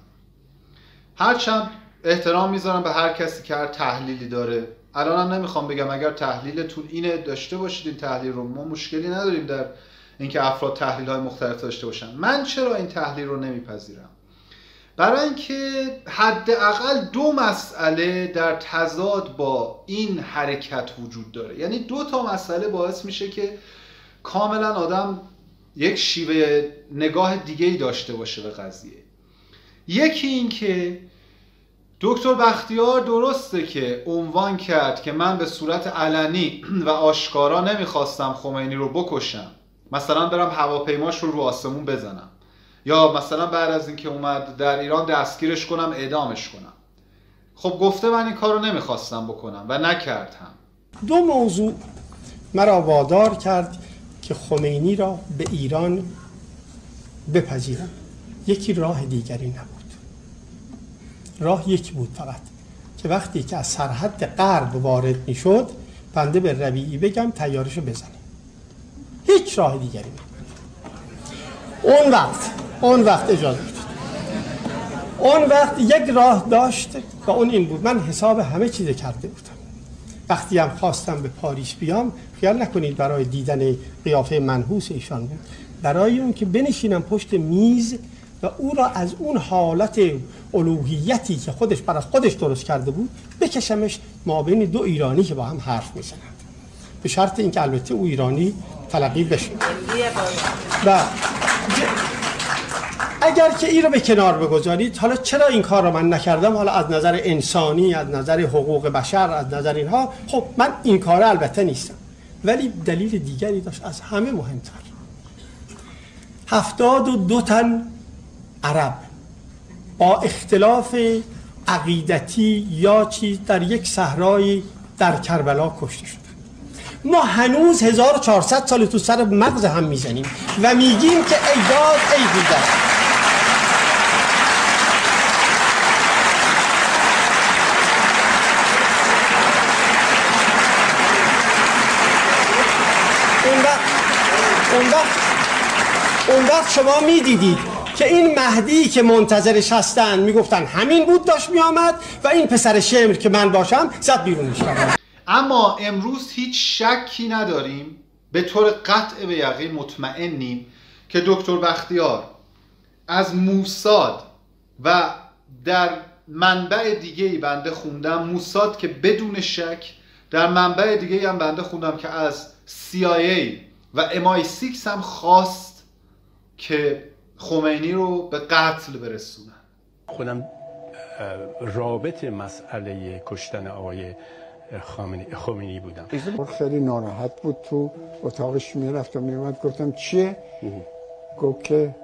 هرچند احترام میذارم به هر کسی که هر تحلیلی داره. الانم نمیخوام بگم اگر تحلیلتون اینه داشته باشید این تحلیل رو، ما مشکلی نداریم در اینکه افراد تحلیل های مختلف داشته باشن. من چرا این تحلیل رو نمیپذیرم؟ برای اینکه حداقل دو مسئله در تضاد با این حرکت وجود داره. یعنی دو تا مسئله باعث میشه که کاملا آدم یک شیوه نگاه دیگه‌ای داشته باشه به قضیه. یکی این که دکتر بختیار درسته که عنوان کرد که من به صورت علنی و آشکارا نمیخواستم خمینی رو بکشم، مثلا برم هواپیماش رو آسمون بزنم یا مثلا بعد از اینکه اومد در ایران دستگیرش کنم اعدامش کنم. خب گفته من این کار رو نمیخواستم بکنم و نکرد هم. دو موضوع مرا وادار کرد که خمینی را به ایران بپذیرم. یکی راه دیگری نبود. راه یک بود فقط که وقتی که از سرحد غرب وارد میشد بنده به ربیعی بگم طیارشو بزنه. هیچ راه دیگری نبود. اون وقت اجازه بدید. اون وقت یک راه داشت و اون این بود. من حساب همه چیز کرده بودم. وقتی هم خواستم به پاریس بیام خیال نکنید برای دیدن قیافه منحوس ایشان بود، برای اون که بنشینم پشت میز و او را از اون حالت الوهیتی که خودش برای خودش درست کرده بود بکشمش مابین دو ایرانی که با هم حرف میزنند، به شرط اینکه البته او ایرانی تلقی بشه. و اگر که این رو به کنار بگذارید، حالا چرا این کار رو من نکردم؟ حالا از نظر انسانی، از نظر حقوق بشر، از نظر اینها، خب من این کار البته نیستم، ولی دلیل دیگری داشت از همه مهمتر. 72 تن عرب با اختلاف عقیدتی یا چیز در یک صحرای در کربلا کشته شدن. ما هنوز 1400 سال تو سر مغز هم میزنیم و میگیم که ای داد ای بیداد. اون وقت شما میدیدید که این مهدی که منتظرش هستن میگفتن همین بود داشت میآمد و این پسر شمر که من باشم زد بیرونش کرد. اما امروز هیچ شکی نداریم، به طور قطع به یقین مطمئنیم که دکتر بختیار از موساد و در منبع دیگه‌ای بنده خوندم موساد که بدون شک در منبع دیگه هم بنده خوندم که از CIA و MI6 هم خواست که خمینی رو به قتل برسونن. خودم رابط مسئله کشتن آقای خمینی بودم. خیلی ناراحت بود، تو اتاقش میرفت و میومد. گفتم چیه؟ گفت که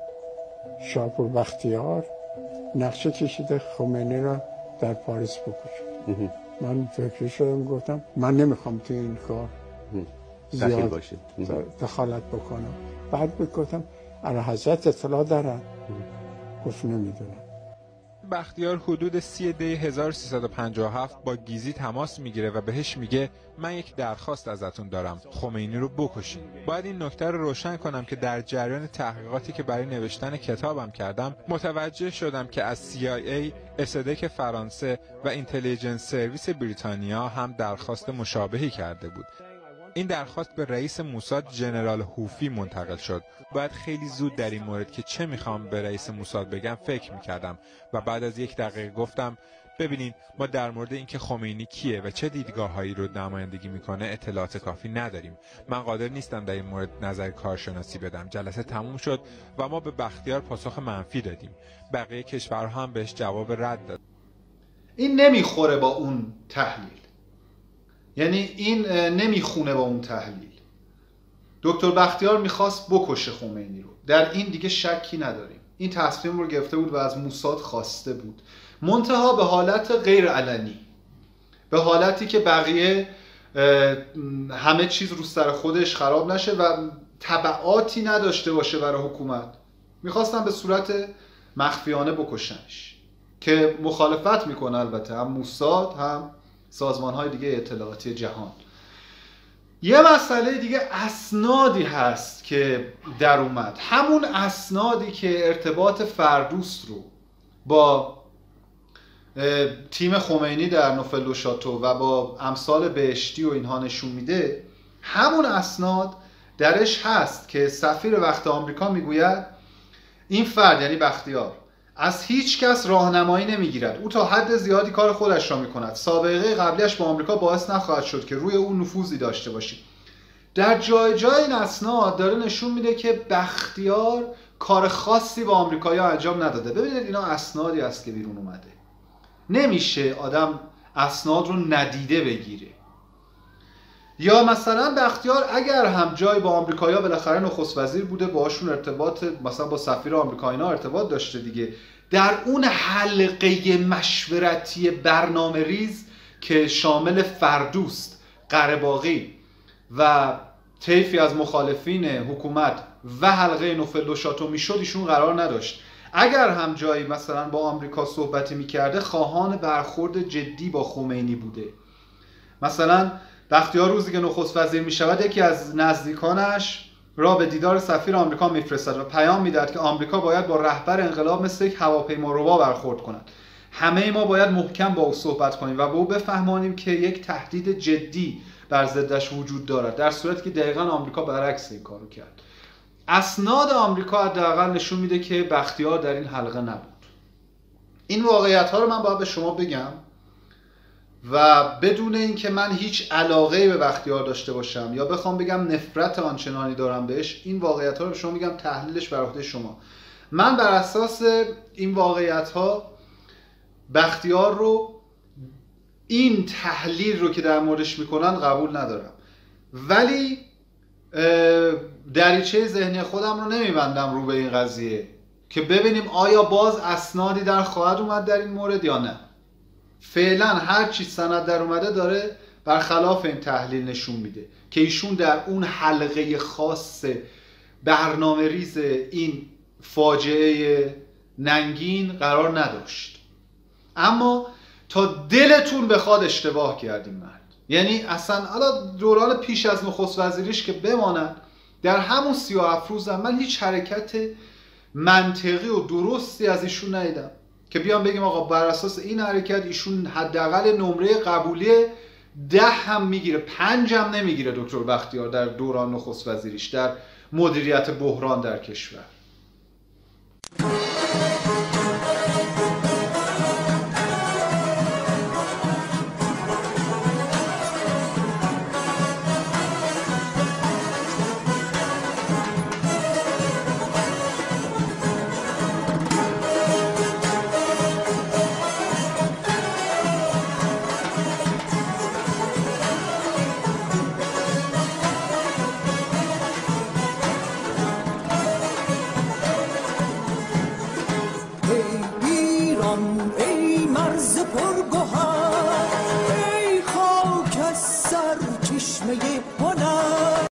شاپور بختیار نقشه کشیده خمینی را در پاریس بکشه. من فکری شدم، گفتم من نمیخوام تو این کار زیاد دخالت بکنم. بعد گفتم اعلیحضرت اطلاع دارن؟ گفت نمیدونم. بختیار حدود 30 دی 1357 با گیزی تماس میگیره و بهش میگه من یک درخواست ازتون دارم، خمینی رو بکشین. باید این نکته رو روشن کنم که در جریان تحقیقاتی که برای نوشتن کتابم کردم متوجه شدم که از CIA، اسدک فرانسه و اینتلیجنس سرویس بریتانیا هم درخواست مشابهی کرده بود. این درخواست به رئیس موساد جنرال هوفی منتقل شد. باید خیلی زود در این مورد که چه میخوام به رئیس موساد بگم فکر میکردم و بعد از 1 دقیقه گفتم ببینین ما در مورد اینکه خمینی کیه و چه دیدگاه‌هایی رو نمایندگی میکنه اطلاعات کافی نداریم. من قادر نیستم در این مورد نظر کارشناسی بدم. جلسه تموم شد و ما به بختیار پاسخ منفی دادیم. بقیه کشورها هم بهش جواب رد داد. این نمیخوره با اون تحلیل. یعنی این نمیخونه با اون تحلیل. دکتر بختیار میخواست بکشه خمینی رو، در این دیگه شکی نداریم. این تصمیم رو گرفته بود و از موساد خواسته بود، منتها به حالت غیر علنی، به حالتی که بقیه همه چیز رو سر خودش خراب نشه و تبعاتی نداشته باشه برای حکومت. میخواستن به صورت مخفیانه بکشنش که مخالفت میکنه البته هم موساد هم سازمان‌های دیگه اطلاعاتی جهان. یه مسئله دیگه اسنادی هست که در اومد، همون اسنادی که ارتباط فردوست رو با تیم خمینی در نوفل دو شاتو و با امثال بهشتی و اینها نشون میده. همون اسناد درش هست که سفیر وقت آمریکا میگوید این فرد یعنی بختیار از هیچ کس راهنمایی نمیگیرد، او تا حد زیادی کار خودش را میکند، سابقه قبلیش با آمریکا باعث نخواهد شد که روی اون نفوذی داشته باشی. در جای جای این اسناد داره نشون میده که بختیار کار خاصی با آمریکایی‌ها انجام نداده. ببینید اینا اسنادی است که بیرون اومده. نمیشه آدم اسناد رو ندیده بگیره. یا مثلا بختیار اگر هم جای با آمریکایی‌ها بالاخره نخست وزیر بوده، باهاشون ارتباط مثلا با سفیر آمریکایی‌ها ارتباط داشته دیگه، در اون حلقه مشورتی برنامه ریز که شامل فردوست، قره‌باقی و طیفی از مخالفین حکومت و حلقه نوفل دو شاتو میشد، ایشون قرار نداشت. اگر هم جایی مثلا با آمریکا صحبتی میکرده، خواهان برخورد جدی با خمینی بوده. مثلا بختیار روزی که نخست وزیر میشود یکی از نزدیکانش را به دیدار سفیر آمریکا میفرستد و پیام میدهد که آمریکا باید با رهبر انقلاب مثل یک هواپیماروا برخورد کند. همه ما باید محکم با او صحبت کنیم و به او بفهمانیم که یک تهدید جدی بر ضدش وجود دارد، در صورتی که دقیقاً آمریکا برعکس این کارو کرد. اسناد آمریکا حداقل نشون میده که بختیار در این حلقه نبود. این واقعیت ها رو من باید به شما بگم و بدون اینکه من هیچ علاقه‌ای به بختیار داشته باشم یا بخوام بگم نفرت آنچنانی دارم بهش، این واقعیت ها رو به شما میگم، تحلیلش بر عهده شما. من بر اساس این واقعیت ها بختیار رو، این تحلیل رو که در موردش میکنن قبول ندارم، ولی دریچه ذهنی خودم رو نمیبندم رو به این قضیه که ببینیم آیا باز اسنادی در خواهد اومد در این مورد یا نه. فعلا هر چی سند در اومده داره برخلاف این تحلیل نشون میده که ایشون در اون حلقه خاص برنامه ریز این فاجعه ننگین قرار نداشت. اما تا دلتون بخواد اشتباه کردیم مرد. یعنی اصلا حالا دوران پیش از نخست وزیریش که بماند، در همون 37 روز من هیچ حرکت منطقی و درستی از ایشون ندیدم که بیام بگیم آقا بر اساس این حرکت ایشون حداقل نمره قبولی 10 هم میگیره، 5 هم نمیگیره دکتر بختیار در دوران نخست وزیریش در مدیریت بحران در کشور. مرز پرگوهر